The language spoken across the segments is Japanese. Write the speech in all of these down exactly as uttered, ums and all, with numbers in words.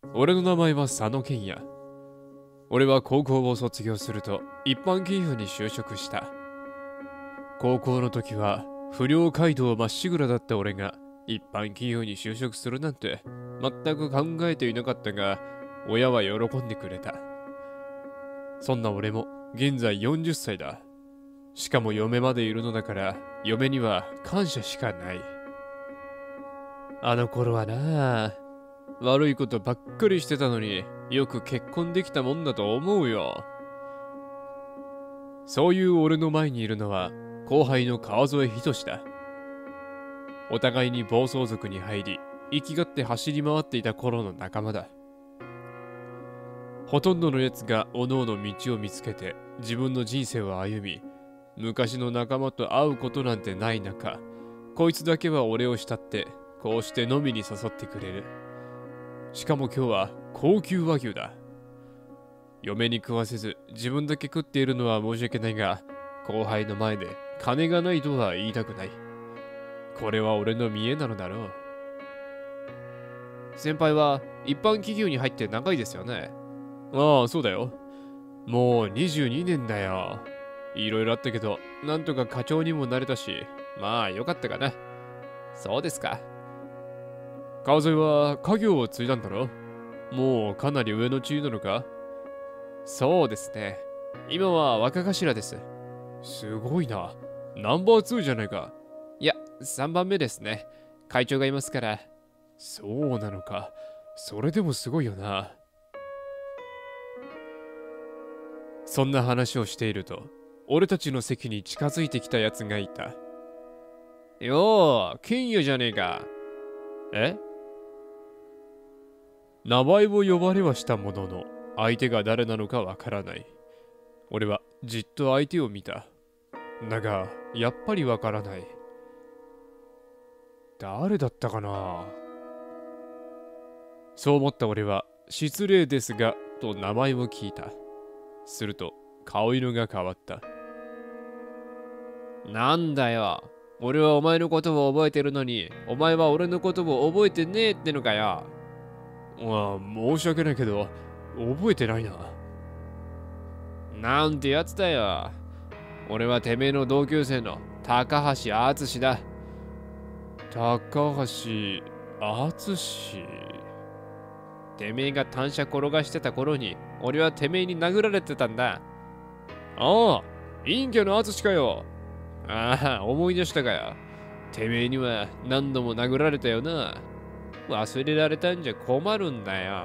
俺の名前は佐野健也。俺は高校を卒業すると一般企業に就職した。高校の時は不良街道まっしぐらだった俺が一般企業に就職するなんて全く考えていなかったが、親は喜んでくれた。そんな俺も現在よんじゅっさいだ。しかも嫁までいるのだから、嫁には感謝しかない。あの頃はな、悪いことばっかりしてたのによく結婚できたもんだと思うよ。そういう俺の前にいるのは後輩の川添仁だ。お互いに暴走族に入り、生きがって走り回っていた頃の仲間だ。ほとんどのやつがおのおの道を見つけて自分の人生を歩み、昔の仲間と会うことなんてない中、こいつだけは俺を慕ってこうして飲みに誘ってくれる。しかも今日は高級和牛だ。嫁に食わせず自分だけ食っているのは申し訳ないが、後輩の前で金がないとは言いたくない。これは俺の見栄なのだろう。先輩は一般企業に入って長いですよね。ああ、そうだよ。もうにじゅうにねんだよ。いろいろあったけど、なんとか課長にもなれたし、まあよかったかな。そうですか。川添は家業を継いだんだろ？もうかなり上の地位なのか？そうですね。今は若頭です。すごいな。ナンバーツーじゃないか。いや、さんばんめですね。会長がいますから。そうなのか。それでもすごいよな。そんな話をしていると、俺たちの席に近づいてきたやつがいた。よー、金魚じゃねえか。え？名前を呼ばれはしたものの、相手が誰なのかわからない。俺はじっと相手を見た。だが、やっぱりわからない。誰だったかな？そう思った俺は、失礼ですが、と名前を聞いた。すると、顔色が変わった。なんだよ。俺はお前のことを覚えてるのに、お前は俺のことを覚えてねえってのかよ。まあ、申し訳ないけど、覚えてないな。なんてやつだよ。俺はてめえの同級生の高橋敦だ。高橋敦？てめえが単車転がしてた頃に、俺はてめえに殴られてたんだ。ああ、陰キャの敦かよ。ああ、思い出したかよ。てめえには何度も殴られたよな。忘れられたんじゃ困るんだよ。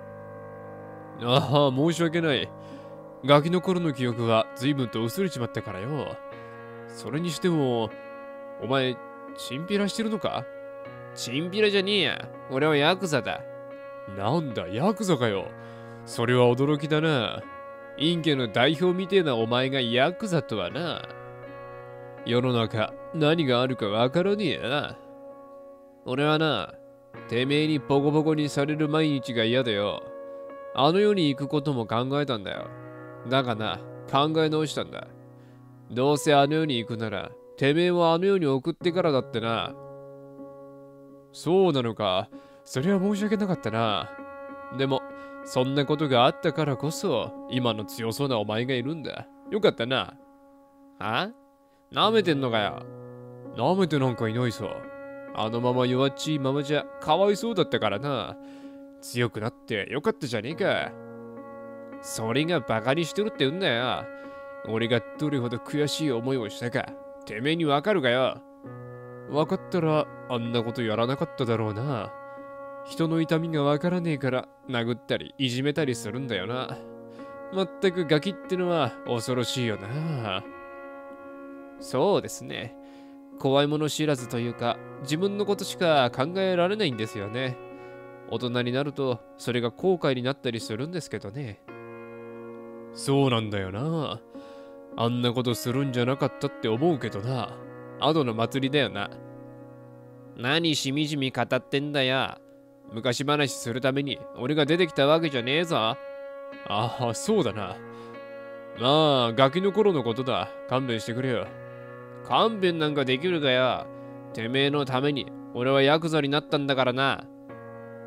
ああ、申し訳ない。ガキの頃の記憶は随分と薄れちまったからよ。それにしても、お前、チンピラしてるのか？チンピラじゃねえや。俺はヤクザだ。なんだ、ヤクザかよ。それは驚きだな。陰キャの代表みてえなお前がヤクザとはな。世の中、何があるかわからねえな。俺はな、てめえにボコボコにされる毎日が嫌だよ。あの世に行くことも考えたんだよ。だがな、考え直したんだ。どうせあの世に行くなら、てめえをあの世に送ってからだってな。そうなのか。それは申し訳なかったな。でも、そんなことがあったからこそ、今の強そうなお前がいるんだ。よかったな。は？舐めてんのかよ。舐めてなんかいないさ。あのまま弱っちいままじゃかわいそうだったからな。強くなってよかったじゃねえか。それがバカにしてるって言うんだよ。俺がどれほど悔しい思いをしたか、てめえにわかるかよ。わかったらあんなことやらなかっただろうな。人の痛みがわからねえから殴ったりいじめたりするんだよな。まったくガキってのは恐ろしいよな。そうですね。怖いもの知らずというか、自分のことしか考えられないんですよね。大人になるとそれが後悔になったりするんですけどね。そうなんだよな。あんなことするんじゃなかったって思うけどな。後の祭りだよな。何しみじみ語ってんだよ。昔話するために俺が出てきたわけじゃねえぞ。ああ、そうだな。まあ、ガキの頃のことだ。勘弁してくれよ。勘弁なんかできるかよ。てめえのために俺はヤクザになったんだからな。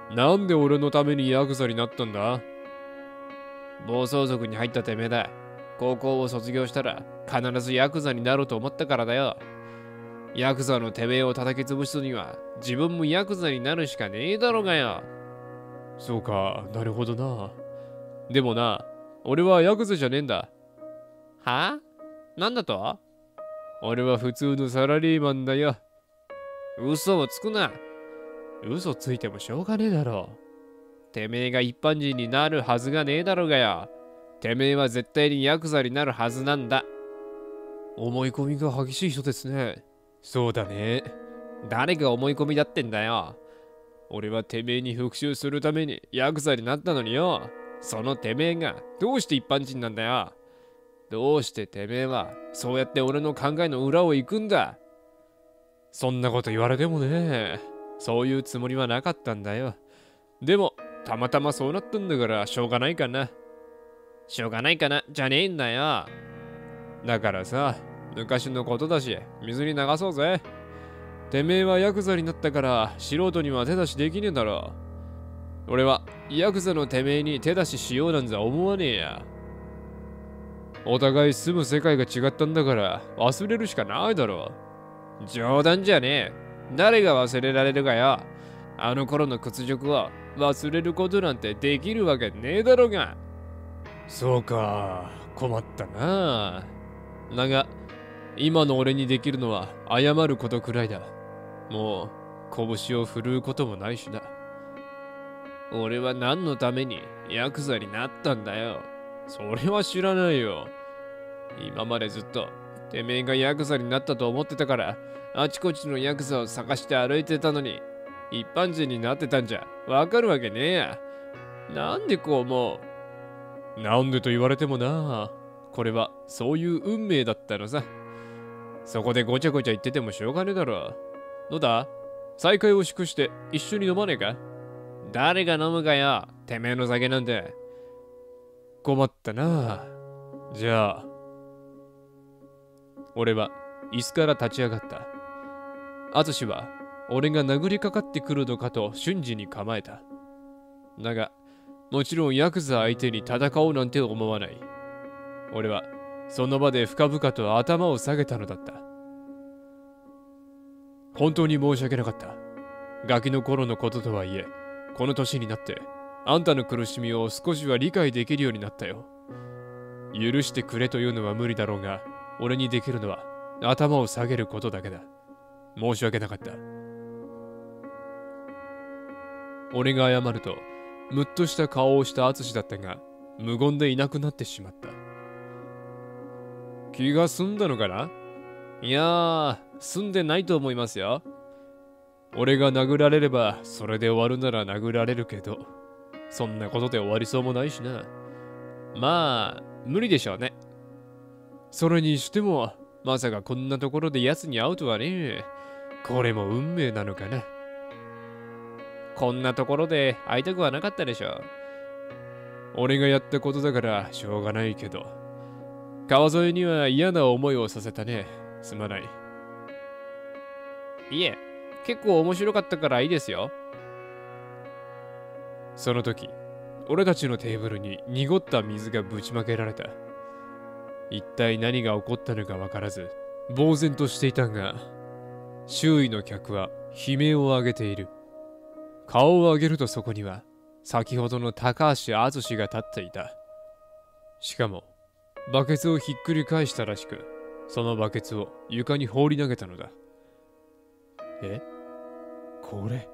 なんで俺のためにヤクザになったんだ？暴走族に入ったてめえだ。高校を卒業したら必ずヤクザになると思ったからだよ。ヤクザのてめえを叩き潰すには自分もヤクザになるしかねえだろがよ。そうか、なるほどな。でもな、俺はヤクザじゃねえんだ。は？なんだと？俺は普通のサラリーマンだよ。嘘をつくな。嘘ついてもしょうがねえだろ。てめえが一般人になるはずがねえだろがよ。てめえは絶対にヤクザになるはずなんだ。思い込みが激しい人ですね。そうだね。誰が思い込みだってんだよ。俺はてめえに復讐するためにヤクザになったのによ。そのてめえがどうして一般人なんだよ。どうしててめえはそうやって俺の考えの裏を行くんだ。そんなこと言われてもね。そういうつもりはなかったんだよ。でもたまたまそうなったんだからしょうがないかな。しょうがないかなじゃねえんだよ。だからさ、昔のことだし水に流そうぜ。てめえはヤクザになったから素人には手出しできねえだろ。俺はヤクザのてめえに手出ししようなんざ思わねえや。お互い住む世界が違ったんだから忘れるしかないだろ。冗談じゃねえ。誰が忘れられるかよ。あの頃の屈辱を忘れることなんてできるわけねえだろが。そうか、困ったな。だが今の俺にできるのは謝ることくらいだ。もう拳を振るうこともないしな。俺は何のためにヤクザになったんだよ。それは知らないよ。今までずっとてめえがヤクザになったと思ってたからあちこちのヤクザを探して歩いてたのに一般人になってたんじゃわかるわけねえや。なんでこう思う？なんでと言われてもな。これはそういう運命だったのさ。そこでごちゃごちゃ言っててもしょうがねえだろ。どうだ？再会を祝して一緒に飲まねえか？誰が飲むかよ。てめえの酒なんて。困ったな。じゃあ。俺は椅子から立ち上がった。淳は俺が殴りかかってくるのかと瞬時に構えた。だが、もちろんヤクザ相手に戦おうなんて思わない。俺はその場で深々と頭を下げたのだった。本当に申し訳なかった。ガキの頃のこととはいえ、この年になってあんたの苦しみを少しは理解できるようになったよ。許してくれというのは無理だろうが、俺にできるのは頭を下げることだけだ。申し訳なかった。俺が謝るとムッとした顔をした淳だったが、無言でいなくなってしまった。気が済んだのかな？いやー、済んでないと思いますよ。俺が殴られればそれで終わるなら殴られるけど、そんなことで終わりそうもないしな。まあ無理でしょうね。それにしてもまさかこんなところで奴に会うとはね。これも運命なのかな。こんなところで会いたくはなかったでしょ。俺がやったことだからしょうがないけど、川添には嫌な思いをさせたね。すまない。いえ、結構面白かったからいいですよ。その時、俺たちのテーブルに濁った水がぶちまけられた。一体何が起こったのか分からず、呆然としていたが、周囲の客は悲鳴を上げている。顔を上げるとそこには、先ほどの高橋淳が立っていた。しかも、バケツをひっくり返したらしく、そのバケツを床に放り投げたのだ。え？これ。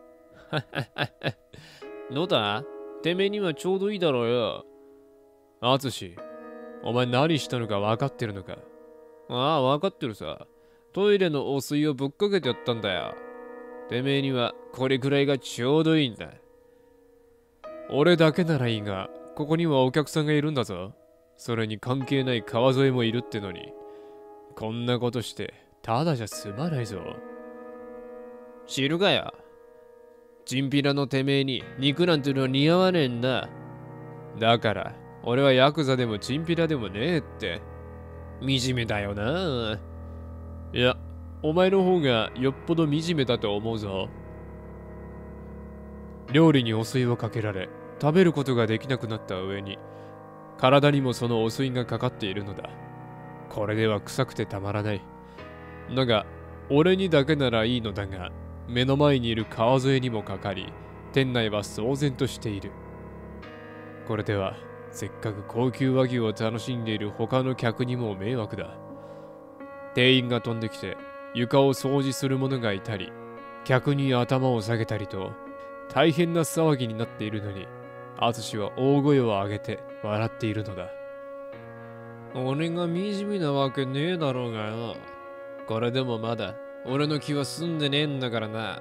どうだ？てめえにはちょうどいいだろうよ。淳、お前何したのか分かってるのか？ああ、分かってるさ。トイレの汚水をぶっかけてやったんだよ。てめえにはこれくらいがちょうどいいんだ。俺だけならいいが、ここにはお客さんがいるんだぞ。それに関係ない川添もいるってのに、こんなことしてただじゃ済まないぞ。知るかよ。チンピラのてめえに肉なんてのは似合わねえんだ。だから俺はヤクザでもチンピラでもねえって。惨めだよな。いや、お前の方がよっぽど惨めだと思うぞ。 料理に汚水をかけられ、食べることができなくなった上に、体にもその汚水がかかっているのだ。これでは臭くてたまらない。だが、俺にだけならいいのだが、目の前にいる川添にもかかり、店内は騒然としている。これでは、せっかく高級和牛を楽しんでいる他の客にも迷惑だ。店員が飛んできて、床を掃除する者がいたり、客に頭を下げたりと、大変な騒ぎになっているのに、淳は大声を上げて笑っているのだ。俺が惨めなわけねえだろうがよ。これでもまだ俺の気は済んでねえんだからな。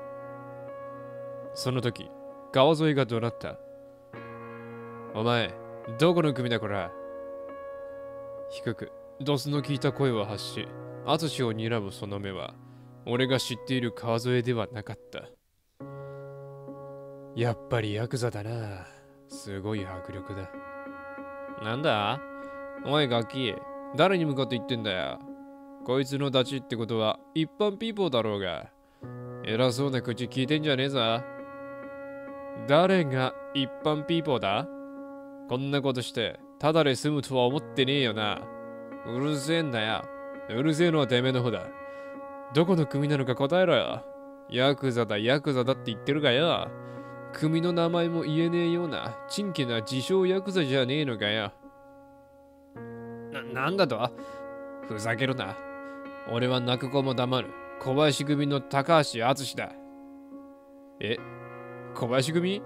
その時、川添が怒鳴った。お前、どこの組だこら。低く、ドスの効いた声を発し、淳を睨むその目は、俺が知っている川添ではなかった。やっぱりヤクザだな。すごい迫力だ。なんだおいガキ、誰に向かって言ってんだよ。こいつのダチってことは一般ピーポーだろうが。偉そうな口聞いてんじゃねえぞ。誰が一般ピーポーだ？こんなことしてただで済むとは思ってねえよな。うるせえんだよ。うるせえのはてめえの方だ。どこの組なのか答えろよ。ヤクザだヤクザだって言ってるがよ。組の名前も言えねえようなちんけな自称ヤクザじゃねえのかよ。な、なんだと？ふざけるな。俺は泣く子も黙る小林組の高橋敦だ。え、小林組？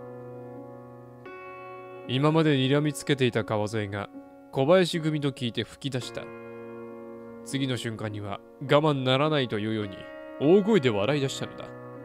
今まで睨みつけていた川添が小林組と聞いて吹き出した。次の瞬間には我慢ならないというように大声で笑い出したのだ。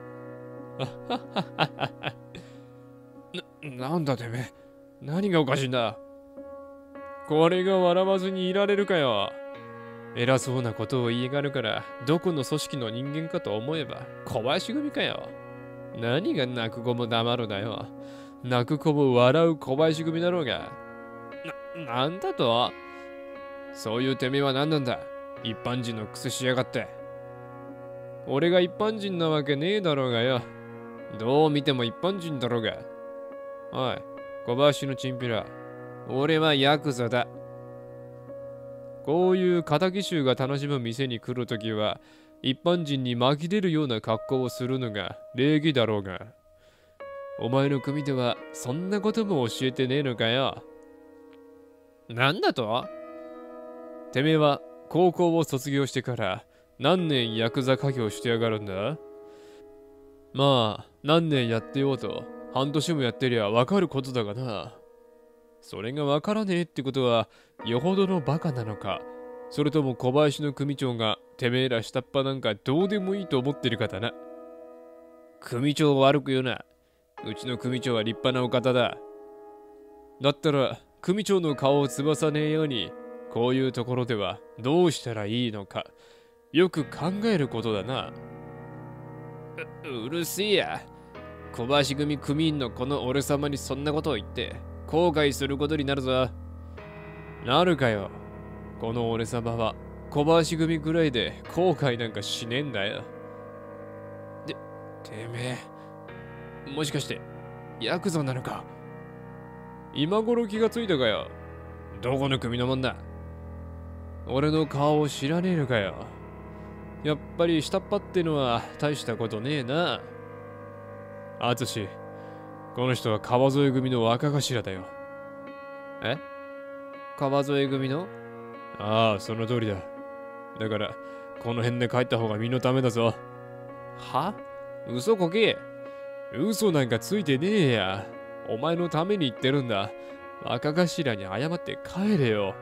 な、なんだてめえ。何がおかしいんだ。これが笑わずにいられるかよ。偉そうなことを言いがるからどこの組織の人間かと思えば小林組かよ。何が泣く子も黙るだよ。泣く子も笑う小林組だろうが。な、なんだと？そういうてめえは何なんだ。一般人のくせしやがって。俺が一般人なわけねえだろうがよ。どう見ても一般人だろうが。おい、小林のチンピラ。俺はヤクザだ。こういう仇衆が楽しむ店に来るときは、一般人に紛れるような格好をするのが礼儀だろうが。お前の組ではそんなことも教えてねえのかよ。なんだと？てめえは高校を卒業してから何年ヤクザ家業してやがるんだ？まあ、何年やってようと半年もやってりゃわかることだがな。それがわからねえってことはよほどのバカなのか、それとも小林の組長がてめえら下っ端なんかどうでもいいと思ってるかだな。組長を悪く言うな。うちの組長は立派なお方だ。だったら組長の顔をつばさねえように、こういうところではどうしたらいいのかよく考えることだな。う, うるせえや。小林組組員のこの俺様にそんなことを言って後悔することになるぞ。なるかよ。この俺様は小林組ぐらいで後悔なんかしねえんだよ。で、てめえ、もしかしてヤクザなのか？今頃気がついたかよ。どこの組のもんだ？俺の顔を知らねえのかよ。やっぱり下っ端ってのは大したことねえな。あつし、この人は川添組の若頭だよ。え？川添組の？ああ、その通りだ。だから、この辺で帰った方が身のためだぞ。は？嘘こけ。嘘なんかついてねえや。お前のために言ってるんだ。若頭に謝って帰れよ。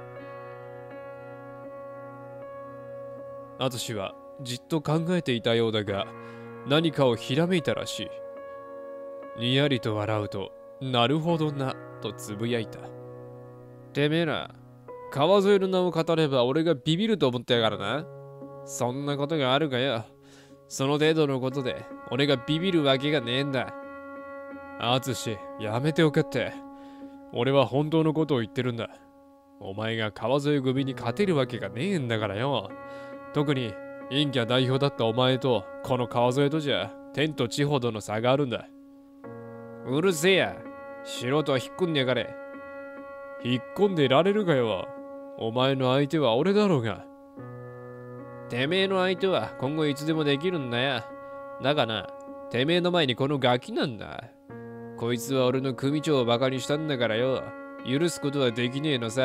あつしはじっと考えていたようだが、何かをひらめいたらしい。にやりと笑うと、なるほどな、とつぶやいた。てめえら、川添の名を語れば俺がビビると思ってやがるな。そんなことがあるかよ。その程度のことで俺がビビるわけがねえんだ。あつし、やめておけって。俺は本当のことを言ってるんだ。お前が川添組に勝てるわけがねえんだからよ。特に陰キャ代表だったお前とこの川添とじゃ天と地ほどの差があるんだ。 うるせえや。素人は引っ込んでやがれ。引っ込んでられるかよ。お前の相手は俺だろうが。てめえの相手は今後いつでもできるんだよ。だがな、てめえの前にこのガキなんだ。こいつは俺の組長をバカにしたんだからよ。許すことはできねえのさ。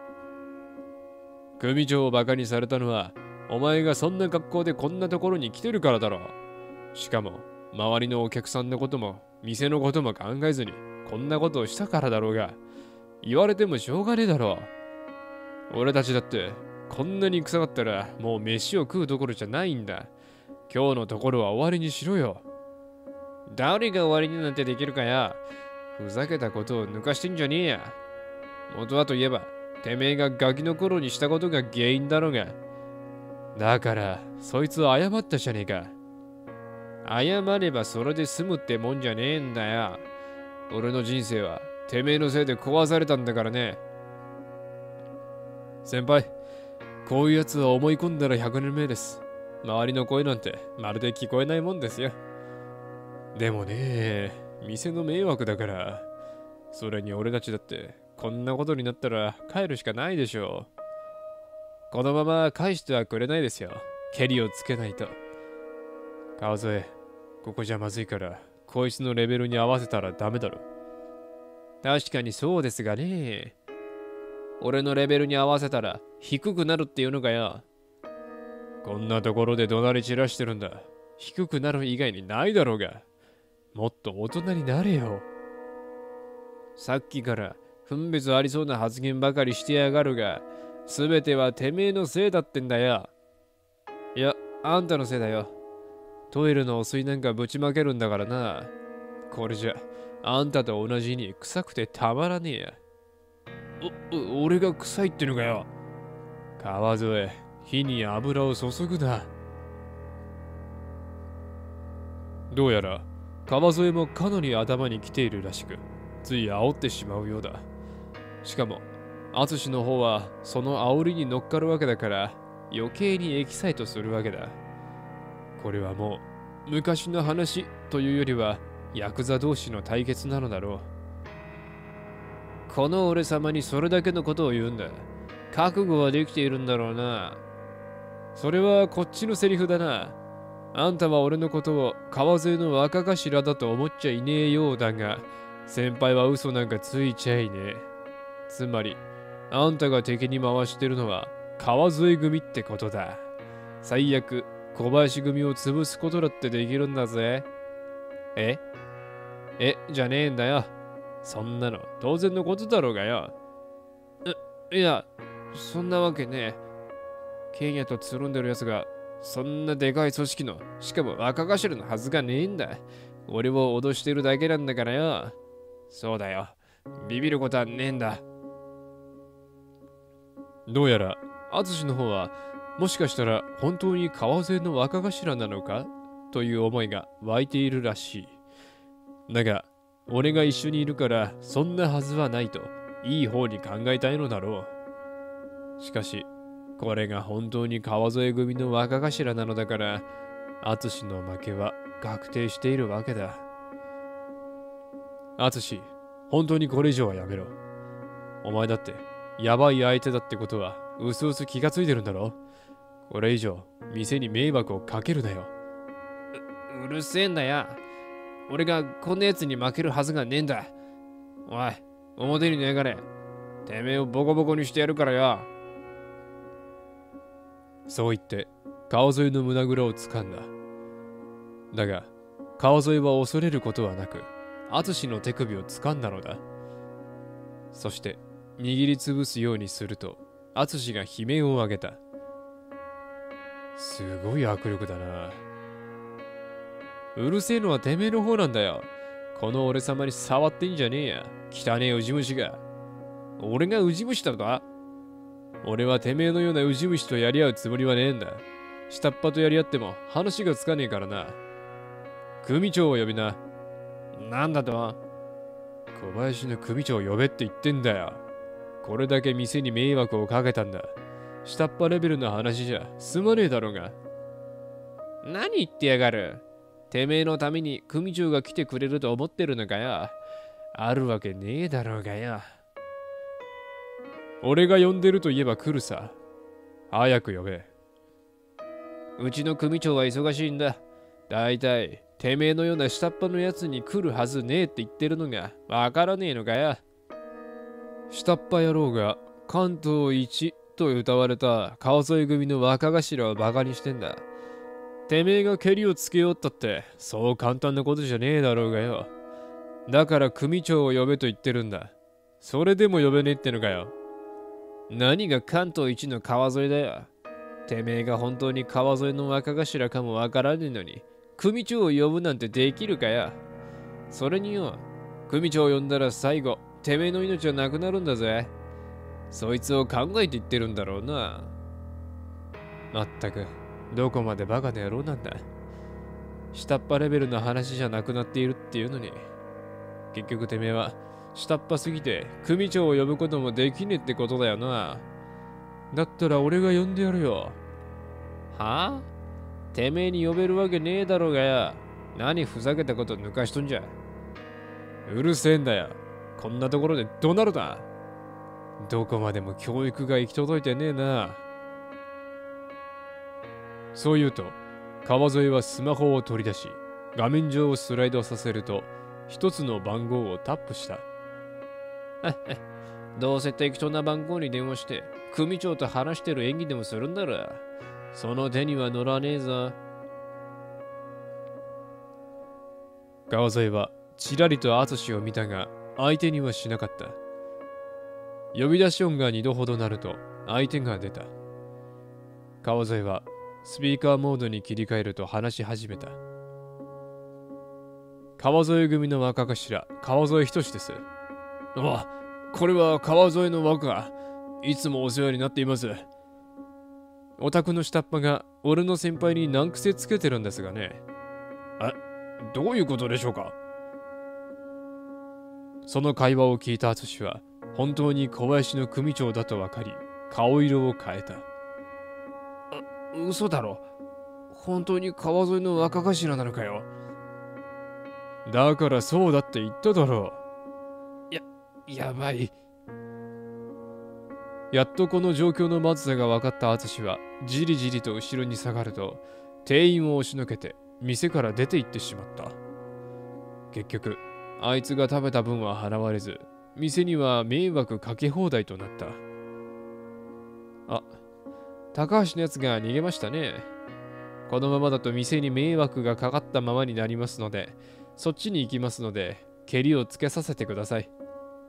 組長をバカにされたのは、お前がそんな格好でこんなところに来てるからだろう。しかも、周りのお客さんのことも、店のことも考えずに、こんなことをしたからだろうが、言われてもしょうがねえだろう。俺たちだって、こんなに臭かったら、もう飯を食うどころじゃないんだ。今日のところは終わりにしろよ。誰が終わりになんてできるかや。ふざけたことを抜かしてんじゃねえや。元はといえば、てめえがガキの頃にしたことが原因だろうが。だから、そいつは謝ったじゃねえか。謝ればそれで済むってもんじゃねえんだよ。俺の人生は、てめえのせいで壊されたんだからね。先輩、こういうやつは思い込んだらひゃくねんめです。周りの声なんてまるで聞こえないもんですよ。でもね、店の迷惑だから、それに俺たちだってこんなことになったら帰るしかないでしょう。このまま返してはくれないですよ。ケリをつけないと。川添、ここじゃまずいから、こいつのレベルに合わせたらダメだろ。確かにそうですがね。俺のレベルに合わせたら低くなるっていうのかよ。こんなところで怒鳴り散らしてるんだ。低くなる以外にないだろうが。もっと大人になれよ。さっきから分別ありそうな発言ばかりしてやがるが、すべてはてめえのせいだってんだよ。いや、あんたのせいだよ。トイレの汚水なんかぶちまけるんだからな。これじゃ、あんたと同じに臭くてたまらねえや。お、俺が臭いってのかよ。川添、火に油を注ぐな。どうやら、川添もかなり頭に来ているらしく、つい煽ってしまうようだ。しかも、淳の方はその煽りに乗っかるわけだから、余計にエキサイトするわけだ。これはもう、昔の話というよりは、ヤクザ同士の対決なのだろう。この俺様にそれだけのことを言うんだ。覚悟はできているんだろうな。それはこっちのセリフだな。あんたは俺のことを川添の若頭だと思っちゃいねえようだが、先輩は嘘なんかついちゃいねえ。つまり、あんたが敵に回してるのは川添組ってことだ。最悪、小林組を潰すことだってできるんだぜ。ええ、じゃねえんだよ。そんなの当然のことだろうがよ。いや、そんなわけねえ。ケンヤとつるんでるやつが、そんなでかい組織の、しかも若頭のはずがねえんだ。俺を脅してるだけなんだからよ。そうだよ。ビビることはねえんだ。どうやら、淳の方は、もしかしたら本当に川添の若頭なのかという思いが湧いているらしい。だが、俺が一緒にいるからそんなはずはないといい方に考えたいのだろう。しかし、これが本当に川添組の若頭なのだから、淳の負けは確定しているわけだ。淳、本当にこれ以上はやめろ。お前だって、やばい相手だってことは、うすうす気がついてるんだろ。これ以上、店に迷惑をかけるなよ。う、うるせえんだよ。俺がこんな奴に負けるはずがねえんだ。おい、表に寝やがれ。てめえをボコボコにしてやるからよ。そう言って、川添の胸ぐらを掴んだ。だが、川添は恐れることはなく、淳の手首を掴んだのだ。そして、握りつぶすようにすると、淳が悲鳴を上げた。すごい握力だな。うるせえのはてめえの方なんだよ。この俺様に触ってんじゃねえや。汚えウジ虫が。俺がウジ虫だとは？俺はてめえのようなウジ虫とやり合うつもりはねえんだ。下っ端とやり合っても話がつかねえからな。組長を呼びな。なんだと？小林の組長を呼べって言ってんだよ。これだけ店に迷惑をかけたんだ。下っ端レベルの話じゃ済まねえだろうが。何言ってやがる。 てめえのために組長が来てくれると思ってるのかよ。あるわけねえだろうがよ。俺が呼んでると言えば来るさ。早く呼べ。うちの組長は忙しいんだ。だいたいてめえのような下っ端のやつに来るはずねえって言ってるのがわからねえのかよ。下っ端野郎が関東一と歌われた川添組の若頭をバカにしてんだ。てめえが蹴りをつけようったってそう簡単なことじゃねえだろうがよ。だから組長を呼べと言ってるんだ。それでも呼べねえってのかよ。何が関東一の川添だよ。てめえが本当に川添の若頭かもわからねえのに組長を呼ぶなんてできるかや。それによ、組長を呼んだら最後てめえの命はなくなるんだぜ。そいつを考えて言ってるんだろうな。まったくどこまでバカな野郎なんだ。下っ端レベルの話じゃなくなっているっていうのに、結局てめえは下っ端すぎて組長を呼ぶこともできねえってことだよな。だったら俺が呼んでやるよ。はあ？てめえに呼べるわけねえだろうがや。何ふざけたこと抜かしとんじゃ。うるせえんだよ。こんなところでどうなるだ。どこまでも教育が行き届いてねえな。そう言うと川添はスマホを取り出し、画面上をスライドさせると一つの番号をタップした。どうせ適当な番号に電話して組長と話してる演技でもするんだろ。その手には乗らねえぞ。川添はちらりと淳を見たが相手にはしなかった。呼び出し音が二度ほど鳴ると相手が出た。川添はスピーカーモードに切り替えると話し始めた。川添組の若頭、川添仁です。あ、これは川添の若。いつもお世話になっています。お宅の下っ端が俺の先輩に難癖つけてるんですがね。え、どういうことでしょうか。その会話を聞いた淳は本当に小林の組長だと分かり、顔色を変えた。嘘だろ。本当に川沿いの若頭なのかよ。だからそうだって言っただろう。や、やばい。やっとこの状況のまずさが分かった淳はじりじりと後ろに下がると店員を押しのけて店から出て行ってしまった。結局あいつが食べた分は払われず、店には迷惑かけ放題となった。あ、高橋のやつが逃げましたね。このままだと店に迷惑がかかったままになりますので、そっちに行きますので、蹴りをつけさせてください。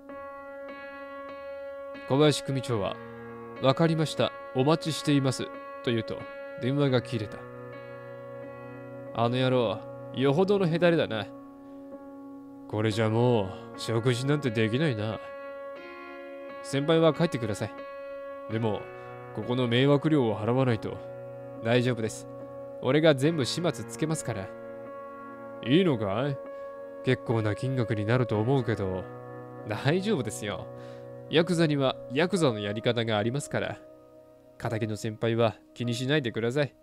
小林組長は、わかりました、お待ちしています、と言うと、電話が切れた。あの野郎、よほどのへたれだな。これじゃもう、食事なんてできないな。先輩は帰ってください。でも、ここの迷惑料を払わないと。大丈夫です。俺が全部始末つけますから。いいのかい？結構な金額になると思うけど、大丈夫ですよ。ヤクザにはヤクザのやり方がありますから。仇の先輩は気にしないでください。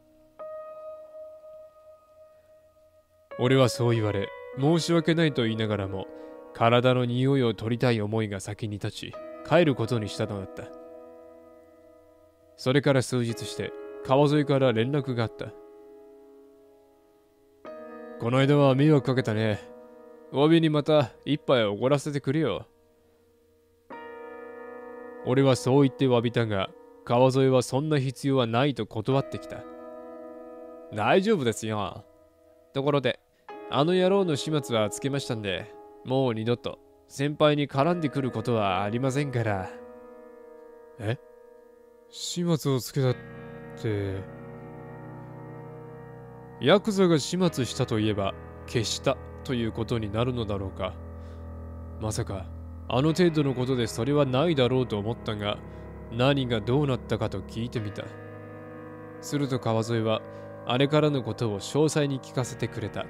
俺はそう言われ、申し訳ないと言いながらも、体の匂いを取りたい思いが先に立ち、帰ることにしたのだった。それから数日して、川沿いから連絡があった。この間は迷惑かけたね。お詫びにまた一杯おごらせてくれよ。俺はそう言って詫びたが、川沿いはそんな必要はないと断ってきた。大丈夫ですよ。ところで、あの野郎の始末はつけましたんで、もう二度と先輩に絡んでくることはありませんから。え？始末をつけたって、ヤクザが始末したといえば消したということになるのだろうか。まさかあの程度のことでそれはないだろうと思ったが、何がどうなったかと聞いてみた。すると川沿はあれからのことを詳細に聞かせてくれた。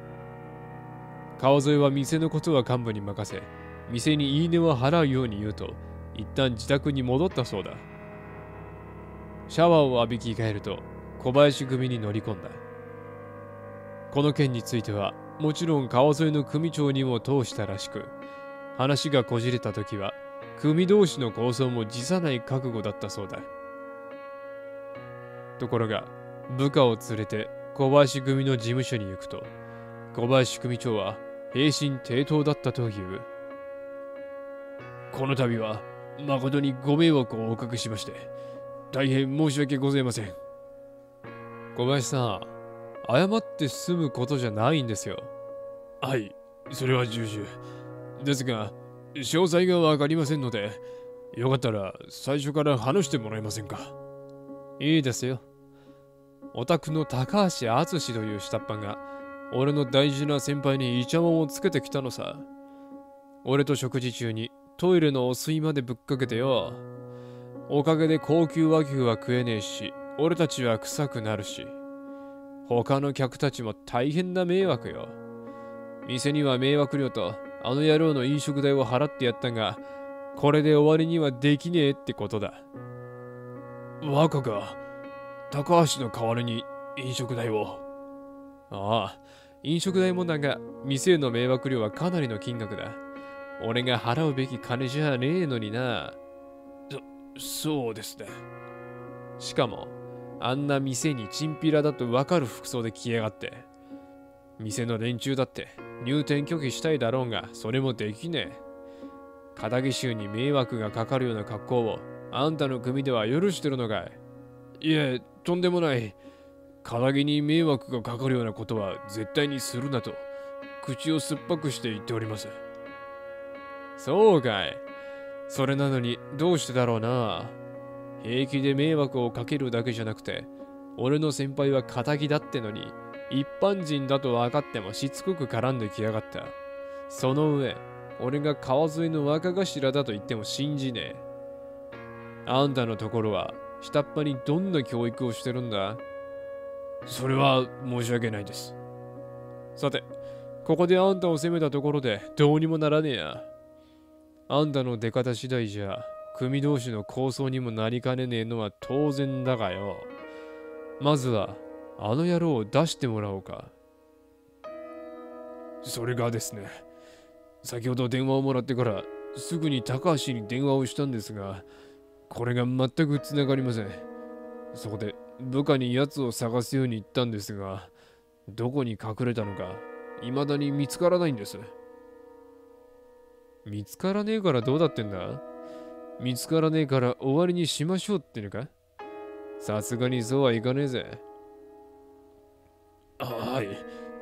川沿は店のことは幹部に任せ、店に言い値を払うように言うと、一旦自宅に戻ったそうだ。シャワーを浴び着替えると小林組に乗り込んだ。 この件についてはもちろん川沿いの組長にも通したらしく、話がこじれた時は組同士の抗争も辞さない覚悟だったそうだ。ところが部下を連れて小林組の事務所に行くと、小林組長は平身低頭だったという。この度は誠にご迷惑をおかけしまして大変申し訳ございません。小林さん、謝って済むことじゃないんですよ。はい、それは重々ですが、詳細がわかりませんので、よかったら最初から話してもらえませんか。いいですよ。お宅の高橋敦という下っ端が俺の大事な先輩にイチャモンをつけてきたのさ。俺と食事中にトイレの汚水までぶっかけてよ。おかげで高級和牛は食えねえし、俺たちは臭くなるし、他の客たちも大変な迷惑よ。店には迷惑料とあの野郎の飲食代を払ってやったが、これで終わりにはできねえってことだ。若が高橋の代わりに飲食代を。ああ、飲食代もだが、店への迷惑料はかなりの金額だ。俺が払うべき金じゃねえのにな。そ、そうですね。しかも、あんな店にチンピラだとわかる服装で来やがって。店の連中だって入店拒否したいだろうが、それもできねえ。片木衆に迷惑がかかるような格好をあんたの組では許してるのかい。いえ、とんでもない。片木に迷惑がかかるようなことは絶対にするなと口を酸っぱくして言っております。そうかい。それなのにどうしてだろうな。平気で迷惑をかけるだけじゃなくて、俺の先輩は片木だってのに、一般人だと分かってもしつこく絡んできやがった。その上、俺が川沿いの若頭だと言っても信じねえ。あんたのところは下っ端にどんな教育をしてるんだ。それは申し訳ないです。さて、ここであんたを責めたところでどうにもならねえや。あんたの出方次第じゃ組同士の抗争にもなりかねねえのは当然だがよ。まずはあの野郎を出してもらおうか。それがですね、先ほど電話をもらってからすぐに高橋に電話をしたんですが、これが全くつながりません。そこで部下に奴を探すように言ったんですが、どこに隠れたのか未だに見つからないんです。見つからねえからどうだってんだ。見つからねえから終わりにしましょうってのか。さすがにそうはいかねえぜ。はい、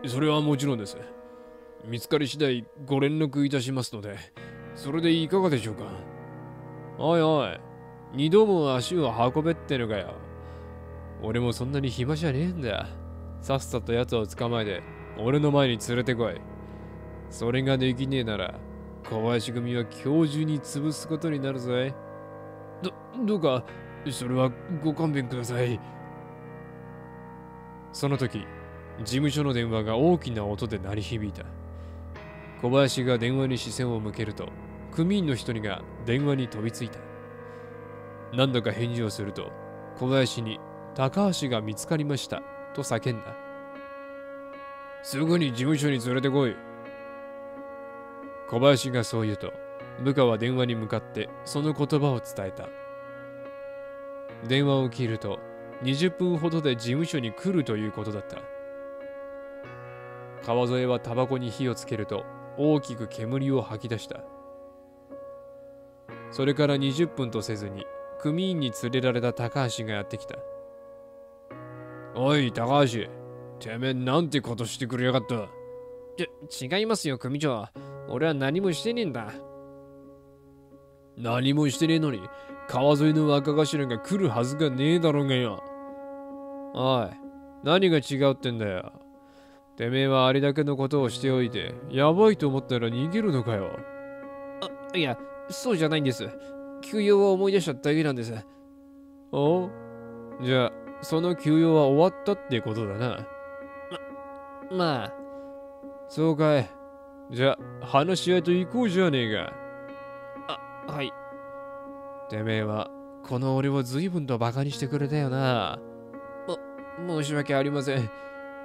それはもちろんです。見つかり次第ご連絡いたしますので、それでいかがでしょうか。おいおい、二度も足を運べってのかよ。俺もそんなに暇じゃねえんだ。さっさと奴を捕まえて俺の前に連れてこい。それができねえなら小林組は今日中に潰すことになるぜ。ど、どうかそれはご勘弁ください。その時、事務所の電話が大きな音で鳴り響いた。小林が電話に視線を向けると、組員の一人が電話に飛びついた。何度か返事をすると、小林に高橋が見つかりましたと叫んだ。すぐに事務所に連れてこい。小林がそう言うと、部下は電話に向かってその言葉を伝えた。電話を切ると、にじゅっぷんほどで事務所に来るということだった。川添はタバコに火をつけると大きく煙を吐き出した。それからにじゅっぷんとせずに組員に連れられた高橋がやってきた。おい高橋、てめえなんてことしてくれやがった。ち違いますよ組長、俺は何もしてねえんだ。何もしてねえのに川沿いの若頭が来るはずがねえだろうがよ。おい、何が違うってんだよ。てめえはあれだけのことをしておいて、やばいと思ったら逃げるのかよ。あ、いや、そうじゃないんです。休養を思い出しただけなんです。おう、じゃあ、その休養は終わったってことだな。ま、まあ。そうかい。じゃあ、話し合いと行こうじゃねえか。あ、はい。てめえは、この俺を随分とバカにしてくれたよな。申し訳ありません。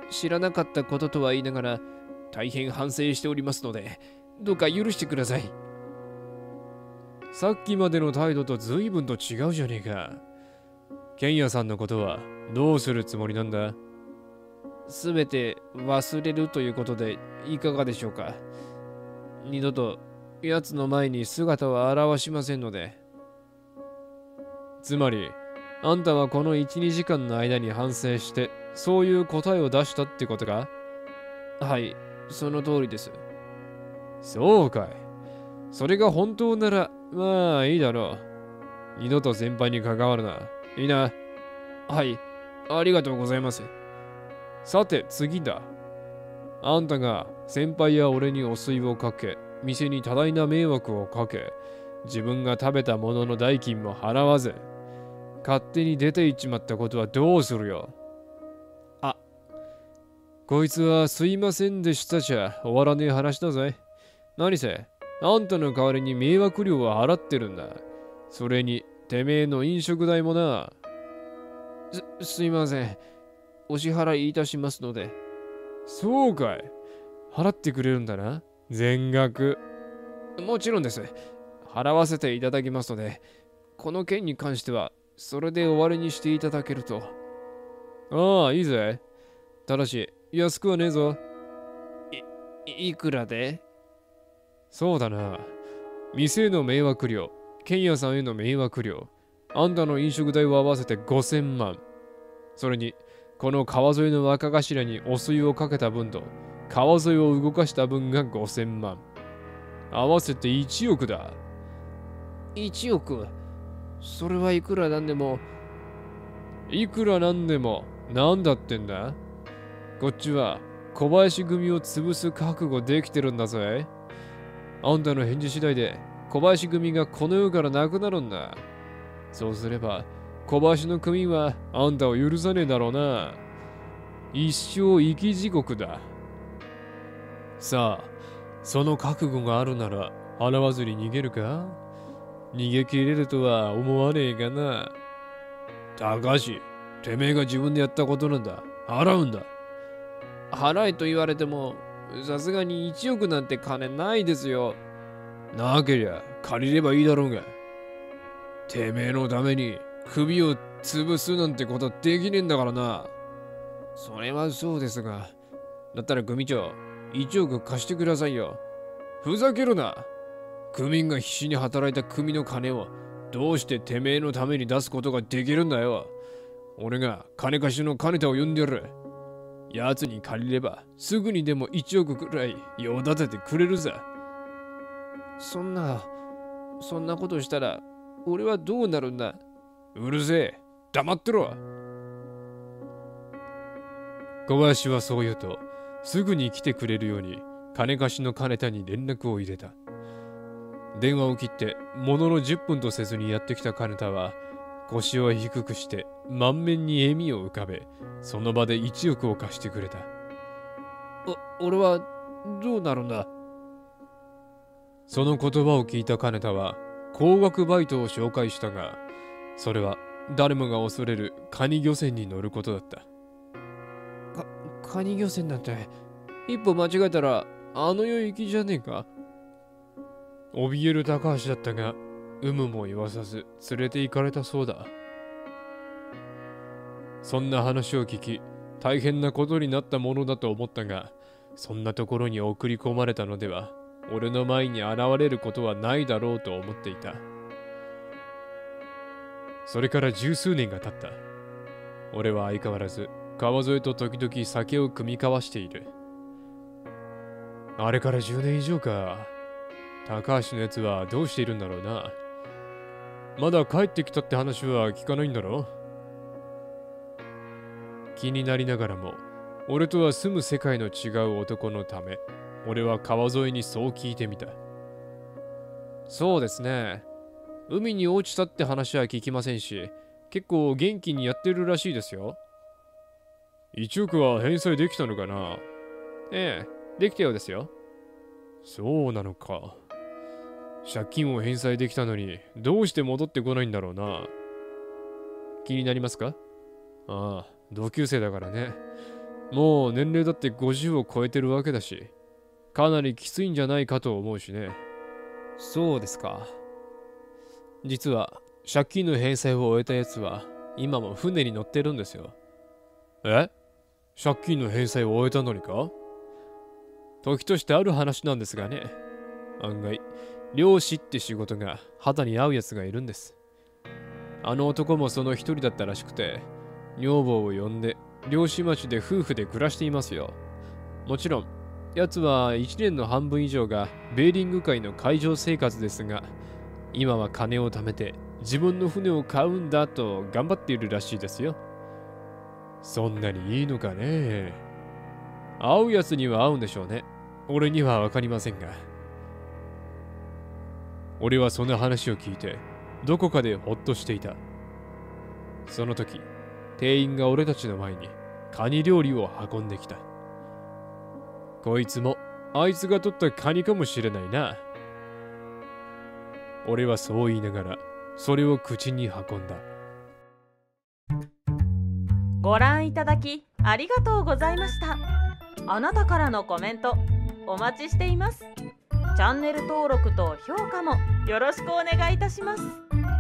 知らなかったこととは言いながら大変反省しておりますので、どうか許してください。さっきまでの態度と随分と違うじゃねえか。ケンヤさんのことはどうするつもりなんだ？すべて忘れるということでいかがでしょうか。二度と奴の前に姿を現しませんので。つまり、あんたはこのいち、にじかんの間に反省して、そういう答えを出したってことか？はい、その通りです。そうかい。それが本当なら、まあいいだろう。二度と先輩に関わるな。いいな。はい、ありがとうございます。さて次だ。あんたが先輩や俺にお水をかけ、店に多大な迷惑をかけ、自分が食べたものの代金も払わず、勝手に出て行っちまったことはどうするよ。あ、こいつはすいませんでしたじゃ終わらねえ話だぜ。何せ、あんたの代わりに迷惑料は払ってるんだ。それに、てめえの飲食代もな。す、すいません。お支払いいたしますので。そうかい。払ってくれるんだな。全額。もちろんです。払わせていただきますので、この件に関しては、それで終わりにしていただけると。ああ、いいぜ。ただし、安くはねえぞ。い、いくらで？そうだな。店への迷惑料、ケンヤさんへの迷惑料、あんたの飲食代を合わせてごせんまん。それに、この川沿いの若頭にお水をかけた分と、川沿いを動かした分がごせんまん。合わせていちおくだ。いちおく？それはいくらなんでも。いくらなんでも、なんだってんだ？こっちは小林組を潰す覚悟できてるんだぜ。あんたの返事次第で小林組がこの世からなくなるんだ。そうすれば小林の組はあんたを許さねえだろうな。一生生き地獄だ。さあ、その覚悟があるなら払わずに逃げるか？逃げ切れるとは思わねえがな。高橋、てめえが自分でやったことなんだ。払うんだ。払えと言われても、さすがにいちおくなんて金ないですよ。なけりゃ借りればいいだろうが。てめえのために首を潰すなんてことできねえんだからな。それはそうですが、だったら組長、いちおく貸してくださいよ。ふざけるな。組員が必死に働いた組の金をどうしててめえのために出すことができるんだよ。俺が金貸しの金田を呼んでやる。奴に借りればすぐにでもいちおくくらい用立ててくれるさ。そんな、そんなことしたら俺はどうなるんだ。うるせえ、黙ってろ。小林はそう言うと、すぐに来てくれるように金貸しの金田に連絡を入れた。電話を切ってもののじゅっぷんとせずにやってきた金田は腰を低くして満面に笑みを浮かべ、その場でいちおくを貸してくれた。お、俺はどうなるんだ？その言葉を聞いた金田は高額バイトを紹介したが、それは誰もが恐れるカニ漁船に乗ることだった。か、カニ漁船なんて一歩間違えたらあの世行きじゃねえか。怯える高橋だったが、有無も言わさず連れて行かれたそうだ。そんな話を聞き、大変なことになったものだと思ったが、そんなところに送り込まれたのでは、俺の前に現れることはないだろうと思っていた。それから十数年が経った。俺は相変わらず川沿いと時々酒を酌み交わしている。あれからじゅうねん以上か。高橋のやつはどうしているんだろうな。まだ帰ってきたって話は聞かないんだろう。気になりながらも、俺とは住む世界の違う男のため、俺は川沿いにそう聞いてみた。そうですね。海に落ちたって話は聞きませんし、結構元気にやってるらしいですよ。いちおくは返済できたのかな？ええ、できたようですよ。そうなのか。借金を返済できたのにどうして戻ってこないんだろうな。気になりますか？ああ、同級生だからね。 もう年齢だってごじゅうを超えてるわけだし、かなりきついんじゃないかと思うしね。そうですか。実は借金の返済を終えたやつは今も船に乗ってるんですよ。え？借金の返済を終えたのにか？時としてある話なんですがね。案外、漁師って仕事が肌に合うやつがいるんです。あの男もその一人だったらしくて、女房を呼んで漁師町で夫婦で暮らしていますよ。もちろん、奴はいちねんの半分以上がベーリング海の海上生活ですが、今は金を貯めて自分の船を買うんだと頑張っているらしいですよ。そんなにいいのかね。合うやつには合うんでしょうね。俺にはわかりませんが。俺はその話を聞いて、どこかでほっとしていた。その時、店員が俺たちの前にカニ料理を運んできた。こいつもあいつが取ったカニかもしれないな。俺はそう言いながらそれを口に運んだ。 ご覧いただきありがとうございました。あなたからのコメントお待ちしています。チャンネル登録と評価もよろしくお願いいたします。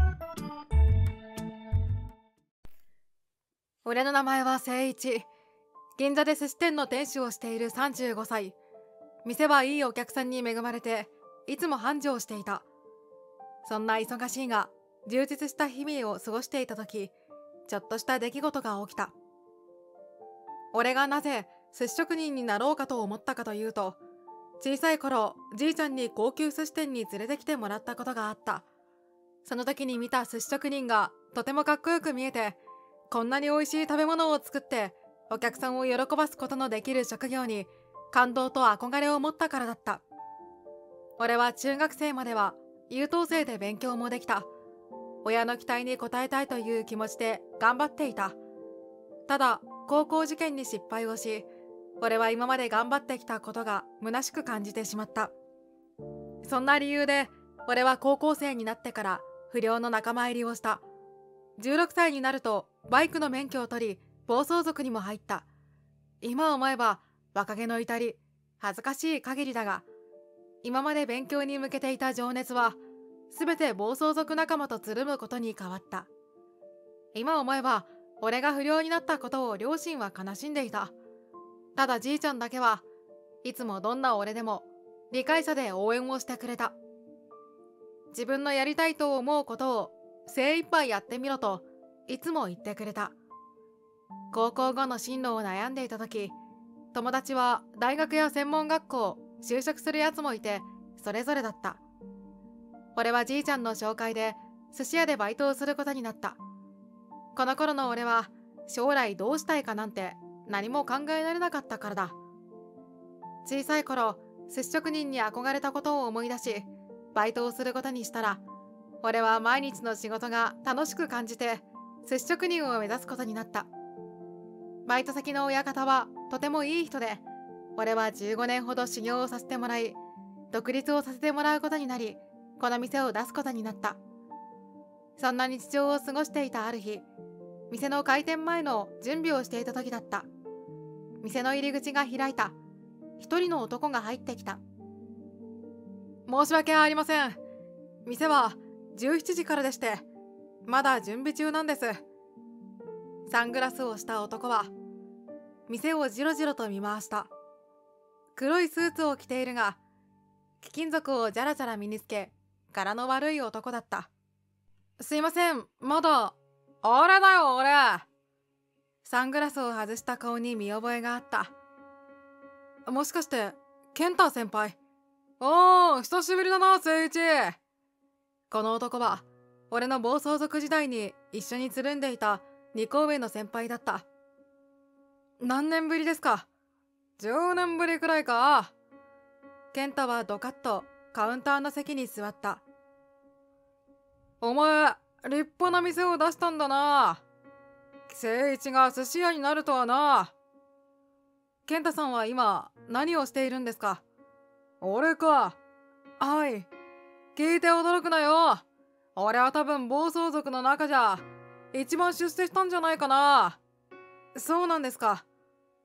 俺の名前は誠一。銀座で寿司店の店主をしているさんじゅうごさい。店はいいお客さんに恵まれていつも繁盛していた。そんな忙しいが充実した日々を過ごしていた時、ちょっとした出来事が起きた。俺がなぜ寿司職人になろうかと思ったかというと、小さい頃じいちゃんに高級寿司店に連れてきてもらったことがあった。その時に見た寿司職人がとてもかっこよく見えて、こんなに美味しい食べ物を作ってお客さんを喜ばすことのできる職業に感動と憧れを持ったからだった。俺は中学生までは優等生で勉強もできた。親の期待に応えたいという気持ちで頑張っていた。ただ高校受験に失敗をし、俺は今まで頑張ってきたことが虚しく感じてしまった。そんな理由で俺は高校生になってから不良の仲間入りをした。じゅうろくさいになるとバイクの免許を取り、暴走族にも入った。今思えば若気の至り、恥ずかしい限りだが、今まで勉強に向けていた情熱は全て暴走族仲間とつるむことに変わった。今思えば俺が不良になったことを両親は悲しんでいた。ただじいちゃんだけはいつもどんな俺でも理解者で応援をしてくれた。自分のやりたいと思うことを精一杯やってみろといつも言ってくれた。高校後の進路を悩んでいた時、友達は大学や専門学校就職するやつもいて、それぞれだった。俺はじいちゃんの紹介で寿司屋でバイトをすることになった。この頃の俺は将来どうしたいかなんて何も考えられなかったからだ。小さい頃寿司職人に憧れたことを思い出し、バイトをすることにしたら、俺は毎日の仕事が楽しく感じて寿司職人を目指すことになった。バイト先の親方はとてもいい人で、俺はじゅうごねんほど修行をさせてもらい、独立をさせてもらうことになり、この店を出すことになった。そんな日常を過ごしていたある日、店の開店前の準備をしていた時だった。店の入り口が開いた。一人の男が入ってきた。申し訳ありません。店はじゅうしちじからでして、まだ準備中なんです。サングラスをした男は店をじろじろと見回した。黒いスーツを着ているが、貴金属をじゃらじゃら身につけ、柄の悪い男だった。すいません、まだ。俺だよ俺。サングラスを外した顔に見覚えがあった。もしかして健太先輩？おー、久しぶりだな誠一。この男は俺の暴走族時代に一緒につるんでいたにこ上の先輩だった。何年ぶりですか？じゅうねんぶりくらいか。健太はドカッとカウンターの席に座った。お前、立派な店を出したんだな。誠一が寿司屋になるとはな。健太さんは今何をしているんですか？俺か。はい。聞いて驚くなよ。俺は多分暴走族の中じゃ一番出世したんじゃないかな。そうなんですか。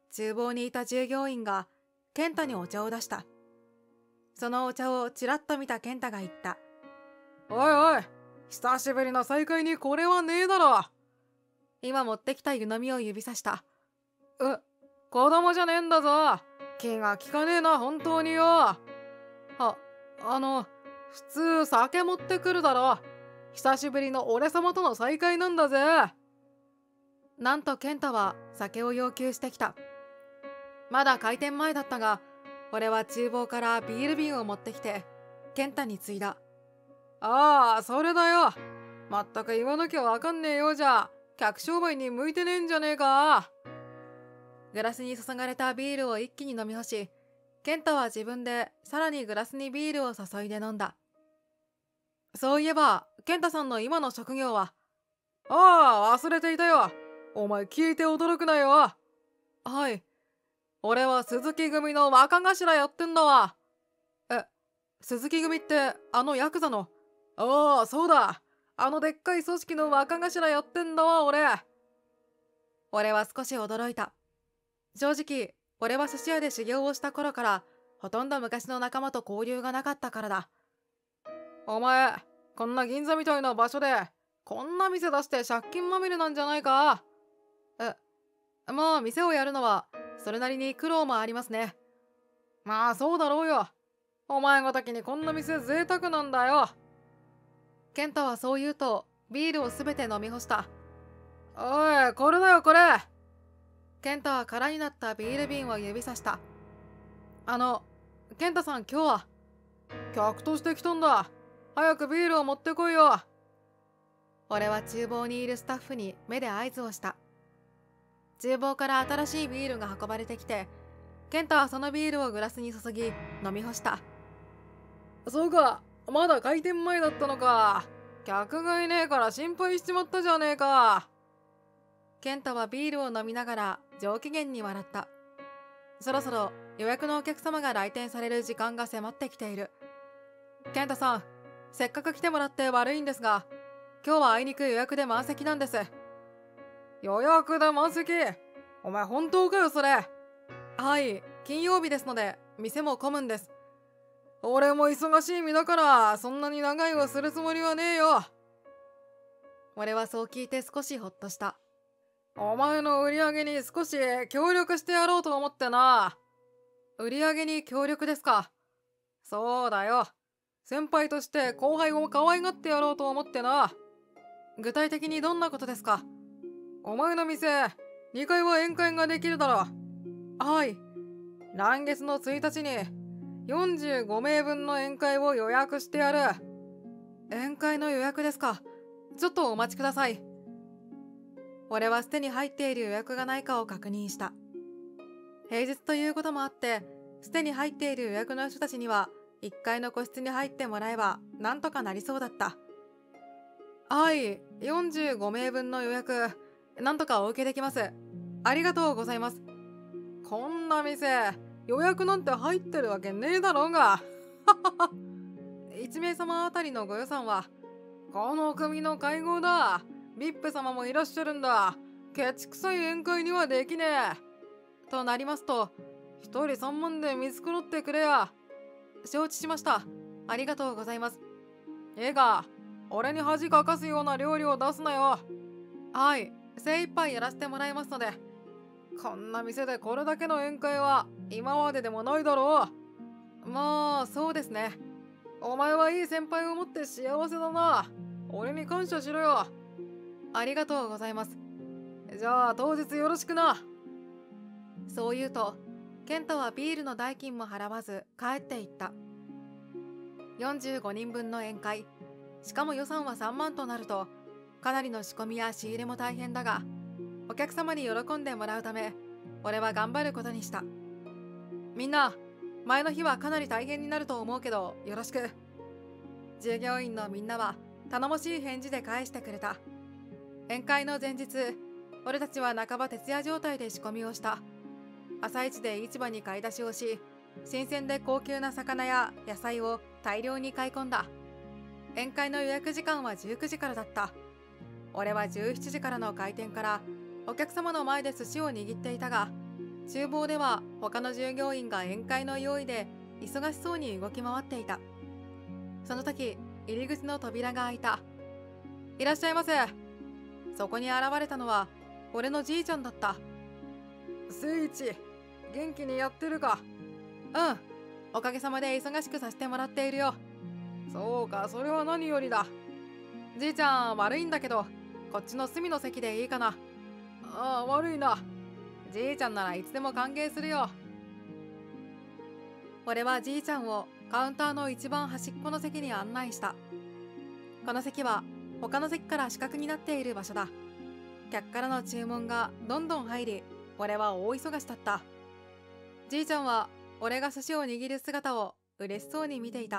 厨房にいた従業員が健太にお茶を出した。そのお茶をちらっと見た健太が言った。おいおい、久しぶりの再会にこれはねえだろ。今持ってきた湯飲みを指さした。う、子供じゃねえんだぞ。気が利かねえな、本当によ。あ、あの、普通酒持ってくるだろ。久しぶりの俺様との再会なんだぜ。なんと健太は酒を要求してきた。まだ開店前だったが、俺は厨房からビール瓶を持ってきて健太に継いだ。ああ、それだよ。まったく言わなきゃわかんねえようじゃ客商売に向いてねえんじゃねえか。グラスに注がれたビールを一気に飲み干し、健太は自分でさらにグラスにビールを注いで飲んだ。そういえば健太さんの今の職業は？ああ、忘れていたよ。お前聞いて驚くなよ。はい、俺は鈴木組の若頭やってんだわ。え、鈴木組ってあのヤクザの？ああ、そうだ。あのでっかい組織の若頭やってんだわ、俺。俺は少し驚いた。正直、俺は寿司屋で修行をした頃からほとんど昔の仲間と交流がなかったからだ。お前、こんな銀座みたいな場所でこんな店出して借金まみれなんじゃないか？え、まあ店をやるのはそれなりに苦労もありますね。まあそうだろうよ。お前ごときにこんな店贅沢なんだよ。健太はそう言うとビールをすべて飲み干した。おい、これだよこれ。健太は空になったビール瓶を指さした。あの、健太さん今日は？客として来たんだ。早くビールを持ってこいよ。俺は厨房にいるスタッフに目で合図をした。厨房から新しいビールが運ばれてきて、健太はそのビールをグラスに注ぎ飲み干した。そうか、まだ開店前だったのか。客がいねえから心配しちまったじゃねえか。健太はビールを飲みながら上機嫌に笑った。そろそろ予約のお客様が来店される時間が迫ってきている。健太さん、せっかく来てもらって悪いんですが、今日はあいにく予約で満席なんです。予約で満席？お前本当かよそれ。はい、金曜日ですので店も混むんです。俺も忙しい身だからそんなに長居をするつもりはねえよ。俺はそう聞いて少しほっとした。お前の売り上げに少し協力してやろうと思ってな。売り上げに協力ですか？そうだよ。先輩として後輩を可愛がってやろうと思ってな。具体的にどんなことですか？お前の店、にかいは宴会ができるだろ。はい。来月のついたちによんじゅうごめいぶんの宴会を予約してやる。宴会の予約ですか？ちょっとお待ちください。俺はすでに入っている予約がないかを確認した。平日ということもあって、すでに入っている予約の人たちにはいっかいの個室に入ってもらえばなんとかなりそうだった。はい、よんじゅうごめいぶんの予約、なんとかお受けできます。ありがとうございます。こんな店、予約なんて入ってるわけねえだろうが。いちめいさまあたりのご予算は、この組の会合だ。ビップ 様もいらっしゃるんだ。ケチくさい宴会にはできねえ。となりますと、ひとりさんまんで見繕ってくれや。承知しました。ありがとうございます。ええが、俺に恥かかすような料理を出すなよ。はい、精一杯やらせてもらいますので。こんな店でこれだけの宴会は今まででもないだろう。まあ、そうですね。お前はいい先輩を持って幸せだな。俺に感謝しろよ。ありがとうございます。じゃあ当日よろしくな。そう言うと、健太はビールの代金も払わず帰っていった。よんじゅうごにんぶんの宴会、しかも予算はさんまんとなると、かなりの仕込みや仕入れも大変だが、お客様に喜んでもらうため、俺は頑張ることにした。みんな、前の日はかなり大変になると思うけど、よろしく。従業員のみんなは頼もしい返事で返してくれた。宴会の前日、俺たちは半ば徹夜状態で仕込みをした。朝一で市場に買い出しをし、新鮮で高級な魚や野菜を大量に買い込んだ。宴会の予約時間はじゅうくじからだった。俺はじゅうしちじからの開店からお客様の前で寿司を握っていたが、 厨房では他の従業員が宴会の用意で忙しそうに動き回っていた。その時、入り口の扉が開いた。いらっしゃいませ。そこに現れたのは俺のじいちゃんだった。 誠一、元気にやってるか？ うん、おかげさまで忙しくさせてもらっているよ。 そうか、それは何よりだ。 じいちゃん、悪いんだけどこっちの隅の席でいいかな。 ああ、悪いな。 じいちゃんならいつでも歓迎するよ。俺はじいちゃんをカウンターの一番端っこの席に案内した。この席は他の席から死角になっている場所だ。客からの注文がどんどん入り、俺は大忙しだった。じいちゃんは俺が寿司を握る姿を嬉しそうに見ていた。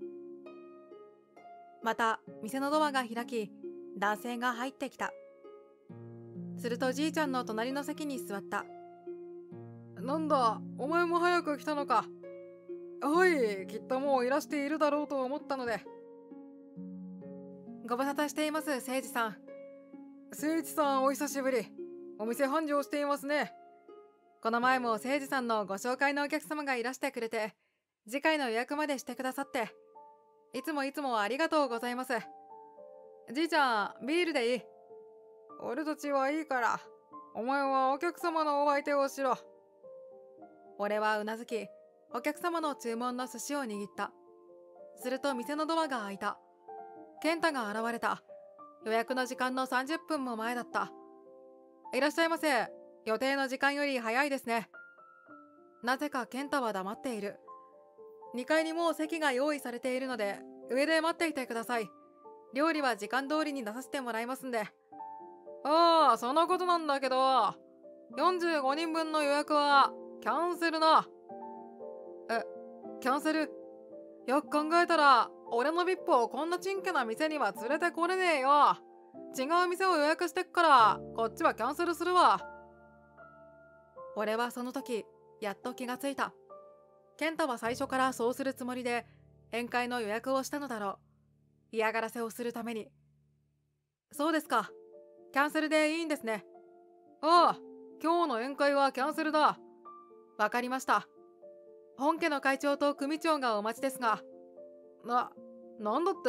また店のドアが開き、男性が入ってきた。するとじいちゃんの隣の席に座った。 なんだ、お前も早く来たのか。はい、きっともういらしているだろうと思ったので。 ご無沙汰しています、誠司さん。 誠一さん、お久しぶり。お店繁盛していますね。 この前も誠司さんのご紹介のお客様がいらしてくれて、次回の予約までしてくださって、いつもいつもありがとうございます。じいちゃん、ビールでいい？ 俺たちはいいから、お前はお客様のお相手をしろ。 俺はうなずき、お客様の注文の寿司を握った。すると店のドアが開いた。健太が現れた。予約の時間のさんじゅっぷんも前だった。いらっしゃいませ。予定の時間より早いですね。なぜか健太は黙っている。にかいにもう席が用意されているので、上で待っていてください。料理は時間通りに出させてもらいますんで。 ああ、そのことなんだけど、よんじゅうごにんぶんの予約はキャンセルな。 え、キャンセル？ よく考えたら、俺のビップをこんなちんけな店には連れてこれねえよ。違う店を予約してっから、こっちはキャンセルするわ。 俺はその時、やっと気がついた。健太は最初からそうするつもりで、宴会の予約をしたのだろう。嫌がらせをするために。そうですか。キャンセルでいいんですね。 ああ、今日の宴会はキャンセルだ。 わかりました。本家の会長と組長がお待ちですが。 な、なんだって？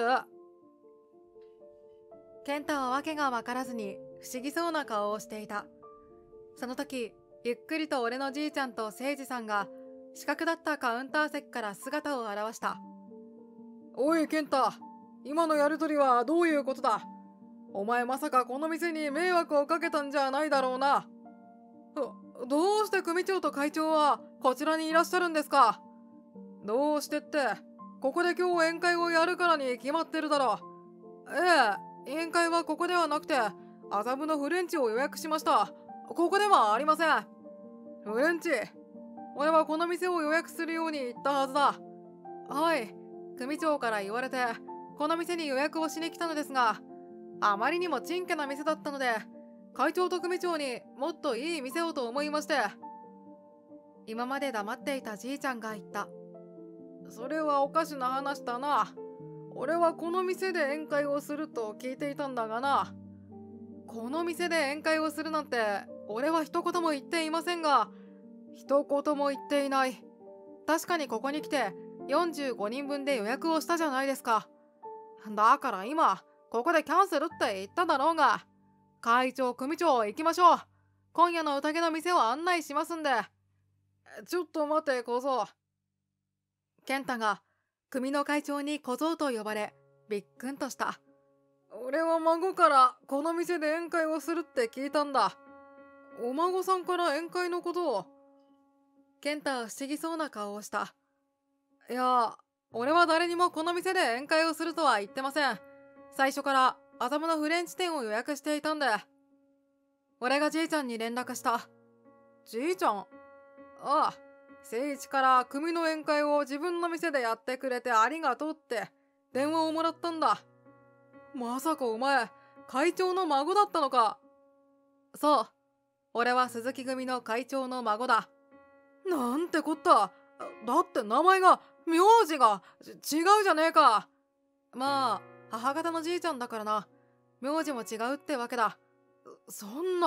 健太は訳がわからずに不思議そうな顔をしていた。その時、ゆっくりと俺のじいちゃんと誠司さんが四角だったカウンター席から姿を現した。 おい健太、今のやりとりはどういうことだ？お前まさかこの店に迷惑をかけたんじゃないだろうな。ど、どうして組長と会長はこちらにいらっしゃるんですか？どうしてって、ここで今日宴会をやるからに決まってるだろう。ええ、宴会はここではなくて麻布のフレンチを予約しました。ここではありません。フレンチ、俺はこの店を予約するように言ったはずだ。 はい、組長から言われてこの店に予約をしに来たのですが、あまりにもちんけな店だったので、会長と組長にもっといい店をと思いまして。今まで黙っていたじいちゃんが言った。 それはおかしな話だな。俺はこの店で宴会をすると聞いていたんだがな。 この店で宴会をするなんて俺は一言も言っていませんが。 一言も言っていない。 確かにここに来てよんじゅうごにんぶんで予約をしたじゃないですか。だから今ここでキャンセルって言っただろうが。会長組長行きましょう。今夜の宴の店を案内しますんで。 ちょっと待て小僧。 健太が組の会長に小僧と呼ばれびっくんとした。 俺は孫からこの店で宴会をするって聞いたんだ。お孫さんから宴会のことを。 健太は不思議そうな顔をした。いや、俺は誰にもこの店で宴会をするとは言ってません。最初から麻布のフレンチ店を予約していたんで。俺がじいちゃんに連絡した。 じいちゃん？ああ、誠一から組の宴会を自分の店でやってくれてありがとうって電話をもらったんだ。まさかお前、会長の孫だったのか？ そう。俺は鈴木組の会長の孫だ。 なんてこった。だって名前が、名字が違うじゃねえか。 まあ、母方のじいちゃんだからな。名字も違うってわけだ。 そんな、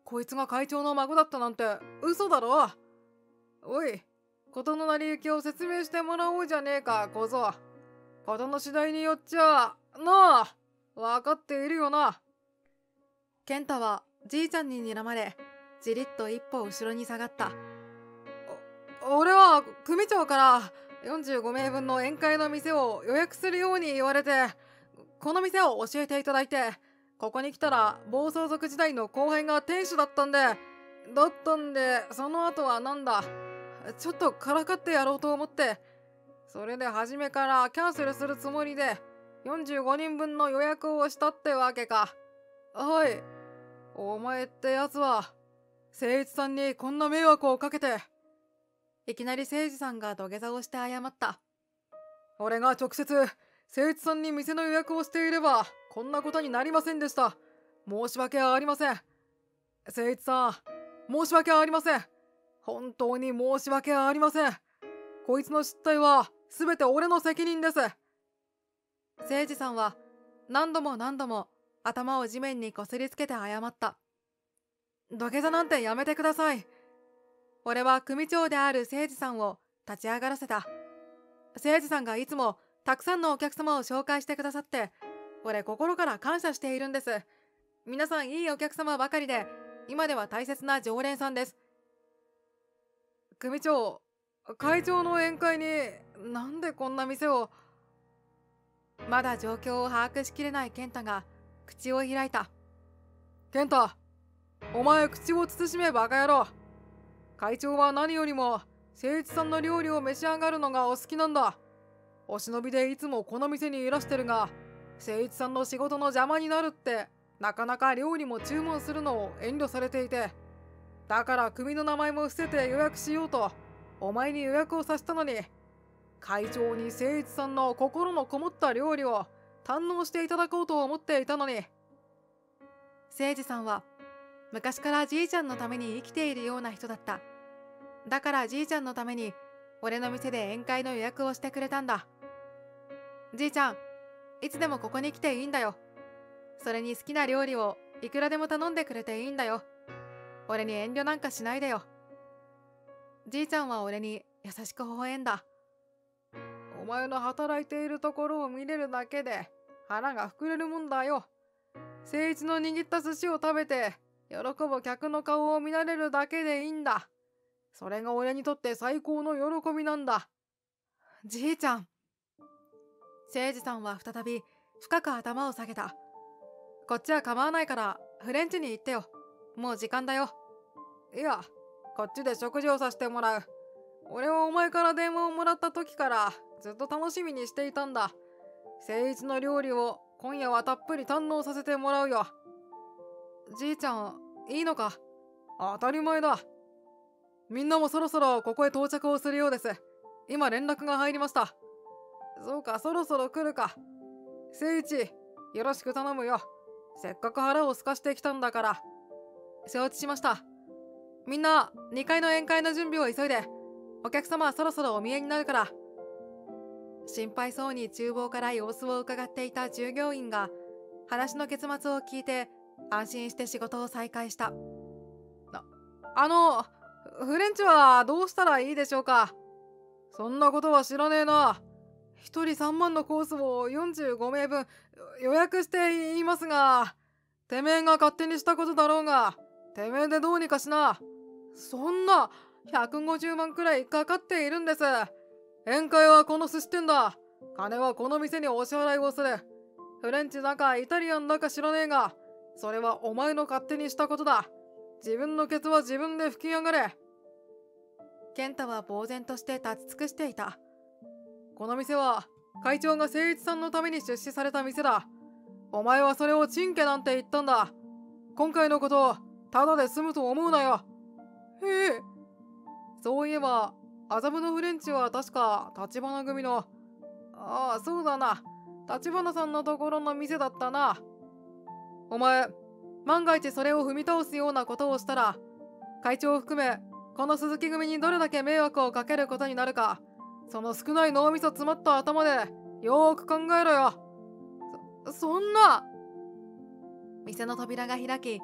こいつが会長の孫だったなんて嘘だろ。おい、事の成り行きを説明してもらおうじゃねえか小僧。事の次第によっちゃなあ、分かっているよな。 健太はじいちゃんに睨まれ、じりっと一歩後ろに下がった。 俺は組長からよんじゅうごめいぶんの宴会の店を予約するように言われて、この店を教えていただいて、ここに来たら暴走族時代の後輩が店主だったんで、だったんで、その後はなんだ、ちょっとからかってやろうと思って、それで初めからキャンセルするつもりでよんじゅうごにんぶんの予約をしたってわけか。はい、お前ってやつは誠一さんにこんな迷惑をかけて。 いきなり誠司さんが土下座をして謝った。 俺が直接誠一さんに店の予約をしていればこんなことになりませんでした。申し訳ありません。誠一さん、申し訳ありません。本当に申し訳ありません。こいつの失態は全て俺の責任です。 誠司さんは何度も何度も頭を地面にこすりつけて謝った。土下座なんてやめてください。俺は組長である誠司さんを立ち上がらせた。誠司さんがいつもたくさんのお客様を紹介してくださって、俺心から感謝しているんです。皆さんいいお客様ばかりで、今では大切な常連さんです。 組長、会長の宴会になんでこんな店を。 まだ状況を把握しきれない健太が口を開いた。 健太、お前口を慎めバカ野郎。会長は何よりも誠一さんの料理を召し上がるのがお好きなんだ。お忍びでいつもこの店にいらしてるが、誠一さんの仕事の邪魔になるってなかなか料理も注文するのを遠慮されていて、だから組の名前も伏せて予約しようとお前に予約をさせたのに、会長に誠一さんの心のこもった料理を堪能していただこうと思っていたのに。 誠司さんは昔からじいちゃんのために生きているような人だった。だからじいちゃんのために俺の店で宴会の予約をしてくれたんだ。じいちゃん、いつでもここに来ていいんだよ。それに好きな料理をいくらでも頼んでくれていいんだよ。俺に遠慮なんかしないでよ。じいちゃんは俺に優しく微笑んだ。 お前の働いているところを見れるだけで腹が膨れるもんだよ。誠一の握った寿司を食べて喜ぶ客の顔を見られるだけでいいんだ。それが俺にとって最高の喜びなんだ。 じいちゃん。誠司さんは再び深く頭を下げた。こっちは構わないからフレンチに行ってよ。もう時間だよ。 いや、こっちで食事をさせてもらう。俺はお前から電話をもらった時からずっと楽しみにしていたんだ。誠一の料理を今夜はたっぷり堪能させてもらうよ。 じいちゃん、いいのか？ 当たり前だ。みんなもそろそろここへ到着をするようです。今連絡が入りました。そうか、そろそろ来るか。誠一、よろしく頼むよ。せっかく腹を空かしてきたんだから。 承知しました。みんなにかいの宴会の準備を急いで。お客様はそろそろお見えになるから。心配そうに厨房から様子を伺っていた従業員が話の結末を聞いて安心して仕事を再開した。 あ、あの、フレンチはどうしたらいいでしょうか？そんなことは知らねえな。一人さんまんのコースをよんじゅうごめいぶん予約していますが、てめえが勝手にしたことだろうが、てめえでどうにかしな。そんなひゃくごじゅうまんくらいかかっているんです。宴会はこの寿司店だ。金はこの店にお支払いをする。フレンチだかイタリアンだか知らねえが、それはお前の勝手にしたことだ。自分のケツは自分で拭きやがれ。 健太は呆然として立ち尽くしていた。 この店は会長が誠一さんのために出資された店だ。お前はそれをチンケなんて言ったんだ。今回のことをただで済むと思うなよ。へえ。そういえば麻布のフレンチは確か立花組の。ああ、そうだな。立花さんのところの店だったな。お前、万が一それを踏み倒すようなことをしたら、会長を含めこの鈴木組にどれだけ迷惑をかけることになるか、その少ない脳みそ詰まった頭でよーく考えろよ。そ、そんな。 店の扉が開き、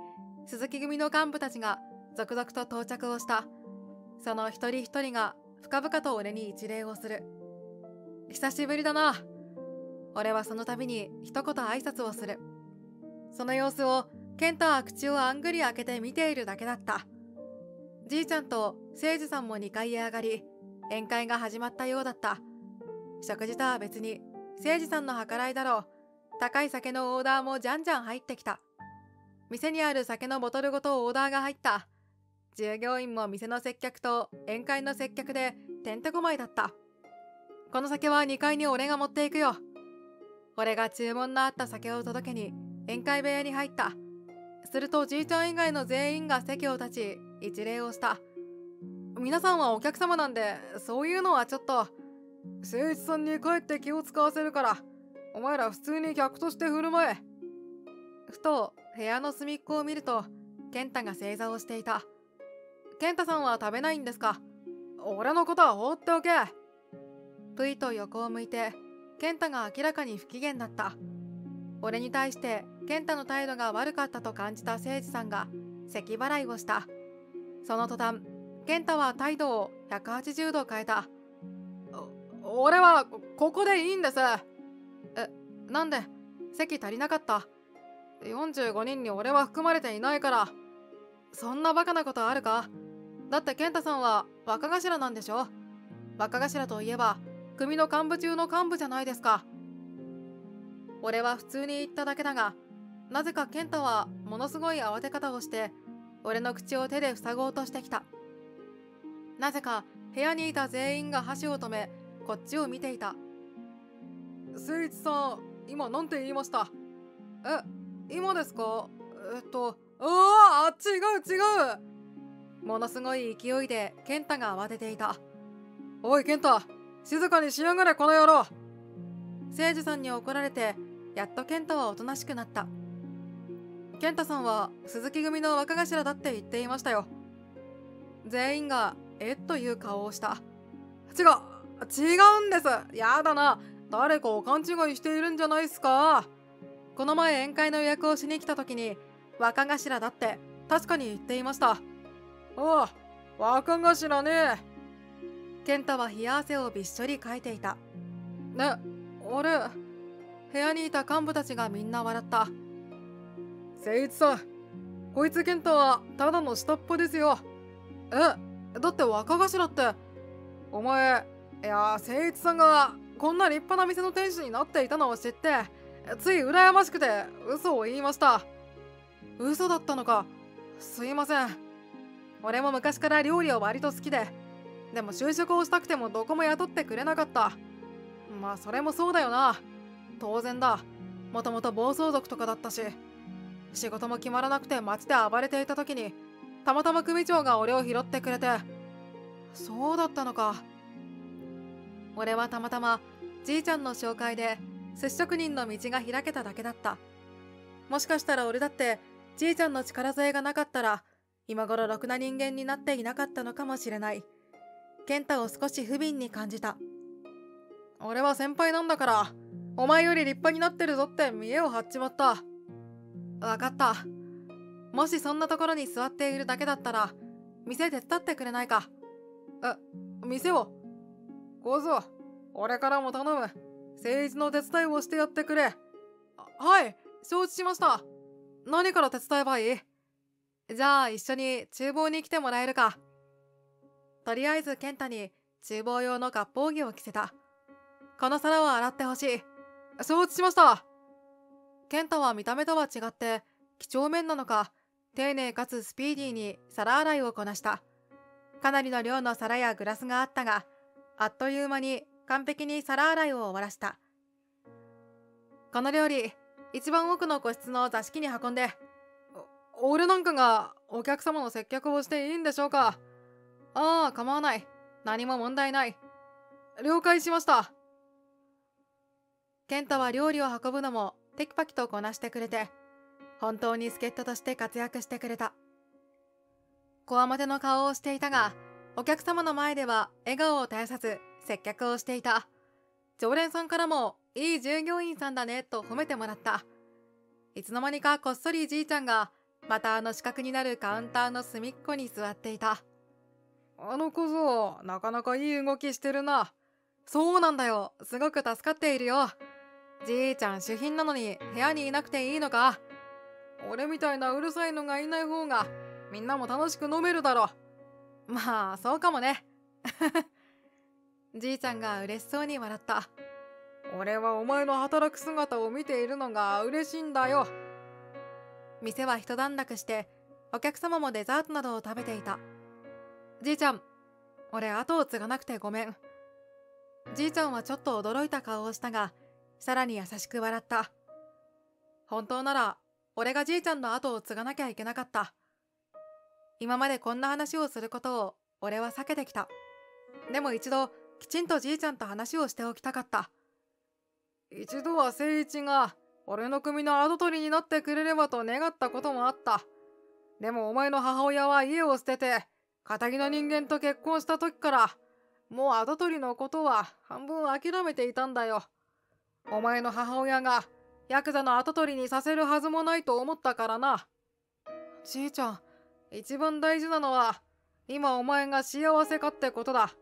鈴木組の幹部たちが続々と到着をした。その一人一人が深々と俺に一礼をする。久しぶりだな。俺はその度に一言挨拶をする。その様子を健太は口をあんぐり開けて見ているだけだった。じいちゃんと誠司さんもにかいへ上がり、宴会が始まったようだった。食事とは別に誠司さんの計らいだろう。高い酒のオーダーもじゃんじゃん入ってきた。店にある酒のボトルごとオーダーが入った。従業員も店の接客と宴会の接客でてんてこまいだった。この酒はにかいに俺が持っていくよ。俺が注文のあった酒を届けに宴会部屋に入った。するとじいちゃん以外の全員が席を立ち一礼をした。皆さんはお客様なんで、そういうのはちょっと。誠一さんに帰って気を使わせるから、お前ら普通に客として振る舞え。ふと部屋の隅っこを見ると健太が正座をしていた。健太さんは食べないんですか？俺のことは放っておけ。ぷいと横を向いて健太が明らかに不機嫌だった。俺に対して健太の態度が悪かったと感じた誠司さんが咳払いをした。その途端健太は態度をひゃくはちじゅうど変えた。俺はここでいいんです。え、なんで席足りなかった？よんじゅうごにんに俺は含まれていないから。そんなバカなことあるか？だって健太さんは若頭なんでしょ？若頭といえば組の幹部中の幹部じゃないですか。俺は普通に言っただけだが、なぜか健太はものすごい慌て方をして俺の口を手で塞ごうとしてきた。なぜか部屋にいた全員が箸を止めこっちを見ていた。誠一さん、今なんて言いました？え、今ですか？えっとああ、違う違う。ものすごい勢いで健太が慌てていた。おい健太、静かにしやがれこの野郎。誠司さんに怒られてやっと健太はおとなしくなった。健太さんは鈴木組の若頭だって言っていましたよ。全員がえっという顔をした。違う違うんです。やだな、誰かを勘違いしているんじゃないっすか。この前宴会の予約をしに来た時に若頭だって確かに言っていました。ああ、若頭ね。健太は冷や汗をびっしょりかいていた。ね、あれ、部屋にいた幹部たちがみんな笑った。誠一さん、こいつ健太はただの下っ端ですよ。え、だって若頭って、お前、いや、誠一さんがこんな立派な店の店主になっていたのを知って、つい羨ましくて嘘を言いました。嘘だったのか。すいません。俺も昔から料理は割と好きで、でも就職をしたくてもどこも雇ってくれなかった。まあそれもそうだよな。当然だ。もともと暴走族とかだったし、仕事も決まらなくて街で暴れていた時にたまたま組長が俺を拾ってくれて。そうだったのか。俺はたまたまじいちゃんの紹介で寿司職人の道が開けただけだった。もしかしたら俺だってじいちゃんの力添えがなかったら今頃ろくな人間になっていなかったのかもしれない。健太を少し不憫に感じた。俺は先輩なんだからお前より立派になってるぞって見栄を張っちまった。わかった。もしそんなところに座っているだけだったら店手伝ってくれないか。え、店を？小僧、俺からも頼む。政治の手伝いをしてやってくれ。はい、承知しました。何から手伝えばいい？じゃあ一緒に厨房に来てもらえるか。とりあえず健太に厨房用の割烹着を着せた。この皿を洗ってほしい。承知しました。健太は見た目とは違って几帳面なのか、丁寧かつスピーディーに皿洗いをこなした。かなりの量の皿やグラスがあったが、あっという間に完璧に皿洗いを終わらした。この料理、一番奥の個室の座敷に運んで。お俺なんかがお客様の接客をしていいんでしょうか？ああ、構わない。何も問題ない。了解しました。健太は料理を運ぶのもテキパキとこなしてくれて、本当に助っ人として活躍してくれた。こわもての顔をしていたが、お客様の前では笑顔を絶やさず接客をしていた。常連さんからもいい従業員さんだねと褒めてもらった。いつの間にかこっそりじいちゃんがまたあの四角になるカウンターの隅っこに座っていた。 あの小僧、なかなかいい動きしてるな。 そうなんだよ。すごく助かっているよ。じいちゃん主賓なのに部屋にいなくていいのか？ 俺みたいなうるさいのがいない方がみんなも楽しく飲めるだろ。 まあそうかもね。じいちゃんが嬉しそうに笑った。 俺はお前の働く姿を見ているのが嬉しいんだよ。 店は一段落して、お客様もデザートなどを食べていた。じいちゃん、俺後を継がなくてごめん。じいちゃんはちょっと驚いた顔をしたが、さらに優しく笑った。本当なら俺がじいちゃんの後を継がなきゃいけなかった。今までこんな話をすることを俺は避けてきた。でも一度きちんとじいちゃんと話をしておきたかった。 一度は誠一が俺の組の跡取りになってくれればと願ったこともあった。でもお前の母親は家を捨てて堅気の人間と結婚した時からもう跡取りのことは半分諦めていたんだよ。お前の母親がヤクザの跡取りにさせるはずもないと思ったからな。じいちゃん、一番大事なのは今お前が幸せかってことだ。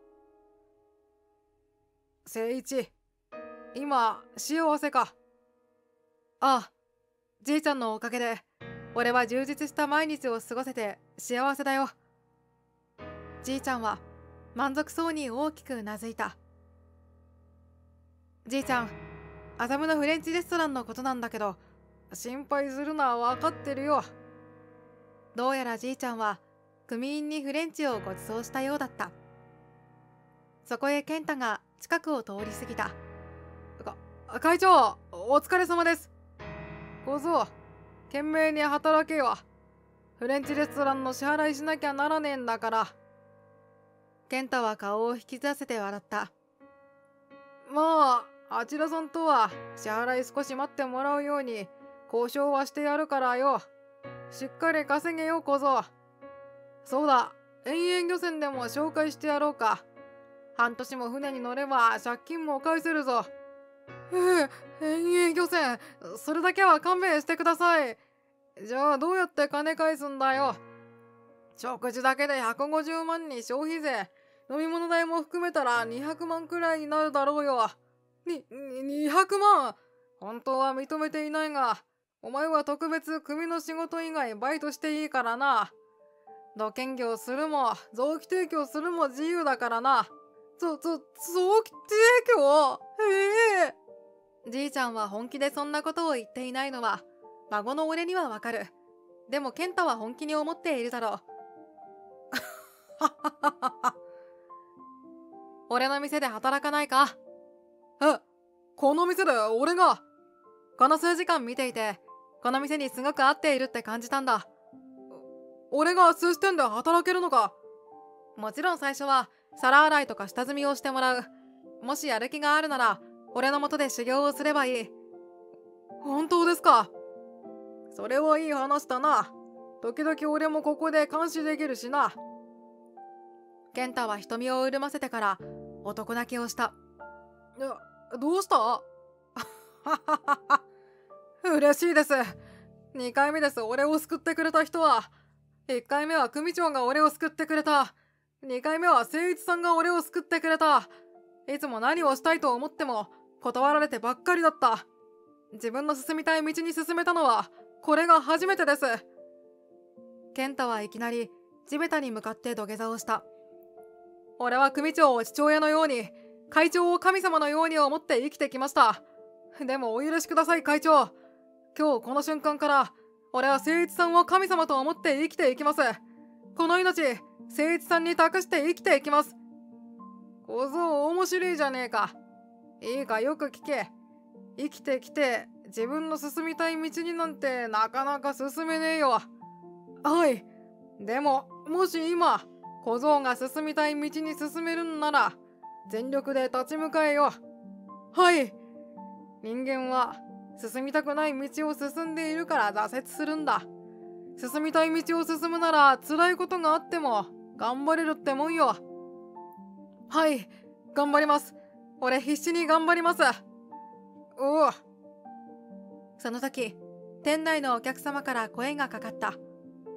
誠一、今幸せか？ ああ、じいちゃんのおかげで俺は充実した毎日を過ごせて幸せだよ。じいちゃんは満足そうに大きくうなずいた。じいちゃん、麻布のフレンチレストランのことなんだけど。 心配するのは分かってるよ。 どうやらじいちゃんは組員にフレンチをご馳走したようだった。そこへ健太が近くを通り過ぎた。 か会長、お疲れ様です。小僧、懸命に働けよ。フレンチレストランの支払いしなきゃならねえんだから。 健太は顔を引き出せて笑った。 まあ、あちらさんとは支払い少し待ってもらうように交渉はしてやるからよ。しっかり稼げよ小僧。そうだ、遠洋漁船でも紹介してやろうか。半年も船に乗れば借金も返せるぞ。ええ、遠洋漁船、それだけは勘弁してください。じゃあどうやって金返すんだよ。食事だけでひゃくごじゅうまんに消費税、飲み物代も含めたらにひゃくまんくらいになるだろうよ。に、にひゃくまん？本当は認めていないが、お前は特別組の仕事以外バイトしていいからな。土建業するも臓器提供するも自由だからな。ぞ、ぞ、臓器提供？ええー、じいちゃんは本気でそんなことを言っていないのは孫の俺にはわかる。でも健太は本気に思っているだろう。俺の店で働かないか？ え、この店で俺が？ この数時間見ていてこの店にすごく合っているって感じたんだ。 俺が寿司店で働けるのか？ もちろん最初は皿洗いとか下積みをしてもらう。もしやる気があるなら俺の元で修行をすればいい。 本当ですか？それはいい話だな。時々俺もここで監視できるしな。 健太は瞳を潤ませてから男泣きをした。 どうした嬉しいです。にかいめです、俺を救ってくれた人は。いっかいめは組長が俺を救ってくれた。にかいめは誠一さんが俺を救ってくれた。いつも何をしたいと思っても断られてばっかりだった。自分の進みたい道に進めたのはこれが初めてです。 健太はいきなり地べたに向かって土下座をした。俺は組長を父親のように、会長を神様のように思って生きてきました。 でもお許しください会長。今日この瞬間から俺は誠一さんを神様と思って生きていきます。この命、誠一さんに託して生きていきます。小僧面白いじゃねえか。いいかよく聞け。生きてきて自分の進みたい道になんてなかなか進めねえよ。はい。でももし今小僧が進みたい道に進めるんなら全力で立ち向かえよ。はい。人間は進みたくない道を進んでいるから挫折するんだ。進みたい道を進むなら辛いことがあっても頑張れるってもんよ。はい、頑張ります。俺必死に頑張ります。おう。 その時、店内のお客様から声がかかった。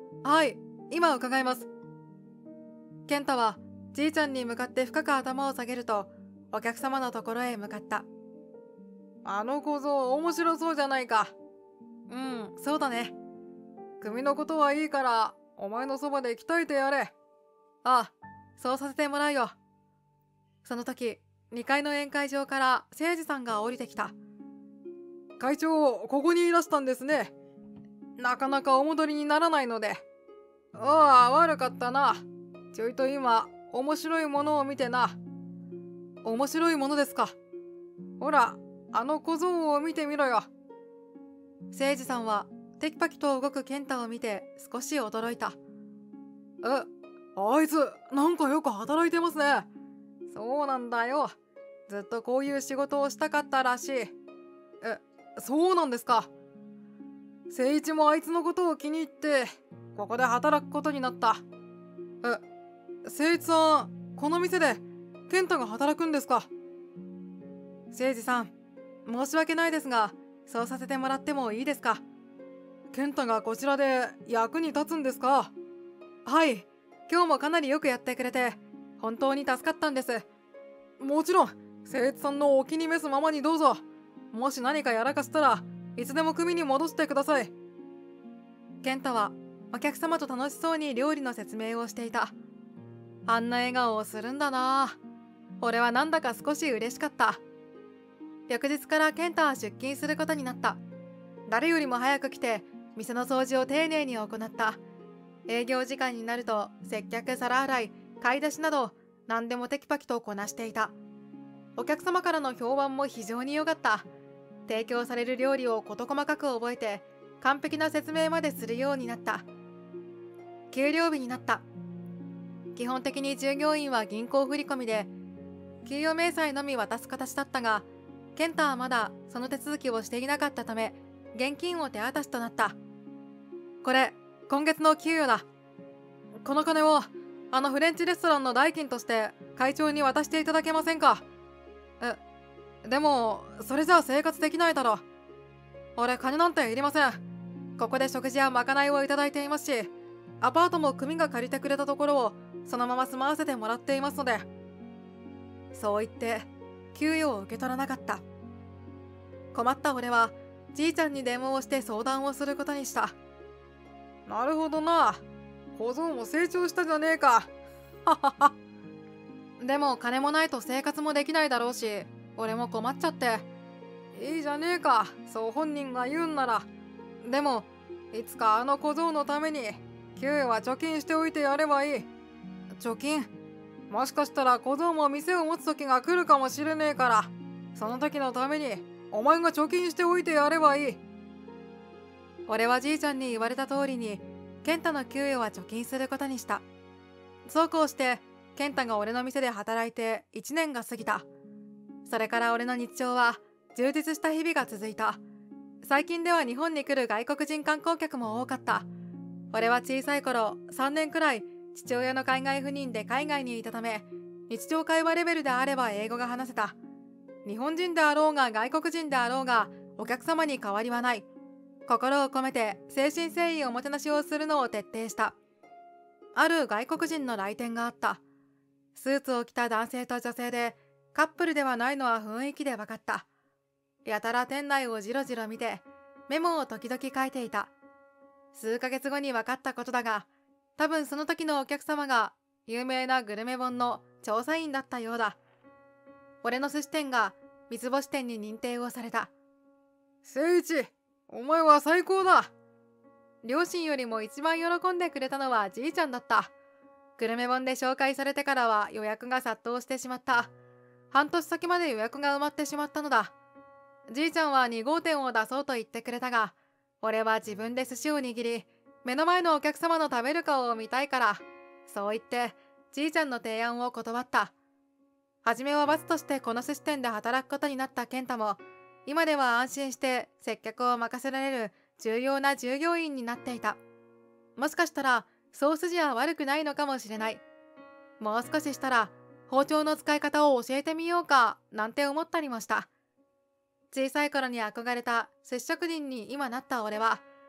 はい、今伺います。健太はじいちゃんに向かって深く頭を下げると、お客様のところへ向かった。 あの小僧面白そうじゃないか。 うん、そうだね。 組のことはいいからお前のそばで鍛えてやれ。 ああ、そうさせてもらうよ。その時、にかいの宴会場から誠司さんが降りてきた。 会長、ここにいらしたんですね。なかなかお戻りにならないので。ああ、悪かったな。ちょいと今面白いものを見てな。 面白いものですか。 ほら、あの小僧を見てみろよ。 誠司さんはテキパキと動く健太を見て少し驚いた。 え、あいつなんかよく働いてますね。そうなんだよ。ずっとこういう仕事をしたかったらしい。え、そうなんですか。誠一もあいつのことを気に入ってここで働くことになった。 え、誠一さん、この店で健太が働くんですか。誠司さん、申し訳ないですが、そうさせてもらってもいいですか。 健太がこちらで役に立つんですか。 はい、今日もかなりよくやってくれて本当に助かったんです。 もちろん誠一さんのお気に召すままにどうぞ。もし何かやらかしたらいつでも組に戻してください。 健太はお客様と楽しそうに料理の説明をしていた。あんな笑顔をするんだな。俺はなんだか少し嬉しかった。翌日から健太は出勤することになった。誰よりも早く来て店の掃除を丁寧に行った。営業時間になると接客、皿洗い、買い出しなど何でもテキパキとこなしていた。お客様からの評判も非常に良かった。提供される料理を事細かく覚えて完璧な説明までするようになった。給料日になった。基本的に従業員は銀行振込で給与明細のみ渡す形だったが、健太はまだその手続きをしていなかったため現金を手渡しとなった。これ今月の給与だ。この金をあのフレンチレストランの代金として会長に渡していただけませんか。え、でもそれじゃあ生活できないだろ。俺金なんていりません。ここで食事やまかないをいただいていますし、アパートも組が借りてくれたところをそのまま住まわせてもらっていますので。そう言って給与を受け取らなかった。困った俺はじいちゃんに電話をして相談をすることにした。 なるほどな。小僧も成長したじゃねえか。ははは。 でも金もないと生活もできないだろうし、俺も困っちゃって。 いいじゃねえか、そう本人が言うんなら。でもいつかあの小僧のために給与は貯金しておいてやればいい。 貯金？ もしかしたら小僧も店を持つ時が来るかもしれねえから、その時のためにお前が貯金しておいてやればいい。 俺はじいちゃんに言われた通りに健太の給与は貯金することにした。そうこうして健太が俺の店で働いていちねんが過ぎた。それから俺の日常は充実した日々が続いた。最近では日本に来る外国人観光客も多かった。俺は小さい頃さんねんくらい父親の海外赴任で海外にいたため、日常会話レベルであれば英語が話せた。日本人であろうが外国人であろうがお客様に変わりはない。心を込めて誠心誠意おもてなしをするのを徹底した。ある外国人の来店があった。スーツを着た男性と女性でカップルではないのは雰囲気で分かった。やたら店内をじろじろ見てメモを時々書いていた。数ヶ月後に分かったことだが、多分その時のお客様が有名なグルメ本の調査員だったようだ。俺の寿司店が三つ星店に認定をされた。 誠一、お前は最高だ。 両親よりも一番喜んでくれたのはじいちゃんだった。グルメ本で紹介されてからは予約が殺到してしまった。半年先まで予約が埋まってしまったのだ。じいちゃんはに号店を出そうと言ってくれたが、俺は自分で寿司を握り、目の前のお客様の食べる顔を見たいから、そう言ってじいちゃんの提案を断った。初めは罰としてこの寿司店で働くことになった健太も、今では安心して接客を任せられる重要な従業員になっていた。もしかしたらそう筋は悪くないのかもしれない。もう少ししたら包丁の使い方を教えてみようかなんて思ったりもした。小さい頃に憧れた寿司職人に今なった俺は、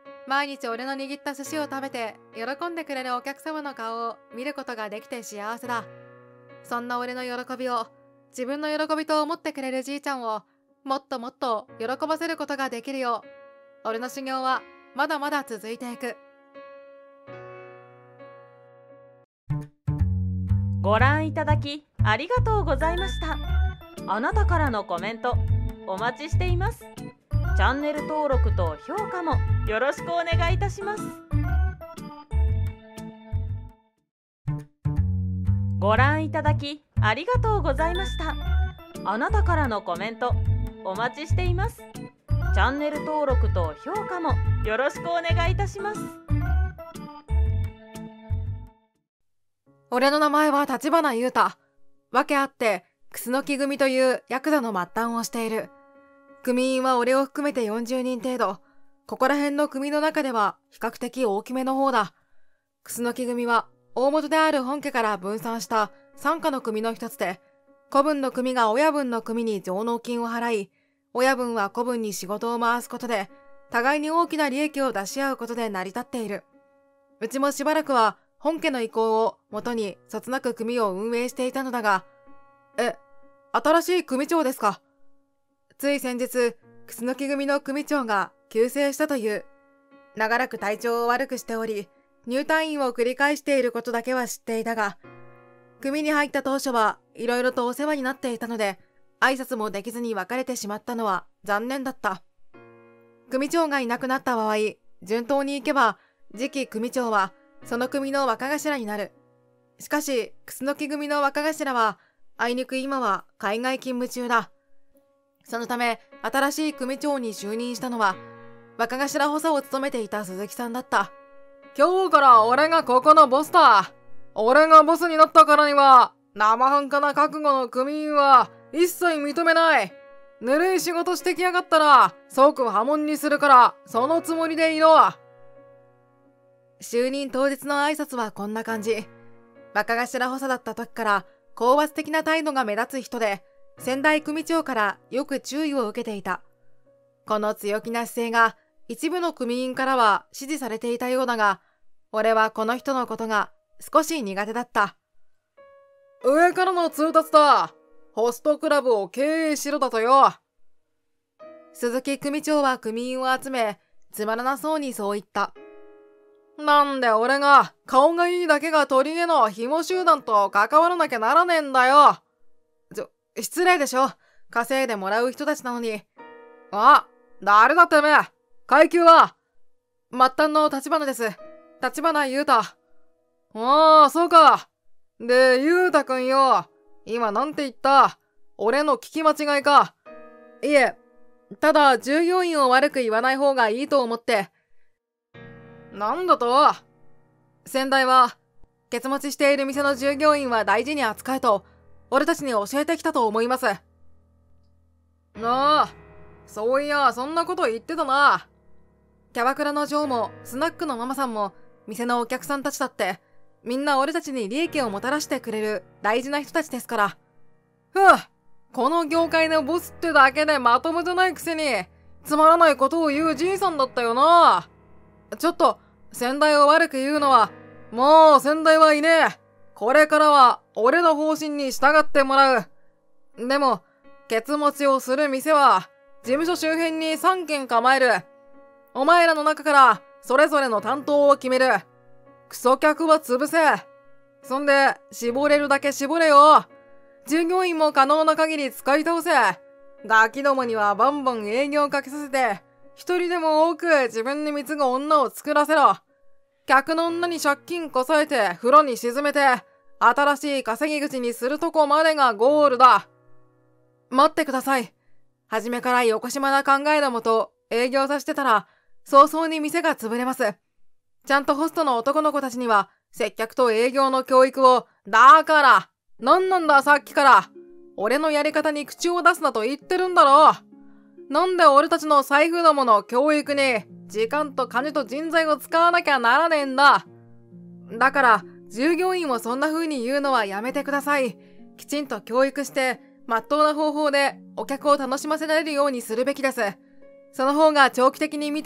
毎日俺の握った寿司を食べて喜んでくれるお客様の顔を見ることができて幸せだ。そんな俺の喜びを自分の喜びと思ってくれるじいちゃんをもっともっと喜ばせることができるよう、俺の修行はまだまだ続いていく。 ご覧いただきありがとうございました。あなたからのコメントお待ちしています。チャンネル登録と評価もよろしくお願いいたします。ご覧いただきありがとうございました。あなたからのコメントお待ちしています。チャンネル登録と評価もよろしくお願いいたします。 俺の名前は立花優太。わけあって楠木組というヤクザの末端をしている。組員は俺を含めてよんじゅうにん程度。ここら辺の組の中では比較的大きめの方だ。楠木組は大元である本家から分散した傘下の組の一つで、子分の組が親分の組に上納金を払い、親分は子分に仕事を回すことで、互いに大きな利益を出し合うことで成り立っている。うちもしばらくは本家の意向をもとにそつなく組を運営していたのだが、え、新しい組長ですか？つい先日、楠木組の組長が急逝したという。長らく体調を悪くしており、入退院を繰り返していることだけは知っていたが、組に入った当初はいろいろとお世話になっていたので、挨拶もできずに別れてしまったのは残念だった。組長がいなくなった場合、順当にいけば次期組長はその組の若頭になる。しかし、楠木組の若頭は、あいにく今は海外勤務中だ。そのため、新しい組長に就任したのは、若頭補佐を務めていた鈴木さんだった。 今日から俺がここのボスだ。俺がボスになったからには、生半可な覚悟の組員は一切認めない。ぬるい仕事してきやがったら、即破門にするから、そのつもりでいろ。 就任当日の挨拶はこんな感じ。若頭補佐だった時から高圧的な態度が目立つ人で、先代組長からよく注意を受けていた。この強気な姿勢が一部の組員からは支持されていたようだが、俺はこの人のことが少し苦手だった。 上からの通達だ。ホストクラブを経営しろだとよ。 鈴木組長は組員を集め、つまらなそうにそう言った。 なんで俺が顔がいいだけが取り柄の紐集団と関わらなきゃならねえんだよ。 ちょ、失礼でしょ。稼いでもらう人たちなのに。 あ、誰だてめえ。階級は？ 末端の立花です。立花優太。 ああ、そうか。で、優太くんよ。今なんて言った？俺の聞き間違いか。 いえ、ただ従業員を悪く言わない方がいいと思って。 なんだと？ 先代は、ケツ持ちしている店の従業員は大事に扱えと、俺たちに教えてきたと思います。 ああ、そういや、そんなこと言ってたな。 キャバクラのジョーも、スナックのママさんも、店のお客さんたちだって、みんな俺たちに利益をもたらしてくれる大事な人たちですから。 ふう、この業界のボスってだけでまともじゃないくせに、つまらないことを言うじいさんだったよな。ちょっと、先代を悪く言うのは、もう先代はいねえ。これからは俺の方針に従ってもらう。でも、ケツ持ちをする店は、事務所周辺にさんけん構える。お前らの中から、それぞれの担当を決める。クソ客は潰せ。そんで、絞れるだけ絞れよ。従業員も可能な限り使い倒せ。ガキどもにはバンバン営業かけさせて、一人でも多く自分に貢ぐ女を作らせろ。客の女に借金こさえて風呂に沈めて、新しい稼ぎ口にするとこまでがゴールだ。 待ってください。初めから横島な考えのもと営業させてたら、早々に店が潰れます。ちゃんとホストの男の子たちには、接客と営業の教育を、だから、なんなんださっきから。俺のやり方に口を出すなと言ってるんだろう。なんで俺たちの財布どもの教育に、時間と金と人材を使わなきゃならねえんだ。だから、従業員をそんな風に言うのはやめてください。きちんと教育して、まっとうな方法でお客を楽しませられるようにするべきです。その方が長期的に見て、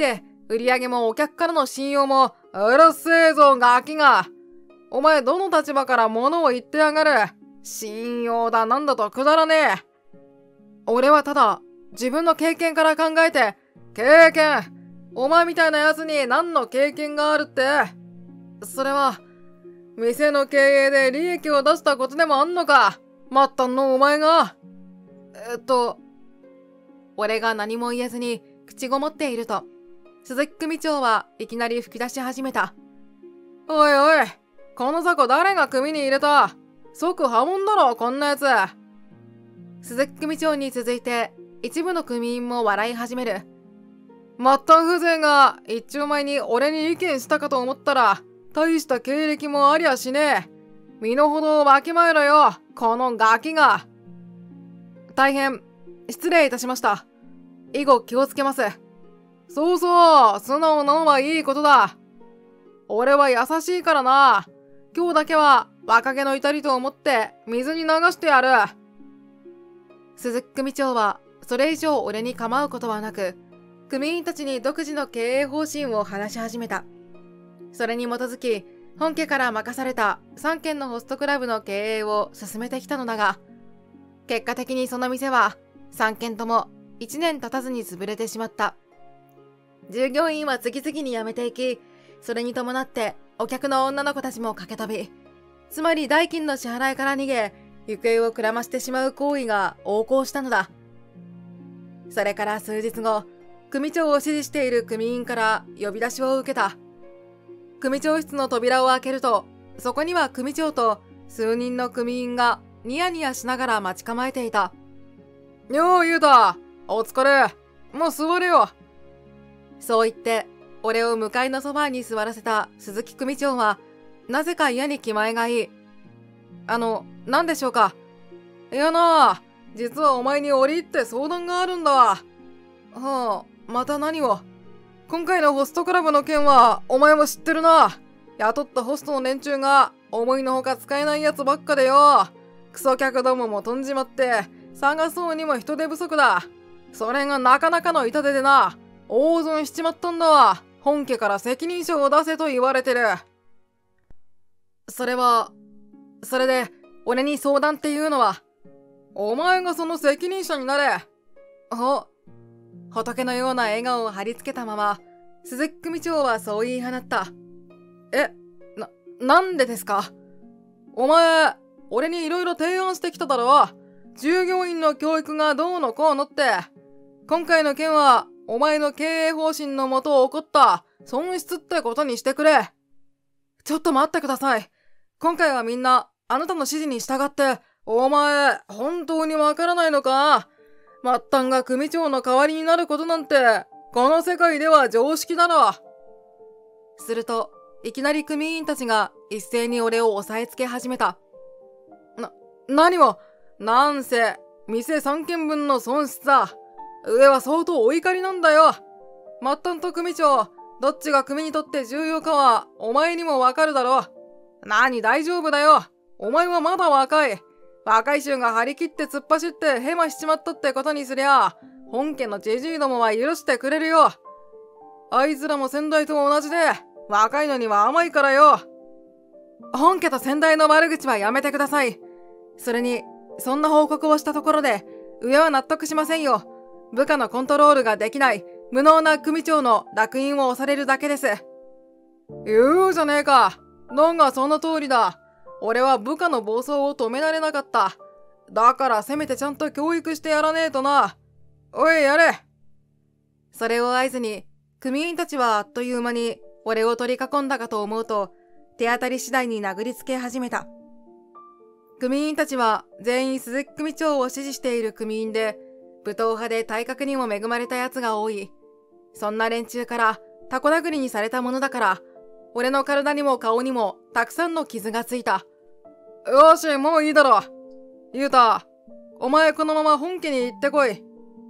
売り上げもお客からの信用も、うるせえぞ、ガキが。お前どの立場から物を言ってやがる。信用だなんだとくだらねえ。俺はただ、自分の経験から考えて、経験お前みたいな奴に何の経験があるって。それは、店の経営で利益を出したことでもあんのか。末端のお前が。えっと、俺が何も言えずに口ごもっていると、鈴木組長はいきなり吹き出し始めた。おいおい、この雑魚誰が組に入れた？即破門だろ、こんなやつ。鈴木組長に続いて、一部の組員も笑い始める。末端風情が一丁前に俺に意見したかと思ったら、大した経歴もありゃしねえ。身の程をわきまえろよ、このガキが。大変、失礼いたしました。以後気をつけます。そうそう、素直なのはいいことだ。俺は優しいからな。今日だけは若気の至りと思って水に流してやる。鈴木組長はそれ以上俺に構うことはなく、組員たちに独自の経営方針を話し始めた。それに基づき、本家から任されたさんけんのホストクラブの経営を進めてきたのだが、結果的にその店はさんけんともいちねん経たずに潰れてしまった。従業員は次々に辞めていき、それに伴ってお客の女の子たちも駆け飛び、つまり代金の支払いから逃げ、行方をくらましてしまう行為が横行したのだ。それから数日後、組長を指示している組員から呼び出しを受けた。組長室の扉を開けると、そこには組長と数人の組員がニヤニヤしながら待ち構えていた。よう、ゆうた、お疲れ。もう座れよ。そう言って、俺を向かいのソファーに座らせた鈴木組長は、なぜか嫌に気前がいい。あの、何でしょうか。いやな、実はお前に折り入って相談があるんだわ。はあ、また何を。今回のホストクラブの件は、お前も知ってるな。雇ったホストの連中が、思いのほか使えないやつばっかでよ。クソ客どもも飛んじまって、探そうにも人手不足だ。それがなかなかの痛手でな、大損しちまったんだわ。本家から責任書を出せと言われてる。それは、それで、俺に相談っていうのは、お前がその責任者になれ。あ、仏のような笑顔を貼り付けたまま、鈴木組長はそう言い放った。え、な、なんでですか？お前、俺に色々提案してきただろ。従業員の教育がどうのこうのって。今回の件は、お前の経営方針のもと起こった損失ってことにしてくれ。ちょっと待ってください。今回はみんな、あなたの指示に従って、お前、本当にわからないのか？末端が組長の代わりになることなんて、この世界では常識だろ。すると、いきなり組員たちが一斉に俺を押さえつけ始めた。な、何も、なんせ、店さんけんぶんの損失だ。上は相当お怒りなんだよ。末端と組長、どっちが組にとって重要かは、お前にもわかるだろ。何大丈夫だよ。お前はまだ若い。若い衆が張り切って突っ走ってヘマしちまったってことにすりゃ、本家のジジイどもは許してくれるよ。あいつらも先代と同じで、若いのには甘いからよ。本家と先代の悪口はやめてください。それに、そんな報告をしたところで、上は納得しませんよ。部下のコントロールができない、無能な組長の烙印を押されるだけです。言うじゃねえか。なんがその通りだ。俺は部下の暴走を止められなかった。だからせめてちゃんと教育してやらねえとな。おい、やれ。それを合図に、組員たちはあっという間に俺を取り囲んだかと思うと、手当たり次第に殴りつけ始めた。組員たちは全員鈴木組長を支持している組員で、武闘派で体格にも恵まれた奴が多い。そんな連中からタコ殴りにされたものだから、俺の体にも顔にもたくさんの傷がついた。よし、もういいだろ。ゆうた、お前このまま本家に行ってこい。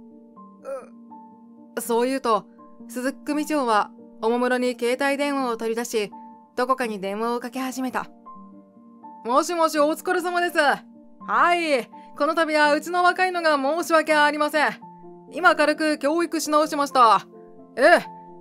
そう言うと、鈴木組長はおもむろに携帯電話を取り出し、どこかに電話をかけ始めた。もしもし、お疲れ様です。はい、この度はうちの若いのが申し訳ありません。今軽く教育し直しました。ええ、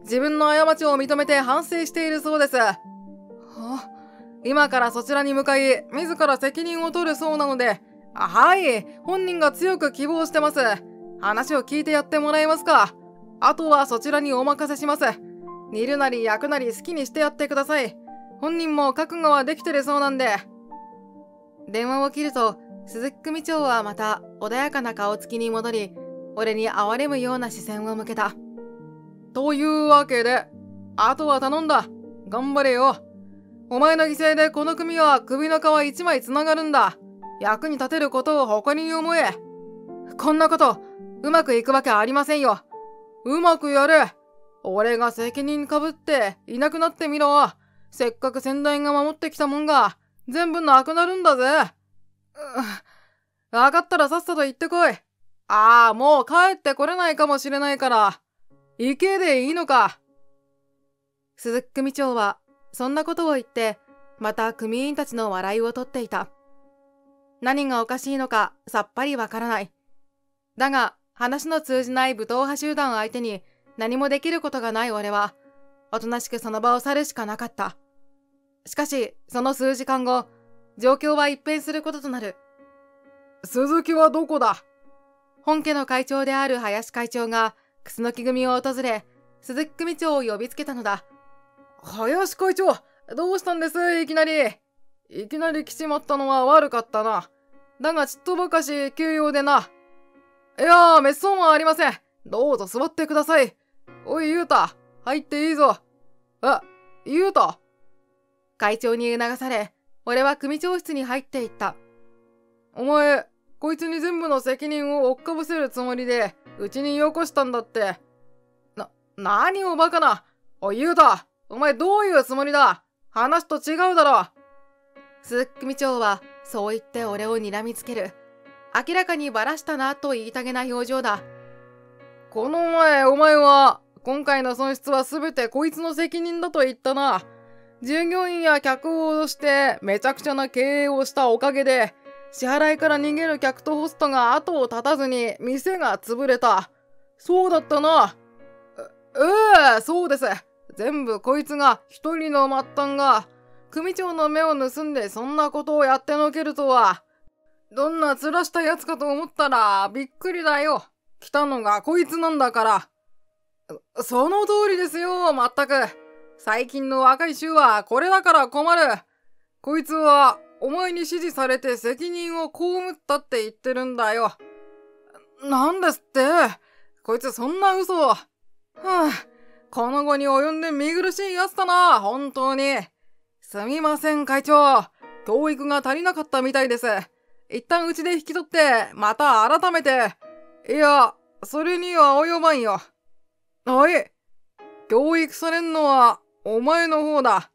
自分の過ちを認めて反省しているそうです。は今からそちらに向かい、自ら責任を取るそうなので、あはい、本人が強く希望してます。話を聞いてやってもらえますか。あとはそちらにお任せします。煮るなり焼くなり好きにしてやってください。本人も覚悟はできてるそうなんで。電話を切ると、鈴木組長はまた穏やかな顔つきに戻り、俺に哀れむような視線を向けた。というわけで、あとは頼んだ。頑張れよ。お前の犠牲でこの組は首の皮一枚つながるんだ。役に立てることを誇りに思え。こんなこと、うまくいくわけありませんよ。うまくやれ。俺が責任かぶっていなくなってみろ。せっかく先代が守ってきたもんが、全部なくなるんだぜ。うわかったらさっさと行ってこい。ああ、もう帰ってこれないかもしれないから。行けでいいのか。鈴木組長は、そんなことを言って、また組員たちの笑いを取っていた。何がおかしいのかさっぱりわからない。だが、話の通じない武闘派集団相手に何もできることがない俺は、おとなしくその場を去るしかなかった。しかし、その数時間後、状況は一変することとなる。鈴木はどこだ？本家の会長である林会長が、楠木組を訪れ、鈴木組長を呼びつけたのだ。林会長、どうしたんです？いきなり。いきなり来ちまったのは悪かったな。だがちっとばかし急用でな。いやー、めっそうもありません。どうぞ座ってください。おい、ゆうた、入っていいぞ。え、ゆうた。会長に促され、俺は組長室に入っていった。お前、こいつに全部の責任を追っかぶせるつもりで、うちによこしたんだって。な、何をバカな。おい、ゆうた、お前どういうつもりだ。話と違うだろ。鈴木組長は、そう言って俺を睨みつける。明らかにバラしたなと言いたげな表情だ。この前、お前は、今回の損失はすべてこいつの責任だと言ったな。従業員や客を脅して、めちゃくちゃな経営をしたおかげで、支払いから逃げる客とホストが後を絶たずに、店が潰れた。そうだったな。ええ、そうです。全部こいつが一人の末端が、組長の目を盗んでそんなことをやってのけるとは。どんな面したやつかと思ったらびっくりだよ。来たのがこいつなんだから。その通りですよ、まったく。最近の若い衆はこれだから困る。こいつはお前に指示されて責任を被ったって言ってるんだよ。なんですって。こいつそんな嘘を。はぁ、この後に及んで見苦しいやつだな、本当に。すみません、会長。教育が足りなかったみたいです。一旦うちで引き取って、また改めて。いや、それには及ばんよ。はい。教育されんのは、お前の方だ。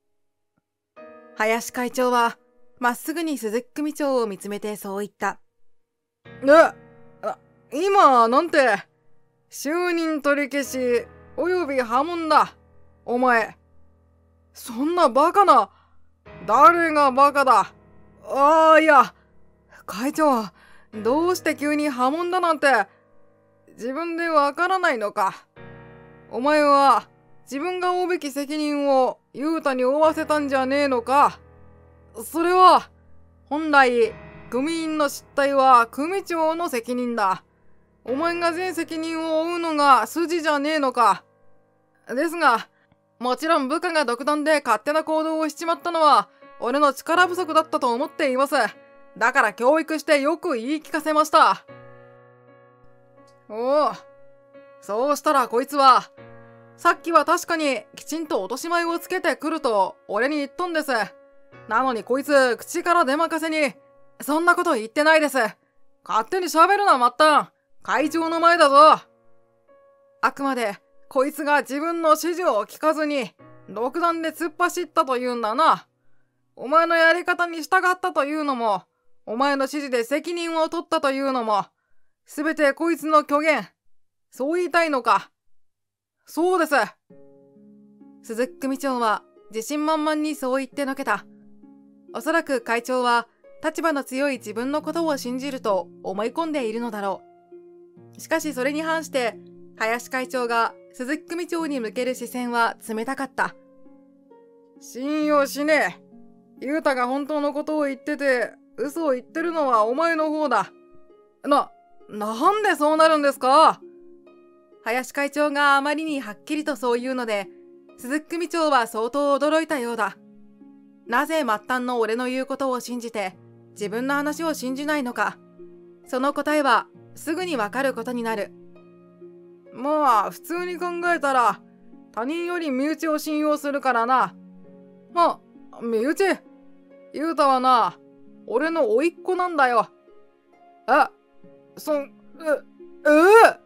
林会長は、まっすぐに鈴木組長を見つめてそう言った。え、今、なんて、就任取り消し、および破門だ。お前。そんなバカな。誰がバカだ。ああ、いや。会長、どうして急に破門だなんて、自分でわからないのか。お前は、自分が負うべき責任を、雄太に負わせたんじゃねえのか。それは、本来、組員の失態は組長の責任だ。お前が全責任を負うのが筋じゃねえのか。ですが、もちろん部下が独断で勝手な行動をしちまったのは、俺の力不足だったと思っています。だから教育してよく言い聞かせました。おお、そうしたらこいつは、さっきは確かにきちんと落とし前をつけてくると俺に言っとんです。なのにこいつ口から出まかせに、そんなこと言ってないです。勝手に喋るな、まったん。会長の前だぞ。あくまで、こいつが自分の指示を聞かずに、独断で突っ走ったというんだな。お前のやり方に従ったというのも、お前の指示で責任を取ったというのも、すべてこいつの虚言。そう言いたいのか。そうです。鈴木組長は自信満々にそう言ってのけた。おそらく会長は立場の強い自分のことを信じると思い込んでいるのだろう。しかしそれに反して林会長が鈴木組長に向ける視線は冷たかった。 信用しねえ。雄太が本当のことを言ってて、嘘を言ってるのはお前の方だ。な、なんでそうなるんですか？ 林会長があまりにはっきりとそう言うので、鈴木組長は相当驚いたようだ。なぜ末端の俺の言うことを信じて、自分の話を信じないのか。その答えはすぐにわかることになる。 まあ、普通に考えたら、他人より身内を信用するからな。あ、身内？雄太はな、俺の甥っ子なんだよ。え、そ、う、ええ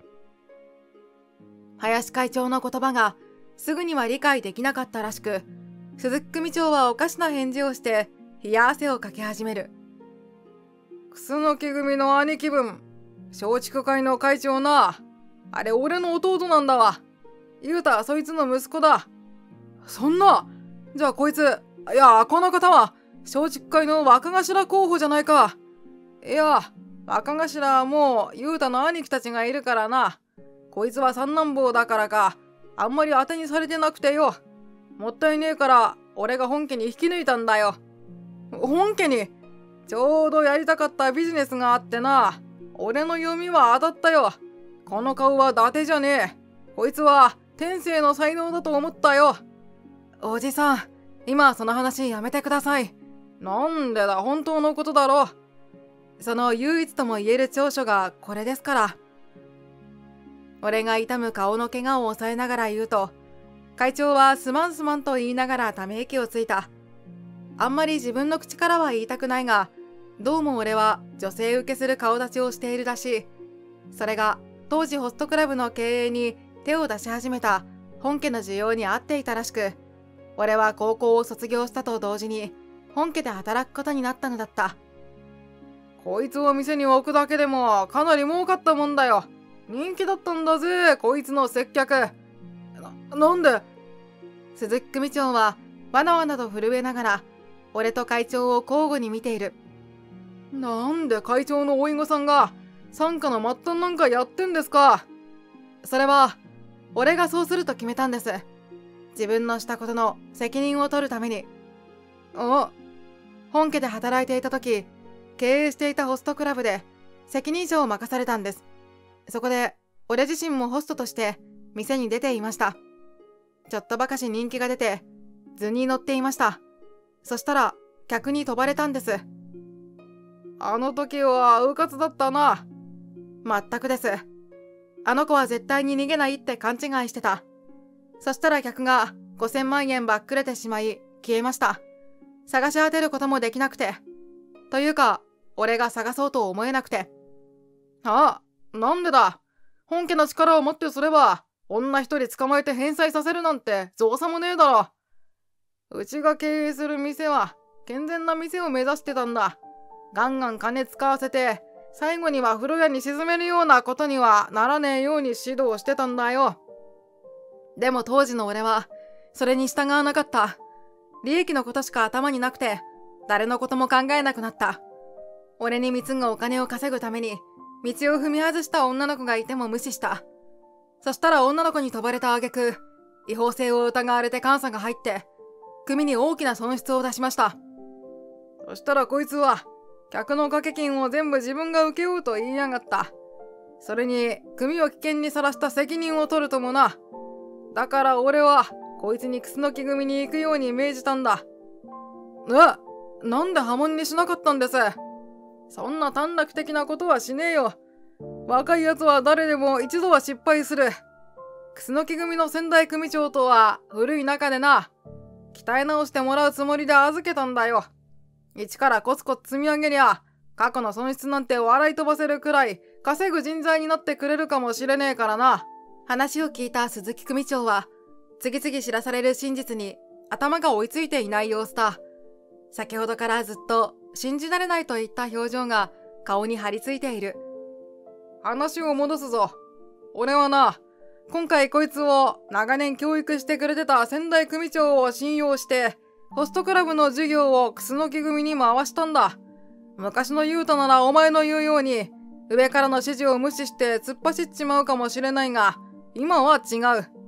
林会長の言葉がすぐには理解できなかったらしく、鈴木組長はおかしな返事をして冷や汗をかき始める。 楠木組の兄貴分、松竹会の会長な。あれ俺の弟なんだわ。雄太はそいつの息子だ。そんな、じゃあこいつ、いやこの方は松竹会の若頭候補じゃないか。いや、若頭はもう雄太の兄貴たちがいるからな。こいつは三男坊だからか、あんまり当てにされてなくてよ。もったいねえから俺が本家に引き抜いたんだよ。本家にちょうどやりたかったビジネスがあってな。俺の読みは当たったよ。この顔は伊達じゃねえ。こいつは天性の才能だと思ったよ。 おじさん、今その話やめてください。 なんでだ、本当のことだろ。 その唯一とも言える長所がこれですから。俺が痛む顔の怪我を抑えながら言うと、会長はすまんすまんと言いながらため息をついた。あんまり自分の口からは言いたくないが、どうも俺は女性受けする顔立ちをしているらしい。それが当時ホストクラブの経営に手を出し始めた本家の需要に合っていたらしく、俺は高校を卒業したと同時に本家で働くことになったのだった。 こいつを店に置くだけでもかなり儲かったもんだよ。人気だったんだぜ、こいつの接客。な、なんで？ 鈴木組長はわなわなと震えながら俺と会長を交互に見ている。 なんで会長のおいごさんが傘下の末端なんかやってんですか？ それは俺がそうすると決めたんです。自分のしたことの責任を取るために。 あ、 本家で働いていた時、経営していたホストクラブで責任者を任されたんです。そこで俺自身もホストとして店に出ていました。ちょっとばかし人気が出て図に乗っていました。そしたら客に飛ばれたんです。 あの時はうかつだったな。 まったくです。あの子は絶対に逃げないって勘違いしてた。そしたら客がごせんまんえんばっくれてしまい消えました。探し当てることもできなくて。というか、俺が探そうと思えなくて。 ああ、なんでだ。本家の力をもってすれば、女一人捕まえて返済させるなんて造作もねえだろ。うちが経営する店は健全な店を目指してたんだ。ガンガン金使わせて、最後には風呂屋に沈めるようなことにはならねえように指導してたんだよ。 でも当時の俺はそれに従わなかった。利益のことしか頭になくて、誰のことも考えなくなった。俺に貢ぐお金を稼ぐために道を踏み外した女の子がいても無視した。そしたら女の子に飛ばれた挙句、違法性を疑われて監査が入って組に大きな損失を出しました。 そしたらこいつは客の掛け金を全部自分が請け負うと言いやがった。それに組を危険にさらした責任を取るともな。だから俺はこいつに楠木組に行くように命じたんだ。え、なんで破門にしなかったんです？そんな短絡的なことはしねえよ。若いやつは誰でも一度は失敗する。楠木組の先代組長とは古い仲でな。鍛え直してもらうつもりで預けたんだよ。一からコツコツ積み上げりゃ、過去の損失なんて笑い飛ばせるくらい稼ぐ人材になってくれるかもしれねえからな。 話を聞いた鈴木組長は、次々知らされる真実に頭が追いついていない様子だ。先ほどからずっと信じられないといった表情が顔に張り付いている。 話を戻すぞ。俺はな、今回こいつを長年教育してくれてた先代組長を信用して、ホストクラブの授業を楠木組に回したんだ。昔の雄太ならお前の言うように、上からの指示を無視して突っ走っちまうかもしれないが、今は違う。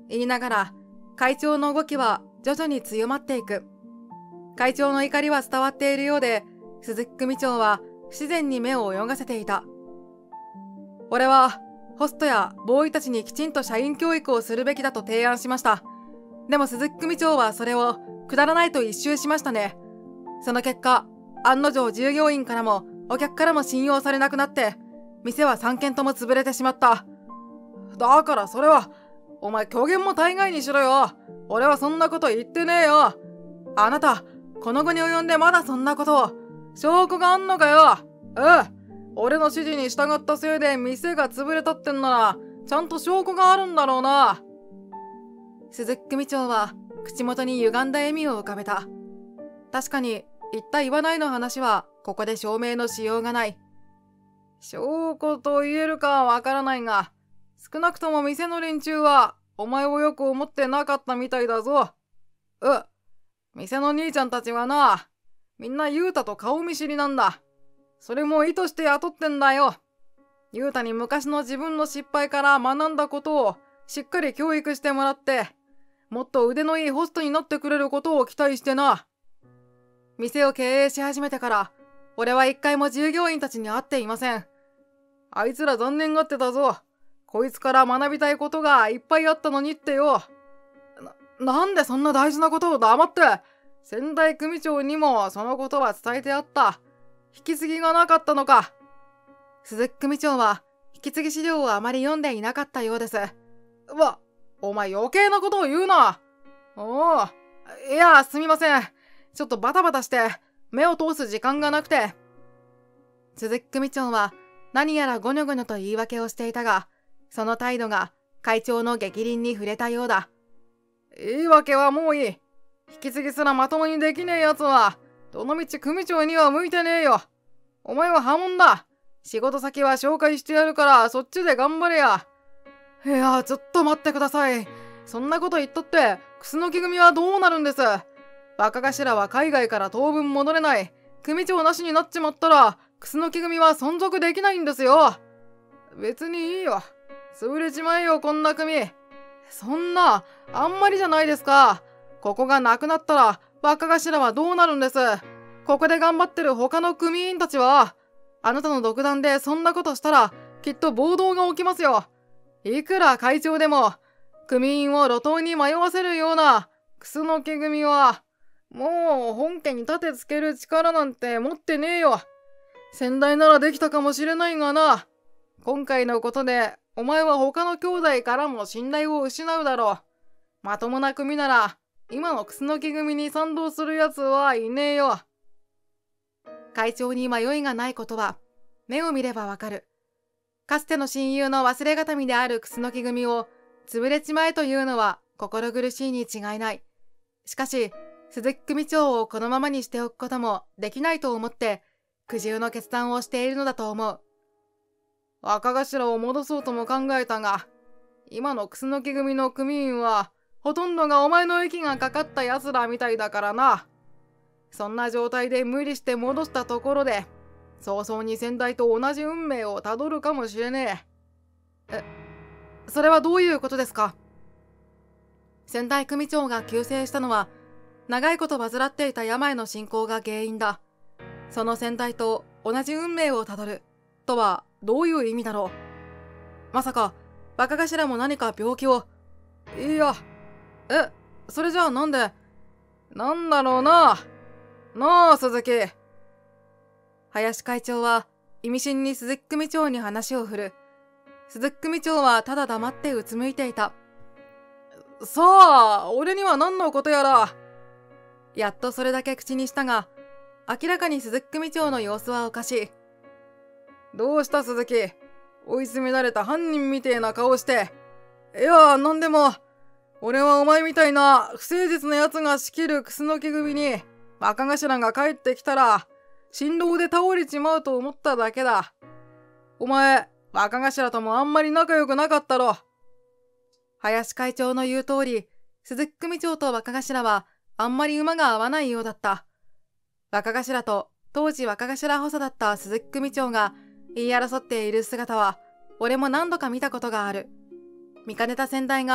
言いながら、会長の動きは徐々に強まっていく。会長の怒りは伝わっているようで、鈴木組長は不自然に目を泳がせていた。俺は、ホストやボーイたちにきちんと社員教育をするべきだと提案しました。でも鈴木組長はそれをくだらないと一蹴しましたね。その結果、案の定従業員からもお客からも信用されなくなって、店はさんけんとも潰れてしまった。だからそれは、お前虚言も大概にしろよ。俺はそんなこと言ってねえよ。あなた、この後に及んでまだそんなことを。証拠があんのかよ。うん。俺の指示に従ったせいで店が潰れたってんなら、ちゃんと証拠があるんだろうな。鈴木組長は口元に歪んだ笑みを浮かべた。確かに、言った言わないの話は、ここで証明のしようがない。証拠と言えるかはわからないが、少なくとも店の連中は、お前をよく思ってなかったみたいだぞ。う、店の兄ちゃんたちはな、みんなユータと顔見知りなんだ。それも意図して雇ってんだよ。ユータに昔の自分の失敗から学んだことをしっかり教育してもらって、もっと腕のいいホストになってくれることを期待してな。店を経営し始めてから、俺は一回も従業員たちに会っていません。あいつら残念がってたぞ。こいつから学びたいことがいっぱいあったのにってよ。な、なんでそんな大事なことを黙って、先代組長にもそのことは伝えてあった。引き継ぎがなかったのか。鈴木組長は引き継ぎ資料をあまり読んでいなかったようです。わ、お前余計なことを言うな。おお、いや、すみません。ちょっとバタバタして目を通す時間がなくて。鈴木組長は何やらゴニョゴニョと言い訳をしていたが、その態度が会長の逆鱗に触れたようだ。言い訳はもういい。引き継ぎすらまともにできねえやつは、どのみち組長には向いてねえよ。お前は破門だ。仕事先は紹介してやるから、そっちで頑張れや。いや、ちょっと待ってください。そんなこと言っとって、楠木組はどうなるんです。若頭は海外から当分戻れない。組長なしになっちまったら、楠木組は存続できないんですよ。別にいいよ。潰れちまえよ、こんな組。そんな、あんまりじゃないですか。ここがなくなったら、若頭はどうなるんです。ここで頑張ってる他の組員たちは、あなたの独断でそんなことしたら、きっと暴動が起きますよ。いくら会長でも、組員を路頭に迷わせるような、楠木組は、もう本家に立てつける力なんて持ってねえよ。先代ならできたかもしれないがな。今回のことで、お前は他の兄弟からも信頼を失うだろう。まともな組なら、今の楠木組に賛同する奴はいねえよ。会長に迷いがないことは、目を見ればわかる。かつての親友の忘れがたみである楠木組を、潰れちまえというのは心苦しいに違いない。しかし、鈴木組長をこのままにしておくこともできないと思って、苦渋の決断をしているのだと思う。若頭を戻そうとも考えたが、今の楠木組の組員は、ほとんどがお前の息がかかった奴らみたいだからな。そんな状態で無理して戻したところで、早々に先代と同じ運命をたどるかもしれねえ。え、それはどういうことですか？先代組長が急逝したのは、長いこと患っていた病の進行が原因だ。その先代と同じ運命をたどる、とはどういう意味だろう。まさか、若頭も何か病気を。いや、え、それじゃあなんで、なんだろうな。なあ、鈴木。林会長は意味深に鈴木組長に話を振る。鈴木組長はただ黙ってうつむいていた。さあ、俺には何のことやら。やっとそれだけ口にしたが、明らかに鈴木組長の様子はおかしい。どうした鈴木。追い詰められた犯人みてえな顔して。いや、なんでも、俺はお前みたいな不誠実な奴が仕切る楠木組に、若頭が帰ってきたら、振動で倒れちまうと思っただけだ。お前、若頭ともあんまり仲良くなかったろ。林会長の言う通り、鈴木組長と若頭はあんまり馬が合わないようだった。若頭と当時若頭補佐だった鈴木組長が言い争っている姿は、俺も何度か見たことがある。見かねた先代が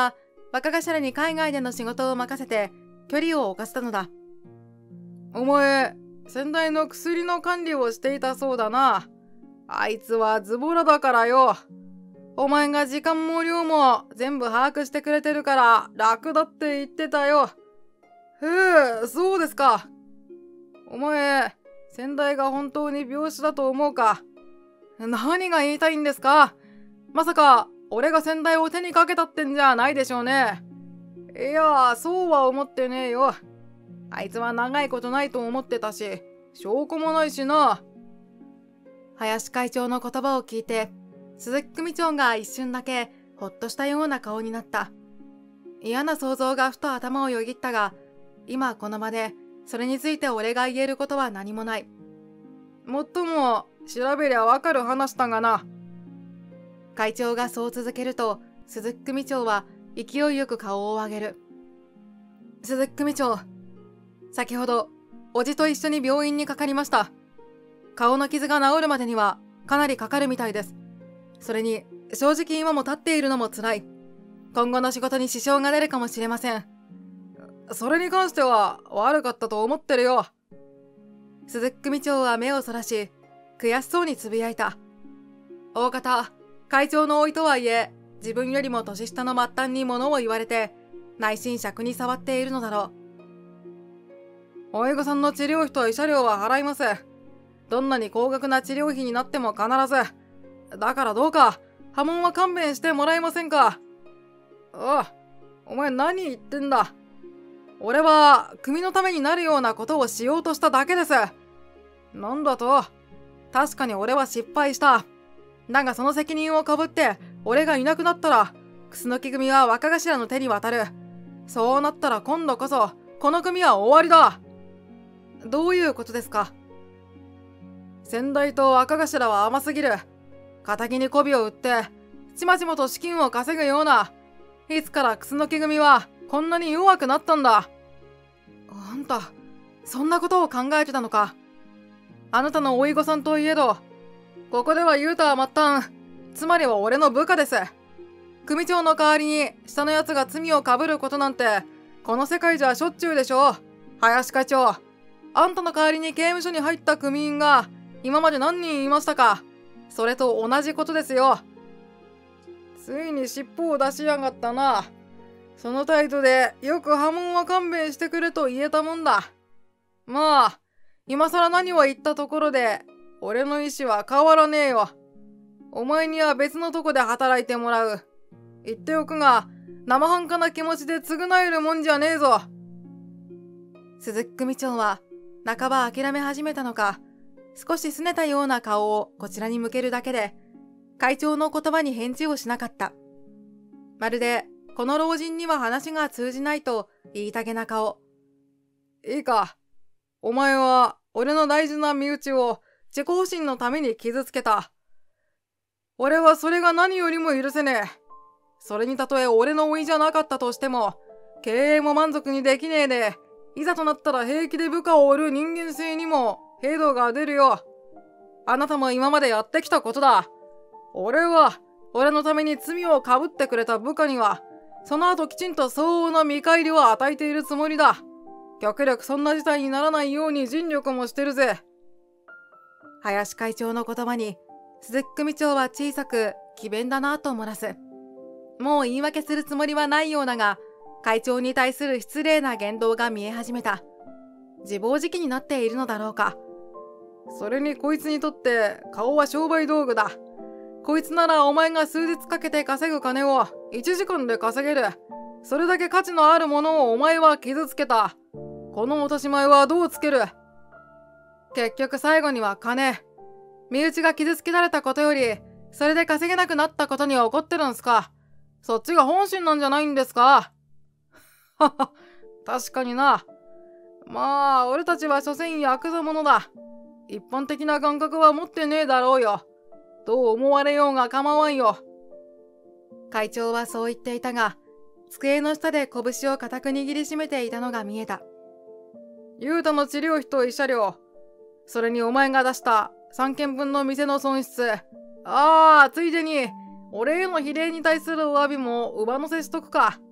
若頭に海外での仕事を任せて距離を置かせたのだ。 お前、先代の薬の管理をしていたそうだな。あいつはズボラだからよ。お前が時間も量も全部把握してくれてるから楽だって言ってたよ。へえ、そうですか。お前、先代が本当に病死だと思うか？何が言いたいんですか？まさか、俺が先代を手にかけたってんじゃないでしょうね。いや、そうは思ってねえよ。あいつは長いことないと思ってたし、証拠もないしな。 林会長の言葉を聞いて、鈴木組長が一瞬だけほっとしたような顔になった。嫌な想像がふと頭をよぎったが、今この場でそれについて俺が言えることは何もない。 もっとも調べりゃわかる話だがな。 会長がそう続けると、鈴木組長は勢いよく顔を上げる。鈴木組長、先ほどおじと一緒に病院にかかりました。顔の傷が治るまでにはかなりかかるみたいです。それに正直今も立っているのも辛い。今後の仕事に支障が出るかもしれません。 それに関しては悪かったと思ってるよ。 鈴木組長は目をそらし、悔しそうにつぶやいた。大方、会長の甥とはいえ、自分よりも年下の末端に物を言われて、内心尺に触っているのだろう。おいごさんの治療費と慰謝料は払います。どんなに高額な治療費になっても必ず。だからどうか、波紋は勘弁してもらえませんか。ああ、お前何言ってんだ。俺は組のためになるようなことをしようとしただけです。なんだと？確かに俺は失敗した。だがその責任をかぶって俺がいなくなったら、楠木組は若頭の手に渡る。そうなったら今度こそこの組は終わりだ。 どういうことですか？ 先代と若頭は甘すぎる。仇に媚びを売ってちまちまと資金を稼ぐような。いつから楠木組はこんなに弱くなったんだ。 あんた、そんなことを考えてたのか。 あなたの甥御さんといえど、ここでは言うたは末端、つまりは俺の部下です。組長の代わりに下のやつが罪をかぶることなんて、この世界じゃしょっちゅうでしょ。林会長、あんたの代わりに刑務所に入った組員が今まで何人いましたか。それと同じことですよ。ついに尻尾を出しやがったな。その態度でよく波紋は勘弁してくれと言えたもんだ。まあ、今更何を言ったところで、俺の意思は変わらねえよ。お前には別のとこで働いてもらう。言っておくが、生半可な気持ちで償えるもんじゃねえぞ。 鈴木組長は、半ば諦め始めたのか、少し拗ねたような顔をこちらに向けるだけで、会長の言葉に返事をしなかった。まるで、この老人には話が通じないと言いたげな顔。 いいか。お前は俺の大事な身内を自己保身のために傷つけた。俺はそれが何よりも許せねえ。それにたとえ俺の甥じゃなかったとしても、経営も満足にできねえで、いざとなったら平気で部下を折る人間性にも程度が出るよ。あなたも今までやってきたことだ。俺は、俺のために罪をかぶってくれた部下には、その後きちんと相応の見返りを与えているつもりだ。極力そんな事態にならないように尽力もしてるぜ。 林会長の言葉に、鈴木組長は小さく詭弁だなと漏らす。もう言い訳するつもりはないようだが、会長に対する失礼な言動が見え始めた。自暴自棄になっているのだろうか。 それにこいつにとって顔は商売道具だ。こいつならお前が数日かけて稼ぐ金をいちじかんで稼げる。それだけ価値のあるものをお前は傷つけた。この落とし前はどうつける？結局最後には金。身内が傷つけられたことより、それで稼げなくなったことに怒ってるんすか？そっちが本心なんじゃないんですか？はは、確かにな。まあ、俺たちは所詮ヤクザ者だ。一般的な感覚は持ってねえだろうよ。どう思われようが構わんよ。 会長はそう言っていたが、机の下で拳を固く握りしめていたのが見えた。 ユウタの治療費と慰謝料、それにお前が出したさんけんぶんの店の損失。ああ、ついでに、俺への非礼に対するお詫びも上乗せしとくか。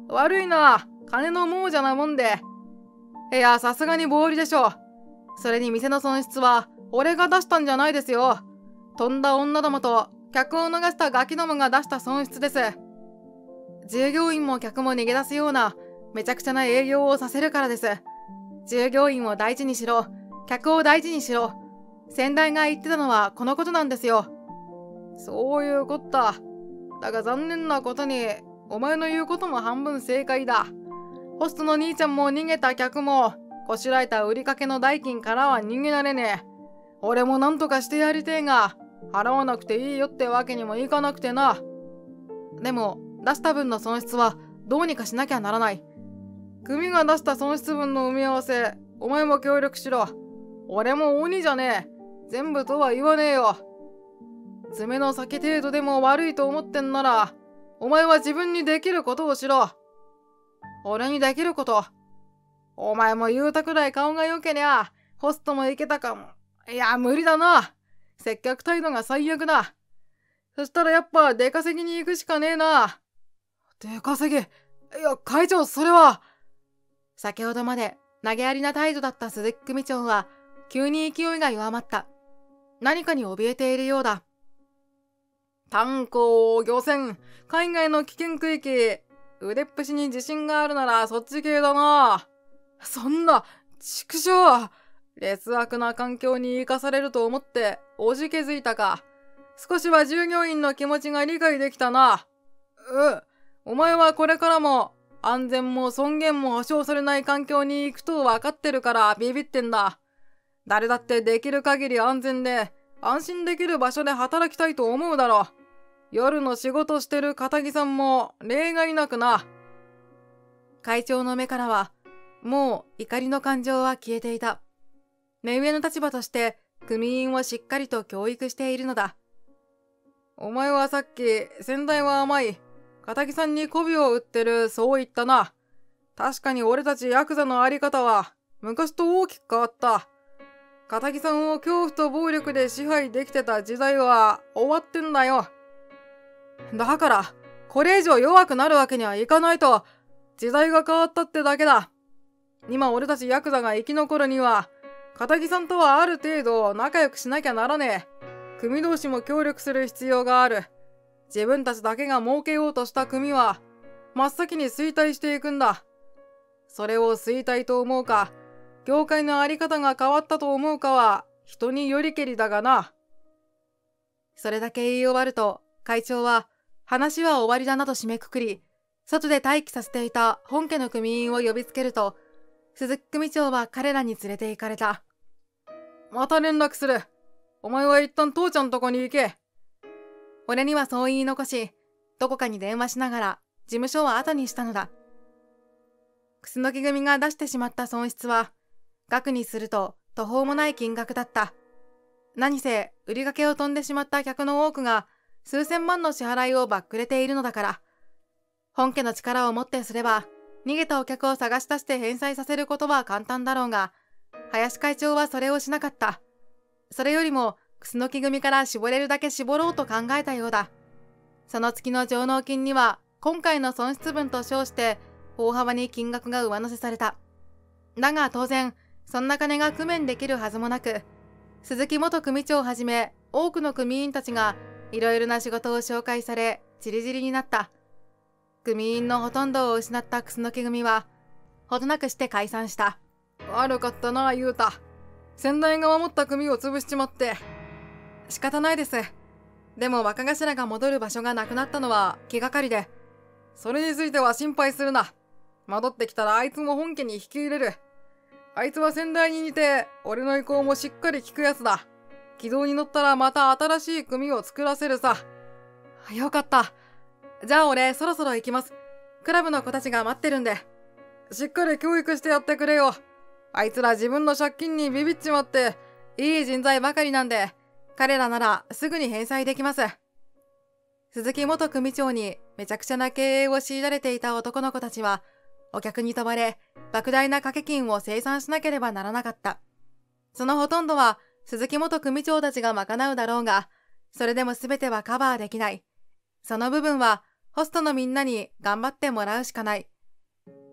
悪いな、金の亡者なもんで。いや、さすがに暴利でしょ。それに店の損失は俺が出したんじゃないですよ。とんだ女どもと客を逃したガキどもが出した損失です。従業員も客も逃げ出すようなめちゃくちゃな営業をさせるからです。従業員を大事にしろ、客を大事にしろ。先代が言ってたのはこのことなんですよ。そういうこった。だが残念なことに、お前の言うことも半分正解だ。ホストの兄ちゃんも逃げた客も、こしらえた売りかけの代金からは逃げられねえ。俺もなんとかしてやりてえが、払わなくていいよってわけにもいかなくてな。でも、出した分の損失はどうにかしなきゃならない。組が出した損失分の埋め合わせ、お前も協力しろ。俺も鬼じゃねえ。全部とは言わねえよ。爪の先程度でも悪いと思ってんなら、お前は自分にできることをしろ。俺にできること。お前も言うたくらい顔が良けりゃ、ホストもいけたかも。いや、無理だな。接客態度が最悪だ。そしたらやっぱ出稼ぎに行くしかねえな。出稼ぎ。いや、会長、それは。先ほどまで投げやりな態度だった鈴木組長は、急に勢いが弱まった。何かに怯えているようだ。炭鉱、漁船、海外の危険区域、腕っぷしに自信があるならそっち系だな。そんな、畜生。劣悪な環境に生かされると思っておじけづいたか。少しは従業員の気持ちが理解できたな。うん。お前はこれからも安全も尊厳も保証されない環境に行くと分かってるからビビってんだ。誰だってできる限り安全で安心できる場所で働きたいと思うだろう。夜の仕事してる片木さんも例外なくな。会長の目からはもう怒りの感情は消えていた。目上の立場として組員をしっかりと教育しているのだ。お前はさっき先代は甘い、片木さんに媚びを売ってる、そう言ったな。確かに俺たちヤクザのあり方は昔と大きく変わった。片木さんを恐怖と暴力で支配できてた時代は終わってんだよ。だからこれ以上弱くなるわけにはいかないと。時代が変わったってだけだ。今俺たちヤクザが生き残るには片木さんとはある程度仲良くしなきゃならねえ。組同士も協力する必要がある。自分たちだけが儲けようとした組は真っ先に衰退していくんだ。それを衰退と思うか、業界のあり方が変わったと思うかは人によりけりだがな。それだけ言い終わると会長は話は終わりだなと締めくくり、外で待機させていた本家の組員を呼びつけると、鈴木組長は彼らに連れて行かれた。また連絡する。お前は一旦父ちゃんとこに行け。俺にはそう言い残し、どこかに電話しながら事務所を後にしたのだ。楠木組が出してしまった損失は、額にすると途方もない金額だった。何せ売りかけを飛んでしまった客の多くが数千万の支払いをバックれているのだから、本家の力をもってすれば逃げたお客を探し出して返済させることは簡単だろうが、林会長はそれをしなかった。それよりも楠木組から絞れるだけ絞ろうと考えたようだ。その月の上納金には今回の損失分と称して大幅に金額が上乗せされた。だが当然そんな金が工面できるはずもなく、鈴木元組長をはじめ多くの組員たちがいろいろな仕事を紹介され散り散りになった。組員のほとんどを失った楠木組はほどなくして解散した。悪かったな、雄太。先代が守った組を潰しちまって。仕方ないです。でも若頭が戻る場所がなくなったのは気がかりで、それについては心配するな。戻ってきたらあいつも本家に引き入れる。あいつは先代に似て俺の意向もしっかり聞くやつだ。軌道に乗ったらまた新しい組を作らせるさ。よかった。じゃあ俺そろそろ行きます。クラブの子たちが待ってるんで。しっかり教育してやってくれよ。あいつら自分の借金にビビっちまっていい人材ばかりなんで、彼らならすぐに返済できます。鈴木元組長にめちゃくちゃな経営を強いられていた男の子たちはお客に飛ばれ莫大な掛け金を清算しなければならなかった。そのほとんどは鈴木元組長たちが賄うだろうが、それでも全てはカバーできない。その部分はホストのみんなに頑張ってもらうしかない。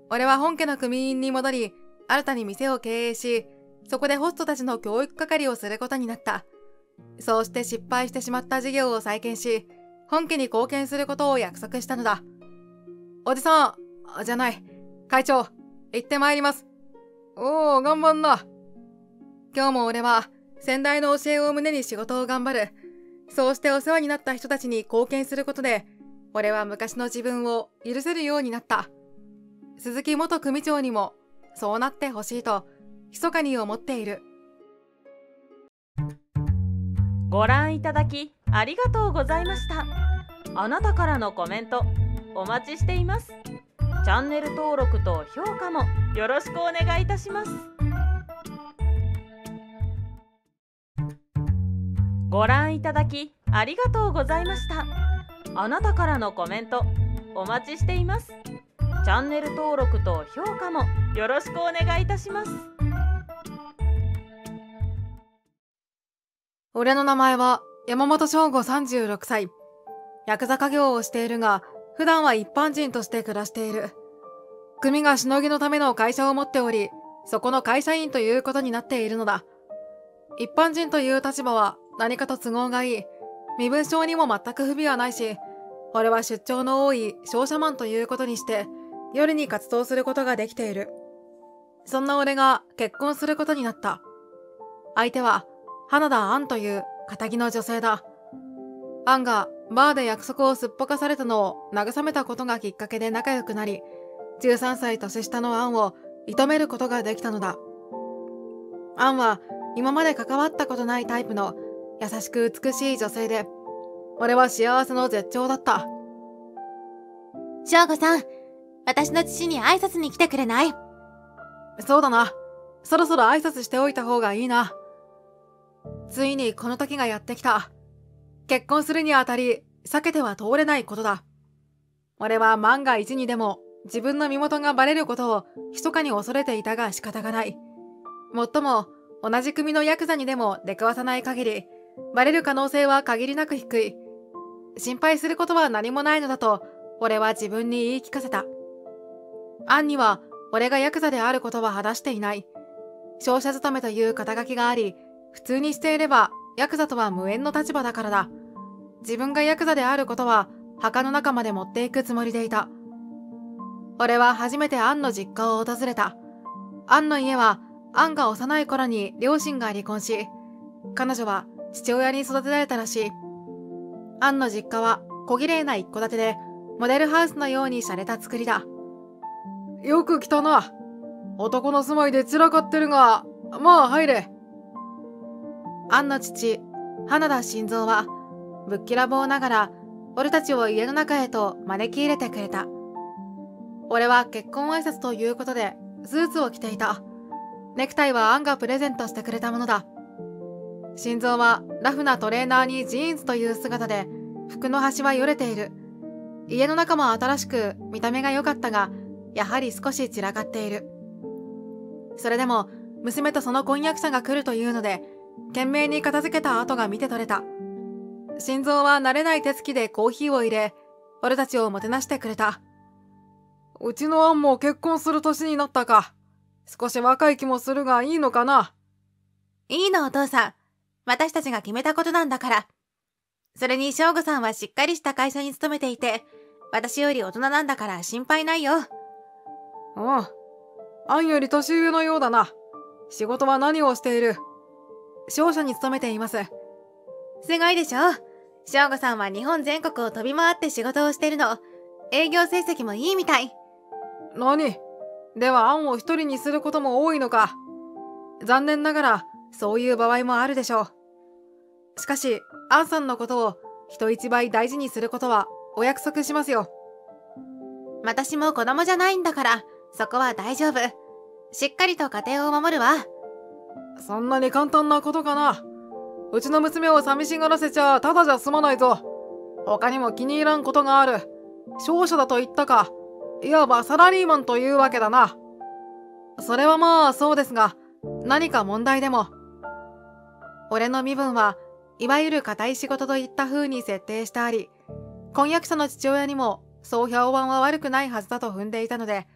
俺は本家の組員に戻り、新たに店を経営し、そこでホストたちの教育係をすることになった。そうして失敗してしまった事業を再建し、本家に貢献することを約束したのだ。おじさん、じゃない、会長、行ってまいります。 おお、頑張んな。 今日も俺は先代の教えを胸に仕事を頑張る。そうしてお世話になった人たちに貢献することで、俺は昔の自分を許せるようになった。鈴木元組長にもそうなってほしいと密かに思っている。 ご覧いただきありがとうございました。あなたからのコメントお待ちしています。チャンネル登録と評価もよろしくお願いいたします。ご覧いただきありがとうございました。あなたからのコメントお待ちしています。チャンネル登録と評価もよろしくお願いいたします。 俺の名前は山本翔吾さんじゅうろくさい。ヤクザ家業をしているが、普段は一般人として暮らしている。組がしのぎのための会社を持っており、そこの会社員ということになっているのだ。一般人という立場は何かと都合がいい。身分証にも全く不備はないし、俺は出張の多い商社マンということにして、夜に活動することができている。そんな俺が結婚することになった。相手は花田杏という堅の女性だ。杏がバーで約束をすっぽかされたのを慰めたことがきっかけで仲良くなり、じゅうさんさい年下の杏を射止めることができたのだ。杏は今まで関わったことないタイプの優しく美しい女性で、俺は幸せの絶頂だった。 翔吾さん、私の父に挨拶に来てくれない？ そうだな。そろそろ挨拶しておいた方がいいな。ついにこの時がやってきた。結婚するにあたり避けては通れないことだ。俺は万が一にでも自分の身元がバレることを密かに恐れていたが仕方がない。もっとも同じ組のヤクザにでも出くわさない限り、バレる可能性は限りなく低い。心配することは何もないのだと俺は自分に言い聞かせた。杏には俺がヤクザであることは話していない。商社勤めという肩書きがあり、普通にしていればヤクザとは無縁の立場だからだ。自分がヤクザであることは墓の中まで持っていくつもりでいた。俺は初めて杏の実家を訪れた。杏の家は杏が幼い頃に両親が離婚し、彼女は父親に育てられたらしい。杏の実家は小綺麗な一戸建てで、モデルハウスのように洒落た作りだ。 よく来たな。男の住まいで散らかってるが、まあ入れ。 杏の父、花田新三は、ぶっきらぼうながら、俺たちを家の中へと招き入れてくれた。俺は結婚挨拶ということで、スーツを着ていた。ネクタイは杏がプレゼントしてくれたものだ。新三はラフなトレーナーにジーンズという姿で、服の端はよれている。家の中も新しく見た目が良かったが、やはり少し散らかっている。それでも、娘とその婚約者が来るというので、懸命に片付けた跡が見て取れた。新三は慣れない手つきでコーヒーを入れ、俺たちをもてなしてくれた。 うちの杏も結婚する年になったか。少し若い気もするがいいのかな。 いいのお父さん。私たちが決めたことなんだから。それに翔吾さんはしっかりした会社に勤めていて、私より大人なんだから心配ないよ。 うん。杏より年上のようだな。仕事は何をしている？ 商社に勤めています。 すごいでしょ？翔吾さんは日本全国を飛び回って仕事をしてるの。営業成績もいいみたい。 何？では杏を一人にすることも多いのか。 残念ながらそういう場合もあるでしょう。しかし杏さんのことを人一倍大事にすることはお約束しますよ。 私も子供じゃないんだから、そこは大丈夫。しっかりと家庭を守るわ。 そんなに簡単なことかな。うちの娘を寂しがらせちゃただじゃ済まないぞ。他にも気に入らんことがある。商社だと言ったか。いわばサラリーマンというわけだな。 それはまあそうですが、何か問題でも。俺の身分はいわゆる固い仕事といった風に設定してあり、婚約者の父親にもそう評判は悪くないはずだと踏んでいたので、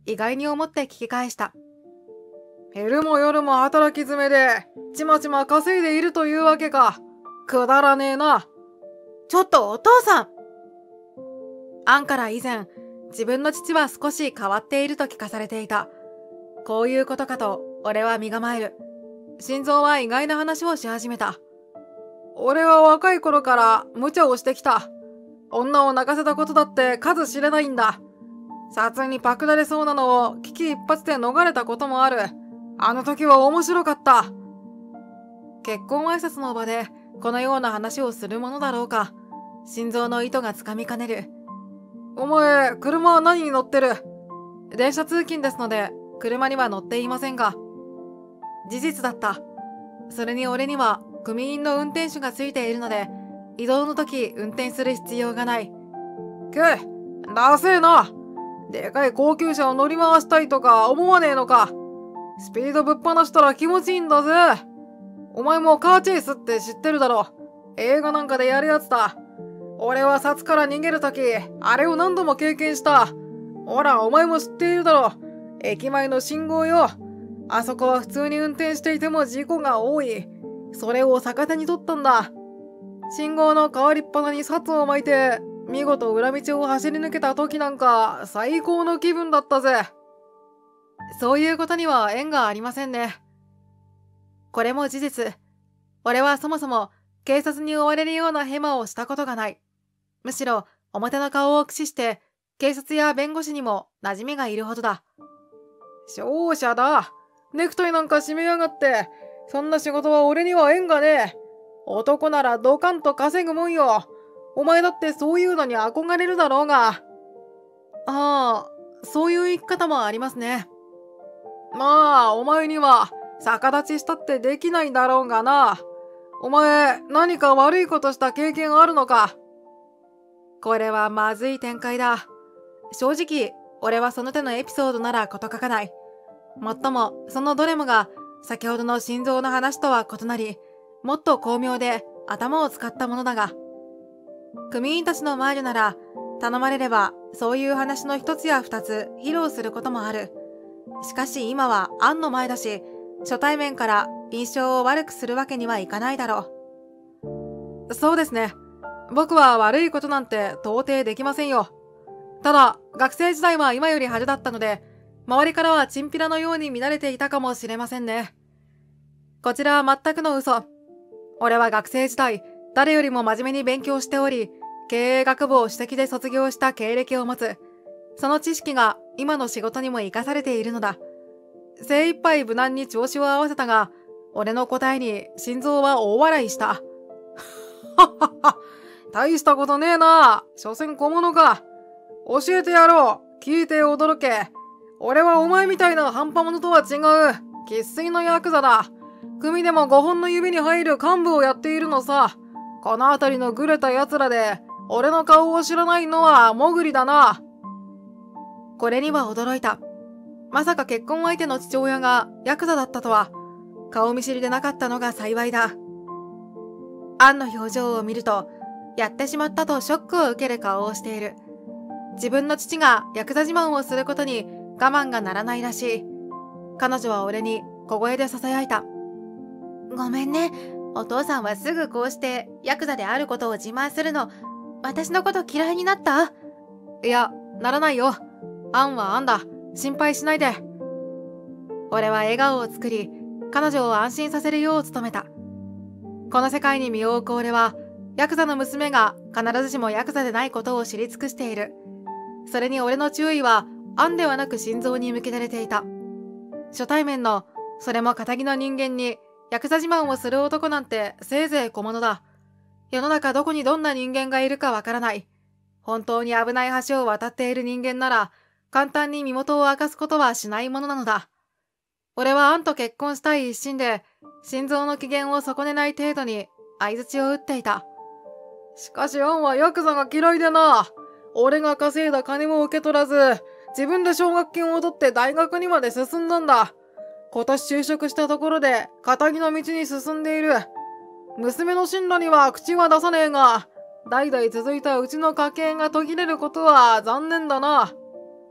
意外に思って聞き返した。 昼も夜も働き詰めでちまちま稼いでいるというわけか。くだらねえな。 ちょっとお父さん。 アンから以前、自分の父は少し変わっていると聞かされていた。こういうことかと俺は身構える。心臓は意外な話をし始めた。 俺は若い頃から無茶をしてきた。女を泣かせたことだって数知れないんだ。殺にパクられそうなのを危機一髪で逃れたこともある。あの時は面白かった。 結婚挨拶の場でこのような話をするものだろうか。心臓の糸がつかみかねる。 お前、車は何に乗ってる？ 電車通勤ですので、車には乗っていませんが。事実だった。それに俺には組員の運転手がついているので、移動の時運転する必要がない。 け、ダセえな。でかい高級車を乗り回したいとか思わねえのか。スピードぶっ放したら気持ちいいんだぜ。お前もカーチェイスって知ってるだろ。映画なんかでやるやつだ。俺は札から逃げるとき、あれを何度も経験した。ほら、お前も知っているだろ。駅前の信号よ。あそこは普通に運転していても事故が多い。それを逆手に取ったんだ。信号の変わりっぱなに札を巻いて、見事裏道を走り抜けた時なんか最高の気分だったぜ。 そういうことには縁がありませんね。これも事実。俺はそもそも警察に追われるようなヘマをしたことがない。むしろ表の顔を駆使して警察や弁護士にも馴染みがいるほどだ。 勝者だ。ネクタイなんか締めやがって。そんな仕事は俺には縁がねえ。男ならドカンと稼ぐもんよ。お前だってそういうのに憧れるだろうが。 ああ、そういう生き方もありますね。 まあ、お前には逆立ちしたってできないだろうがな。お前、何か悪いことした経験あるのか？ これはまずい展開だ。正直、俺はその手のエピソードなら事欠かない。もっとも、そのどれもが先ほどの心臓の話とは異なり、もっと巧妙で頭を使ったものだが、組員たちの前でなら頼まれればそういう話の一つや二つ披露することもある。しかし今はアンの前だし、初対面から印象を悪くするわけにはいかないだろう。そうですね。僕は悪いことなんて到底できませんよ。ただ、学生時代は今より派手だったので、周りからはチンピラのように見られていたかもしれませんね。こちらは全くの嘘。俺は学生時代、誰よりも真面目に勉強しており、経営学部を首席で卒業した経歴を持つ。その知識が今の仕事にも活かされているのだ。精一杯無難に調子を合わせたが、俺の答えに心臓は大笑いした。はっはっは、大したことねえな。所詮小物か。教えてやろう。聞いて驚け。俺はお前みたいな半端者とは違う。生粋のヤクザだ。組でもごほんの指に入る幹部をやっているのさ。この辺りのグレた奴らで、俺の顔を知らないのはモグリだな。 これには驚いた。まさか結婚相手の父親がヤクザだったとは、顔見知りでなかったのが幸いだ。アンの表情を見ると、やってしまったとショックを受ける顔をしている。自分の父がヤクザ自慢をすることに我慢がならないらしい。彼女は俺に小声で囁いた。 ごめんね。お父さんはすぐこうしてヤクザであることを自慢するの。私のこと嫌いになった？ いや、ならないよ。アンはアンだ。心配しないで。俺は笑顔を作り、彼女を安心させるよう努めた。この世界に身を置く俺は、ヤクザの娘が必ずしもヤクザでないことを知り尽くしている。それに俺の注意は、アンではなく心臓に向けられていた。初対面の、それも仇の人間に、ヤクザ自慢をする男なんてせいぜい小物だ。世の中どこにどんな人間がいるかわからない。本当に危ない橋を渡っている人間なら、簡単に身元を明かすことはしないものなのだ。俺はアンと結婚したい一心で、心臓の機嫌を損ねない程度に相槌を打っていた。 しかしアンはヤクザが嫌いでな。俺が稼いだ金も受け取らず、自分で奨学金を取って大学にまで進んだんだ。今年就職したところで、仇の道に進んでいる。娘の進路には口は出さねえが、代々続いたうちの家系が途切れることは残念だな。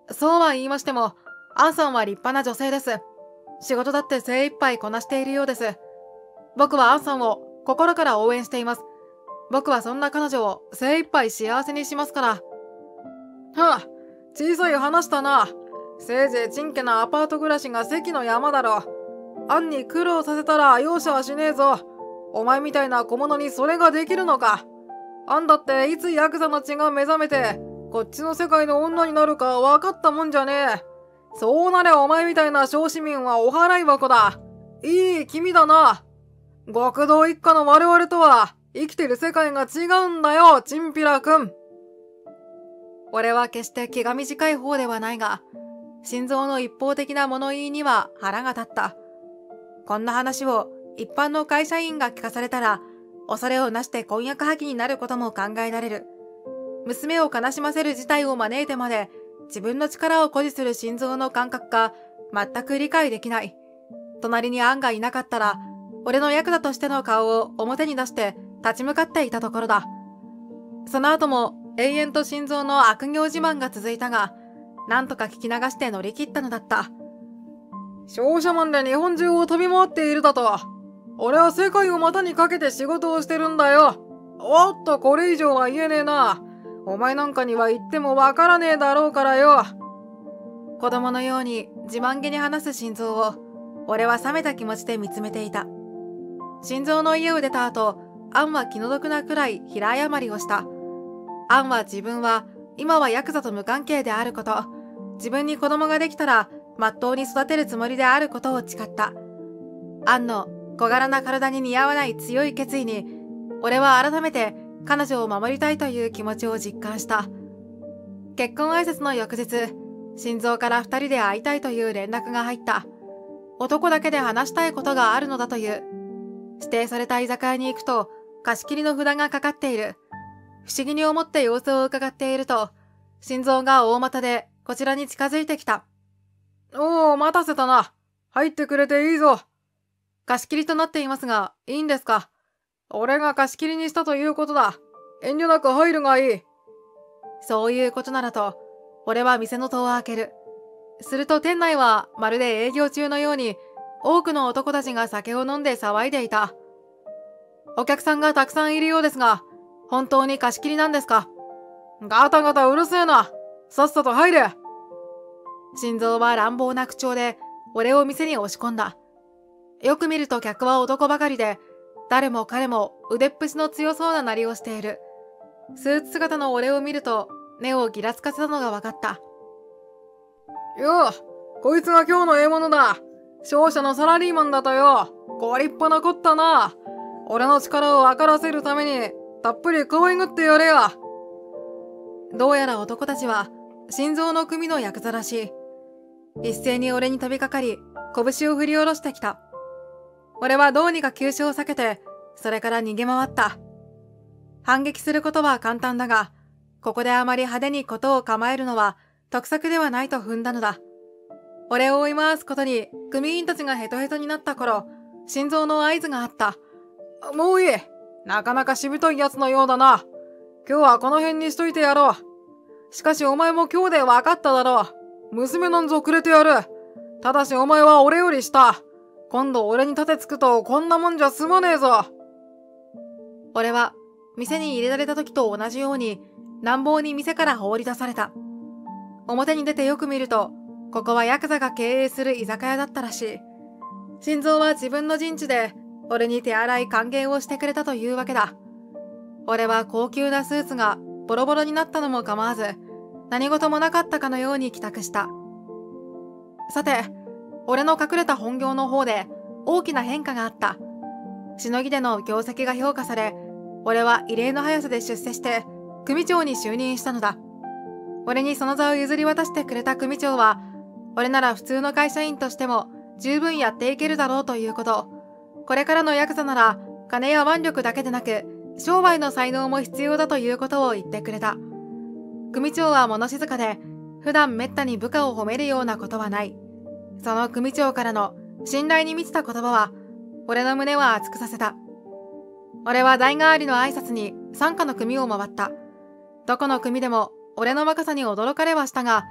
そうは言いましても、アンさんは立派な女性です。仕事だって精一杯こなしているようです。僕はアンさんを心から応援しています。僕はそんな彼女を精一杯幸せにしますから。 はあ、小さい話だな。せいぜいちんけなアパート暮らしが関の山だろ。アンに苦労させたら容赦はしねえぞ。お前みたいな小物にそれができるのか。アンだっていつヤクザの血が目覚めてこっちの世界の女になるか分かったもんじゃねえ。そうなれお前みたいな小市民はお払い箱だ。いい君だな。極道一家の我々とは生きてる世界が違うんだよ、チンピラ君。 俺は決して気が短い方ではないが、心臓の一方的な物言いには腹が立った。こんな話を一般の会社員が聞かされたら、恐れをなして婚約破棄になることも考えられる。娘を悲しませる事態を招いてまで、自分の力を誇示する心臓の感覚が全く理解できない。隣にアンがいなかったら、俺のヤクザとしての顔を表に出して立ち向かっていたところだ。その後も永遠と心臓の悪行自慢が続いたが、なんとか聞き流して乗り切ったのだった。 商社マンで日本中を飛び回っているだと。俺は世界を股にかけて仕事をしてるんだよ。おっと、これ以上は言えねえな。お前なんかには言ってもわからねえだろうからよ。 子供のように自慢げに話す心臓を、俺は冷めた気持ちで見つめていた。心臓の家を出た後、アンは気の毒なくらい平謝りをした。アンは自分は今はヤクザと無関係であること、自分に子供ができたらまっとうに育てるつもりであることを誓った。アンの小柄な体に似合わない強い決意に、俺は改めて彼女を守りたいという気持ちを実感した。結婚挨拶の翌日、心臓から二人で会いたいという連絡が入った。男だけで話したいことがあるのだという。指定された居酒屋に行くと、貸し切りの札がかかっている。不思議に思って様子を伺っていると、心臓が大股でこちらに近づいてきた。 おお、待たせたな。入ってくれていいぞ。 貸し切りとなっていますが、いいんですか？ 俺が貸し切りにしたということだ。遠慮なく入るがいい。 そういうことならと、俺は店の戸を開ける。すると店内はまるで営業中のように、多くの男たちが酒を飲んで騒いでいた。お客さんがたくさんいるようですが、本当に貸し切りなんですか？ ガタガタうるせえな。さっさと入れ。 心臓は乱暴な口調で、俺を店に押し込んだ。よく見ると客は男ばかりで、誰も彼も腕っぷしの強そうななりをしている。スーツ姿の俺を見ると、目をギラつかせたのが分かった。 よう、こいつが今日の獲物だ。商社のサラリーマンだとよ。ご立派なこったな。俺の力を分からせるために、たっぷり可愛がってやれよ。 どうやら男たちは、心臓の組のヤクザらしい。一斉に俺に飛びかかり、拳を振り下ろしてきた。俺はどうにか急所を避けて、それから逃げ回った。反撃することは簡単だが、ここであまり派手にことを構えるのは得策ではないと踏んだのだ。俺を追い回すことに組員たちがヘトヘトになった頃、心臓の合図があった。 もういい。なかなかしぶといやつのようだな。今日はこの辺にしといてやろう。しかしお前も今日で分かっただろう。娘なんぞくれてやる。ただしお前は俺より下。今度俺に盾つくとこんなもんじゃ済まねえぞ。 俺は店に入れられた時と同じように乱暴に店から放り出された。表に出てよく見ると、ここはヤクザが経営する居酒屋だったらしい。心臓は自分の陣地で俺に手荒い歓迎をしてくれたというわけだ。俺は高級なスーツがボロボロになったのも構わず、何事もなかったかのように帰宅した。さて、俺の隠れた本業の方で大きな変化があった。しのぎでの業績が評価され、俺は異例の速さで出世して組長に就任したのだ。俺にその座を譲り渡してくれた組長は、俺なら普通の会社員としても十分やっていけるだろうということ。これからのヤクザなら金や腕力だけでなく商売の才能も必要だということを言ってくれた。組長は物静かで、普段めったに部下を褒めるようなことはない。その組長からの信頼に満ちた言葉は、俺の胸は熱くさせた。俺は代替わりの挨拶に傘下の組を回った。どこの組でも俺の若さに驚かれはしたが、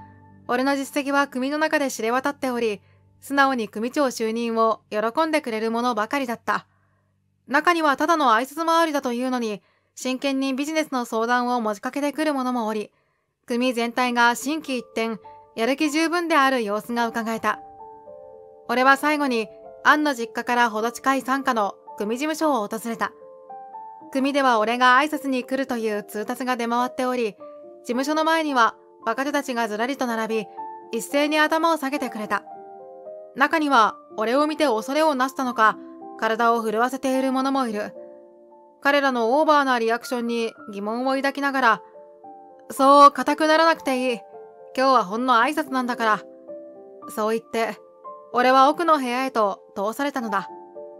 俺の実績は組の中で知れ渡っており、素直に組長就任を喜んでくれるものばかりだった。中にはただの挨拶回りだというのに、真剣にビジネスの相談を持ちかけてくる者もおり、組全体が心機一転、やる気十分である様子が伺えた。俺は最後に、アンの実家からほど近い傘下の組事務所を訪れた。組では俺が挨拶に来るという通達が出回っており、事務所の前には若手たちがずらりと並び、一斉に頭を下げてくれた。中には俺を見て恐れをなしたのか、体を震わせている者もいる。彼らのオーバーなリアクションに疑問を抱きながら、そう硬くならなくていい。今日はほんの挨拶なんだから。そう言って、俺は奥の部屋へと通されたのだ。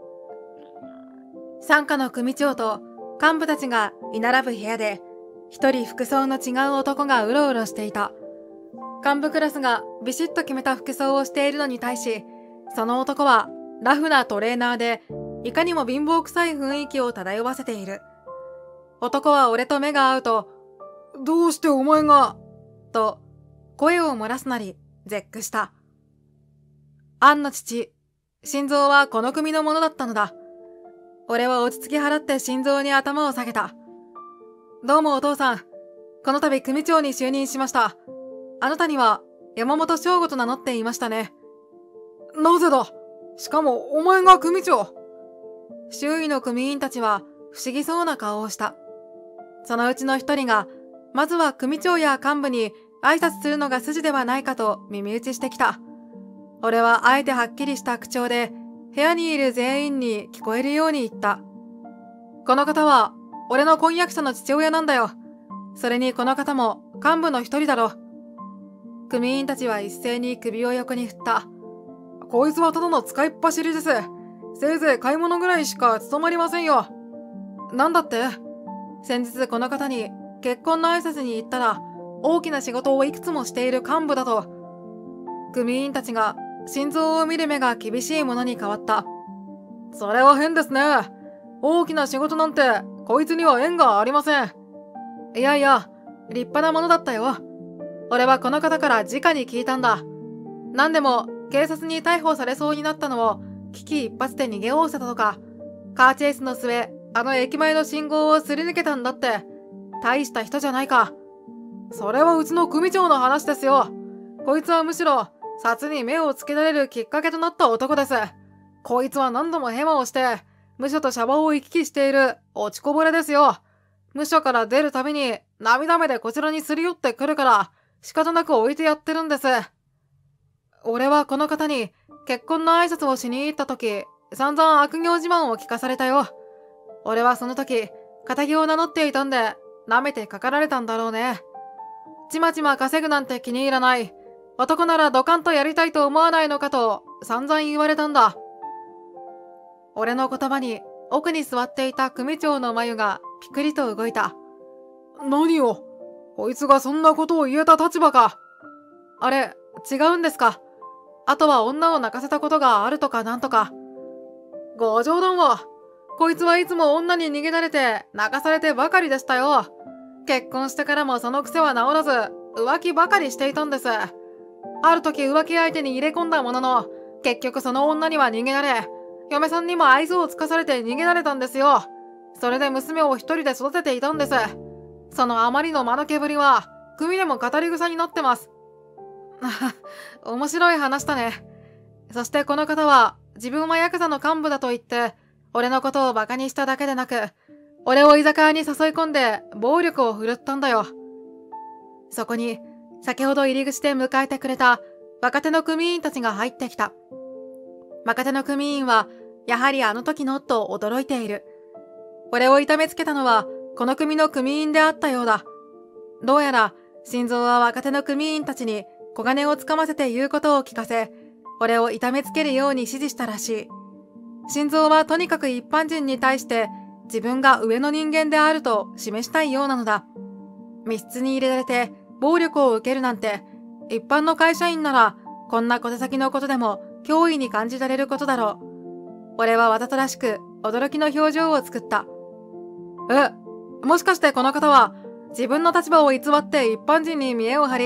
傘下の組長と幹部たちが居並ぶ部屋で、一人服装の違う男がうろうろしていた。幹部クラスがビシッと決めた服装をしているのに対し、その男はラフなトレーナーで、いかにも貧乏臭い雰囲気を漂わせている。男は俺と目が合うと、 どうしてお前が、 と声を漏らすなり絶句した。アンの父、心臓はこの組のものだったのだ。俺は落ち着き払って心臓に頭を下げた。どうもお父さん、この度組長に就任しました。あなたには山本翔吾と名乗っていましたね。 なぜだ。しかもお前が組長。 周囲の組員たちは不思議そうな顔をした。そのうちの一人が、まずは組長や幹部に挨拶するのが筋ではないかと耳打ちしてきた。俺はあえてはっきりした口調で、部屋にいる全員に聞こえるように言った。この方は、俺の婚約者の父親なんだよ。それにこの方も幹部の一人だろ。組員たちは一斉に首を横に振った。 こいつはただの使いっ走りです。せいぜい買い物ぐらいしか務まりませんよ。 なんだって？先日この方に結婚の挨拶に行ったら、大きな仕事をいくつもしている幹部だと。組員たちが心臓を見る目が厳しいものに変わった。 それは変ですね。大きな仕事なんてこいつには縁がありません。 いやいや、立派なものだったよ。俺はこの方から直に聞いたんだ。何でも警察に逮捕されそうになったのを危機一髪で逃げおおせたとか、カーチェイスの末、あの駅前の信号をすり抜けたんだって、大した人じゃないか。 それはうちの組長の話ですよ。こいつはむしろ札に目をつけられるきっかけとなった男です。こいつは何度もヘマをして、無所とシャバを行き来している落ちこぼれですよ。無所から出るたびに涙目でこちらにすり寄ってくるから、仕方なく置いてやってるんです。 俺はこの方に結婚の挨拶をしに行った時、散々悪行自慢を聞かされたよ。俺はその時、仇を名乗っていたんで、舐めてかかられたんだろうね。ちまちま稼ぐなんて気に入らない。男ならドカンとやりたいと思わないのかと散々言われたんだ。俺の言葉に奥に座っていた組長の眉がピクリと動いた。 何を？こいつがそんなことを言えた立場か。 あれ、違うんですか？あとは女を泣かせたことがあるとかなんとか。 ご冗談は。こいつはいつも女に逃げられて泣かされてばかりでしたよ。 結婚してからもその癖は治らず、浮気ばかりしていたんです。ある時浮気相手に入れ込んだものの、結局その女には逃げられ、嫁さんにも愛想をつかされて逃げられたんですよ。それで娘を一人で育てていたんです。そのあまりの間抜けぶりは、組でも語り草になってます。面白い話だね。そしてこの方は、自分はヤクザの幹部だと言って、俺のことをバカにしただけでなく、俺を居酒屋に誘い込んで暴力を振るったんだよ。そこに、先ほど入り口で迎えてくれた若手の組員たちが入ってきた。若手の組員は、やはりあの時のと驚いている。俺を痛めつけたのは、この組の組員であったようだ。どうやら、心臓は若手の組員たちに小金をつかませて言うことを聞かせ、俺を痛めつけるように指示したらしい。心臓はとにかく一般人に対して自分が上の人間であると示したいようなのだ。密室に入れられて暴力を受けるなんて、一般の会社員ならこんな小手先のことでも脅威に感じられることだろう。俺はわざとらしく驚きの表情を作った。え、もしかしてこの方は自分の立場を偽って一般人に見栄を張り、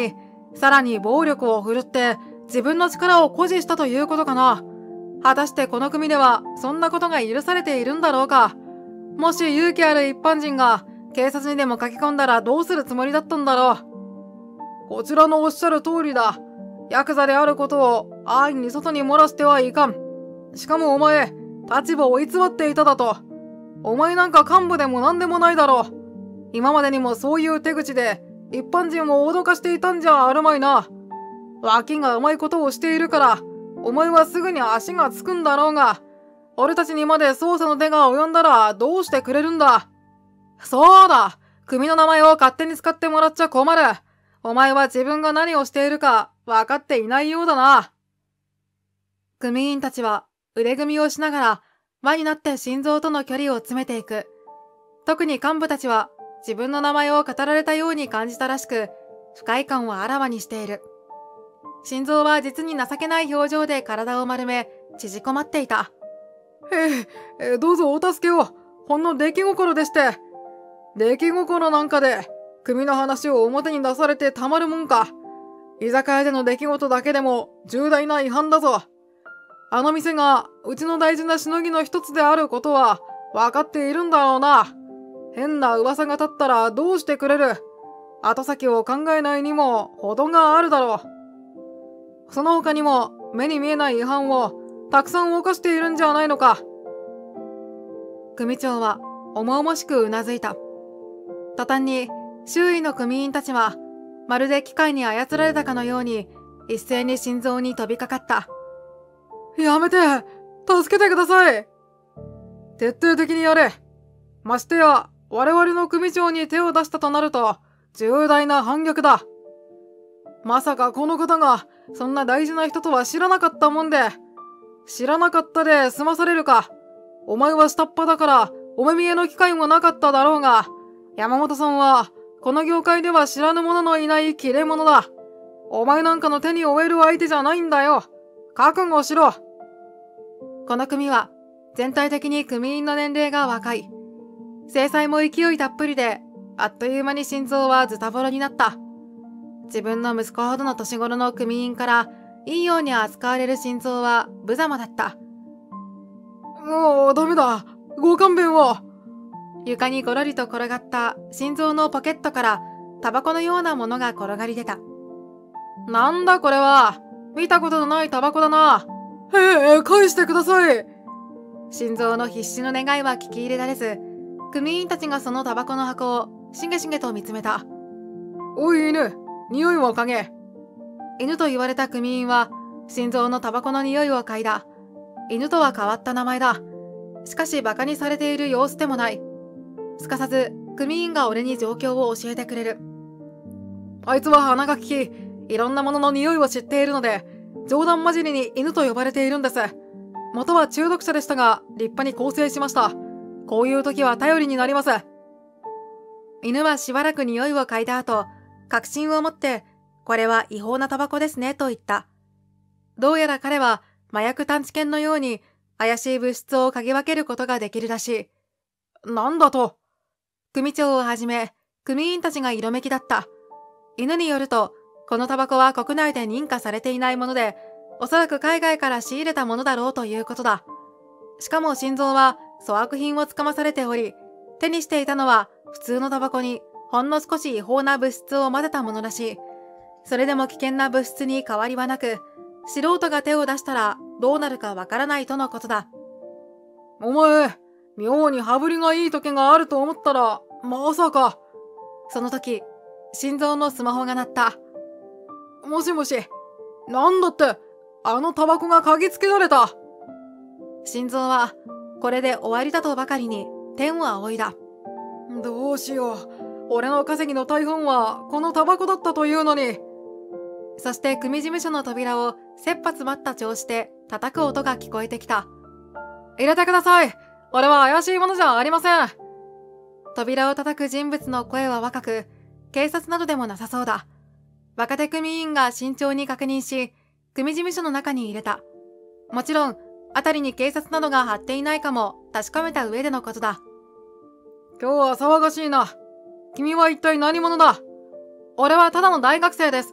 さらに暴力を振るって自分の力を誇示したということかな。果たしてこの国ではそんなことが許されているんだろうか。もし勇気ある一般人が警察にでも書き込んだらどうするつもりだったんだろう。 こちらのおっしゃる通りだ。ヤクザであることを安易に外に漏らしてはいかん。しかもお前、立場を偽っていただと。お前なんか幹部でも何でもないだろう。今までにもそういう手口で一般人を脅かしていたんじゃあるまいな。脇がうまいことをしているから、お前はすぐに足がつくんだろうが、俺たちにまで捜査の手が及んだらどうしてくれるんだ。そうだ、組の名前を勝手に使ってもらっちゃ困る。お前は自分が何をしているか分かっていないようだな。 組員たちは腕組みをしながら輪になって心臓との距離を詰めていく。特に幹部たちは自分の名前を語られたように感じたらしく、不快感をあらわにしている。心臓は実に情けない表情で体を丸め、縮こまっていた。 ええ、どうぞお助けを。ほんの出来心でして。出来心なんかで、組の話を表に出されてたまるもんか。居酒屋での出来事だけでも重大な違反だぞ。あの店がうちの大事なしのぎの一つであることは分かっているんだろうな。変な噂が立ったらどうしてくれる。後先を考えないにも程があるだろう。その他にも目に見えない違反をたくさん犯しているんじゃないのか。 組長は重々しくうなずいた。途端に周囲の組員たちはまるで機械に操られたかのように一斉に心臓に飛びかかった。 やめて、助けてください。徹底的にやれ。ましてや我々の組長に手を出したとなると重大な反逆だ。まさかこの方がそんな大事な人とは知らなかったもんで。知らなかったで済まされるか。お前は下っ端だからお目見えの機会もなかっただろうが、山本さんはこの業界では知らぬ者のいない切れ者だ。お前なんかの手に負える相手じゃないんだよ。覚悟しろ。 この組は全体的に組員の年齢が若い。制裁も勢いたっぷりで、あっという間に心臓はズタボロになった。自分の息子ほどの年頃の組員からいいように扱われる心臓は無様だった。 もうダメだ。ご勘弁を。 床にごろりと転がった心臓のポケットからタバコのようなものが転がり出た。 なんだこれは。見たことのないタバコだな。ええ、返してください。 心臓の必死の願いは聞き入れられず、組員たちがそのタバコの箱をしげしげと見つめた。 おい犬、匂いを嗅げ。 犬と言われた組員は心臓のタバコの匂いを嗅いだ。犬とは変わった名前だ。しかしバカにされている様子でもない。すかさず組員が俺に状況を教えてくれる。 あいつは鼻が利き、いろんなものの匂いを知っているので、冗談交じりに犬と呼ばれているんです。元は中毒者でしたが、立派に更生しました。こういう時は頼りになります。 犬はしばらく匂いを嗅いだ後、確信を持って、これは違法なタバコですねと言った。どうやら彼は麻薬探知犬のように怪しい物質を嗅ぎ分けることができるらしい。 なんだと。 組長をはじめ、組員たちが色めきだった。犬によると、このタバコは国内で認可されていないもので、おそらく海外から仕入れたものだろうということだ。しかも心臓は粗悪品をつかまされており、手にしていたのは普通のタバコにほんの少し違法な物質を混ぜたものらしい。それでも危険な物質に変わりはなく、素人が手を出したらどうなるかわからないとのことだ。 お前、妙に羽振りがいい時があると思ったら、まさか。 その時、心臓のスマホが鳴った。 もしもし、なんだって、あのタバコが嗅ぎつけられた。 心臓は、これで終わりだとばかりに天を仰いだ。 どうしよう。俺の稼ぎの大半はこのタバコだったというのに。 そして組事務所の扉を切羽詰まった調子で叩く音が聞こえてきた。 入れてください。俺は怪しいものじゃありません。 扉を叩く人物の声は若く、警察などでもなさそうだ。若手組員が慎重に確認し、組事務所の中に入れた。もちろん、辺りに警察などが張っていないかも確かめた上でのことだ。 今日は騒がしいな。君は一体何者だ？ 俺はただの大学生です。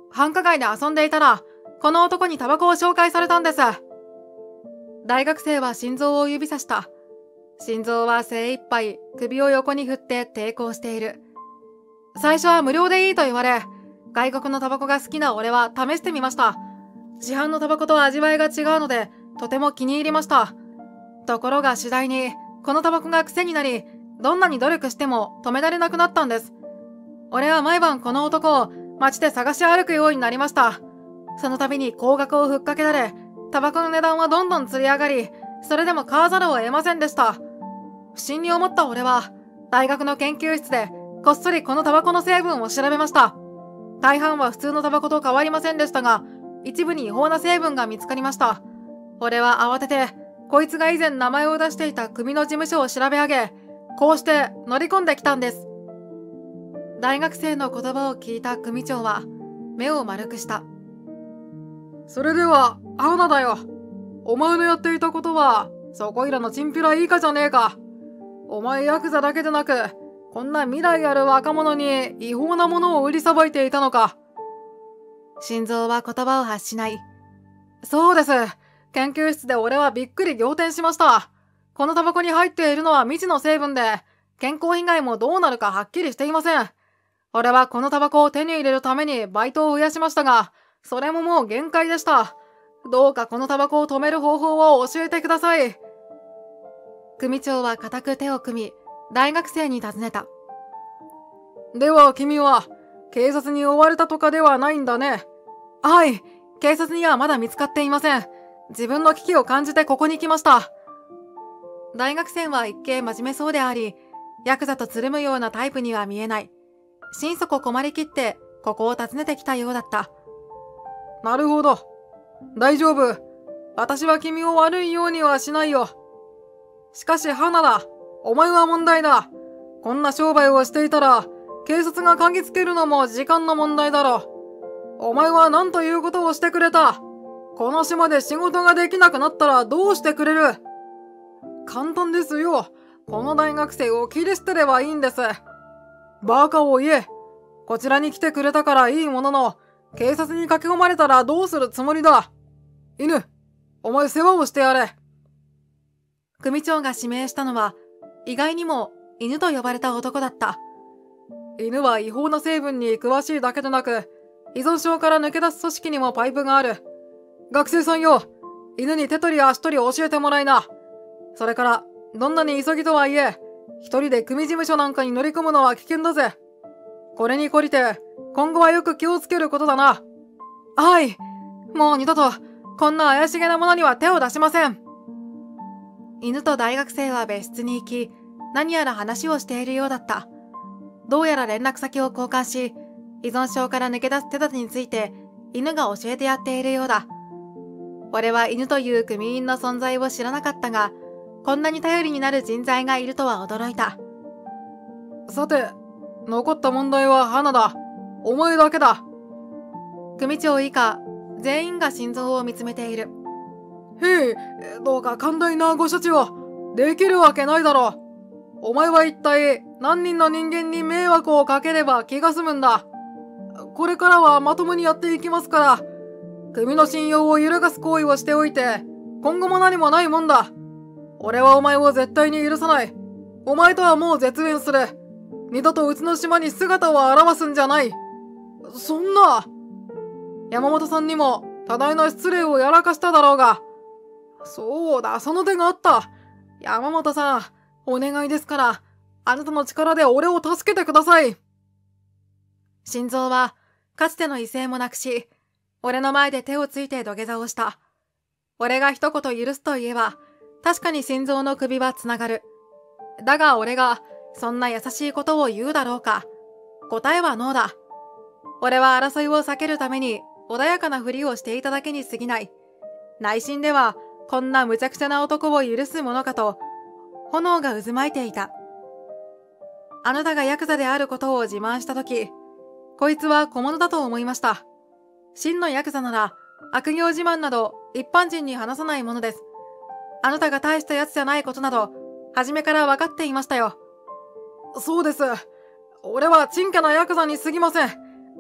繁華街で遊んでいたら、この男にタバコを紹介されたんです。大学生は心臓を指さした。心臓は精一杯首を横に振って抵抗している。最初は無料でいいと言われ、外国のタバコが好きな俺は試してみました。市販のタバコと味わいが違うので、とても気に入りました。ところが次第に、このタバコが癖になり、どんなに努力しても止められなくなったんです。俺は毎晩この男を街で探し歩くようになりました。その度に高額をふっかけられ、タバコの値段はどんどんつり上がり、それでも買わざるを得ませんでした。不審に思った俺は、大学の研究室でこっそりこのタバコの成分を調べました。大半は普通のタバコと変わりませんでしたが、一部に違法な成分が見つかりました。俺は慌てて、こいつが以前名前を出していた組の事務所を調べ上げ、こうして乗り込んできたんです。大学生の言葉を聞いた組長は、目を丸くした。 それでは、花だよ。お前のやっていたことは、そこいらのチンピラいいかじゃねえか。お前ヤクザだけでなく、こんな未来ある若者に違法なものを売りさばいていたのか。 心臓は言葉を発しない。 そうです。研究室で俺はびっくり仰天しました。このタバコに入っているのは未知の成分で、健康被害もどうなるかはっきりしていません。俺はこのタバコを手に入れるためにバイトを増やしましたが、それももう限界でした。どうかこのタバコを止める方法を教えてください。 組長は固く手を組み、大学生に尋ねた。 では君は、警察に追われたとかではないんだね。 はい、警察にはまだ見つかっていません。自分の危機を感じてここに来ました。大学生は一見真面目そうであり、ヤクザとつるむようなタイプには見えない。心底困りきってここを訪ねてきたようだった。 なるほど。大丈夫。私は君を悪いようにはしないよ。しかし花だ。お前は問題だ。こんな商売をしていたら、警察が嗅ぎつけるのも時間の問題だろう。お前は何ということをしてくれた。この島で仕事ができなくなったらどうしてくれる。簡単ですよ。この大学生を切り捨てればいいんです。バカを言え。こちらに来てくれたからいいものの、警察に駆け込まれたらどうするつもりだ。犬、お前世話をしてやれ。 組長が指名したのは、意外にも犬と呼ばれた男だった。 犬は違法な成分に詳しいだけでなく、依存症から抜け出す組織にもパイプがある。学生さんよ、犬に手取り足取り教えてもらいな。それから、どんなに急ぎとはいえ、一人で組事務所なんかに乗り込むのは危険だぜ。これに懲りて、今後はよく気をつけることだな。 はい。もう二度と、こんな怪しげなものには手を出しません。犬と大学生は別室に行き、何やら話をしているようだった。どうやら連絡先を交換し、依存症から抜け出す手立てについて、犬が教えてやっているようだ。俺は犬という組員の存在を知らなかったが、こんなに頼りになる人材がいるとは驚いた。 さて、残った問題は花だ。お前だけだ。 組長以下、全員が心臓を見つめている。 へえ、どうか寛大なご処置を。できるわけないだろう。お前は一体何人の人間に迷惑をかければ気が済むんだ。これからはまともにやっていきますから、組の信用を揺るがす行為をしておいて、今後も何もないもんだ。俺はお前を絶対に許さない。お前とはもう絶縁する。二度とうちの島に姿を現すんじゃない。そんな。山本さんにも多大な失礼をやらかしただろうが。そうだ、その手があった。山本さん、お願いですから、あなたの力で俺を助けてください。 心臓は、かつての威勢もなくし、俺の前で手をついて土下座をした。俺が一言許すと言えば、確かに心臓の首はつながる。だが俺が、そんな優しいことを言うだろうか。答えはノーだ。俺は争いを避けるために、穏やかなふりをしていただけに過ぎない。内心では、こんな無茶苦茶な男を許すものかと、炎が渦巻いていた。あなたがヤクザであることを自慢したとき、こいつは小物だと思いました。真のヤクザなら、悪行自慢など一般人に話さないものです。あなたが大したやつじゃないことなど、初めから分かっていましたよ。 そうです。俺はちんけなヤクザに過ぎません。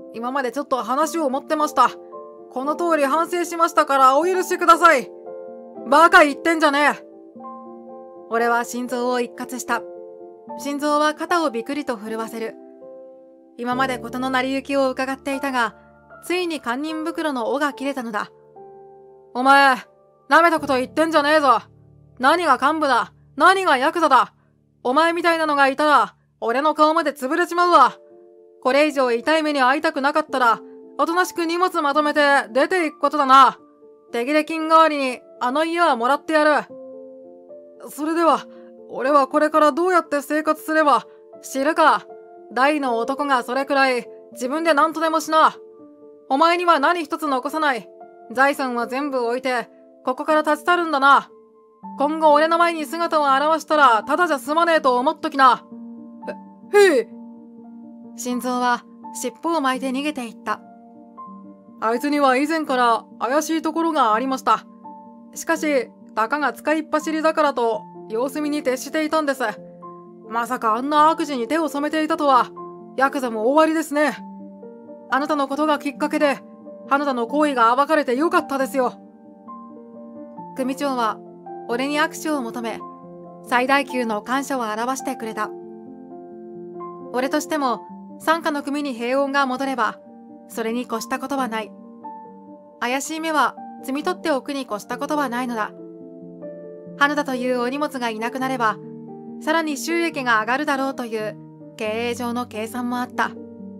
今までちょっと話を持ってました。この通り反省しましたからお許しください。バカ言ってんじゃねえ。 俺は心臓を一喝した。心臓は肩をびくりと震わせる。今まで事の成り行きを伺っていたが、ついに堪忍袋の尾が切れたのだ。 お前、舐めたこと言ってんじゃねえぞ。何が幹部だ、何がヤクザだ。お前みたいなのがいたら、俺の顔まで潰れちまうわ。これ以上痛い目に遭いたくなかったら、おとなしく荷物まとめて出ていくことだな。手切れ金代わりに、あの家はもらってやる。それでは、俺はこれからどうやって生活すれば、知るか。大の男がそれくらい、自分で何とでもしな。お前には何一つ残さない。財産は全部置いて、ここから立ち去るんだな。今後俺の前に姿を現したら、ただじゃ済まねえと思っときな。へ、へえ。 心臓は尻尾を巻いて逃げていった。 あいつには以前から怪しいところがありました。しかし、たかが使いっ走りだからと、様子見に徹していたんです。まさかあんな悪事に手を染めていたとは、ヤクザも終わりですね。あなたのことがきっかけで、花田の行為が暴かれてよかったですよ。 組長は、俺に握手を求め、最大級の感謝を表してくれた。俺としても、傘下の組に平穏が戻れば、それに越したことはない。怪しい目は摘み取っておくに越したことはないのだ。花田というお荷物がいなくなれば、さらに収益が上がるだろうという経営上の計算もあった。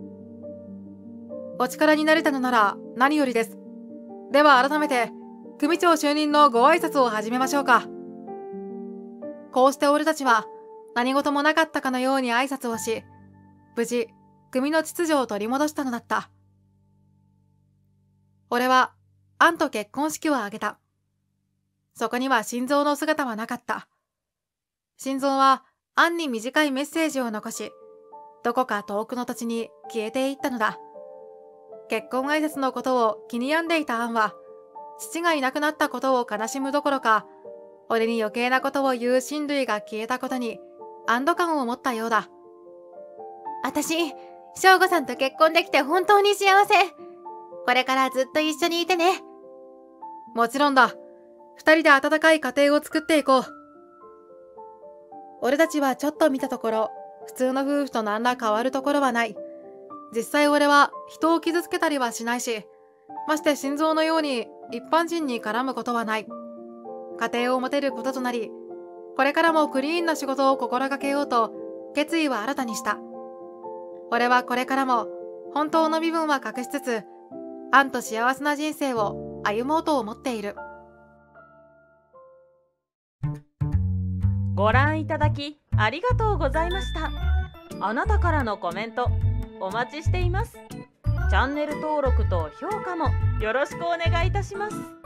お力になれたのなら何よりです。では改めて、組長就任のご挨拶を始めましょうか。こうして俺たちは何事もなかったかのように挨拶をし、無事、組の秩序を取り戻したのだった。俺は、アンと結婚式を挙げた。そこには心臓の姿はなかった。心臓は、アンに短いメッセージを残し、どこか遠くの土地に消えていったのだ。結婚挨拶のことを気に病んでいたアンは、父がいなくなったことを悲しむどころか、俺に余計なことを言う親類が消えたことに安堵感を持ったようだ。 私、翔吾さんと結婚できて本当に幸せ。これからずっと一緒にいてね。 もちろんだ。二人で温かい家庭を作っていこう。俺たちはちょっと見たところ、普通の夫婦と何ら変わるところはない。実際俺は人を傷つけたりはしないし、まして心臓のように一般人に絡むことはない。家庭を持てることとなり、これからもクリーンな仕事を心がけようと決意は新たにした。俺はこれからも本当の身分は隠しつつ、アンと幸せな人生を歩もうと思っている。 ご覧いただきありがとうございました。あなたからのコメントお待ちしています。チャンネル登録と評価もよろしくお願いいたします。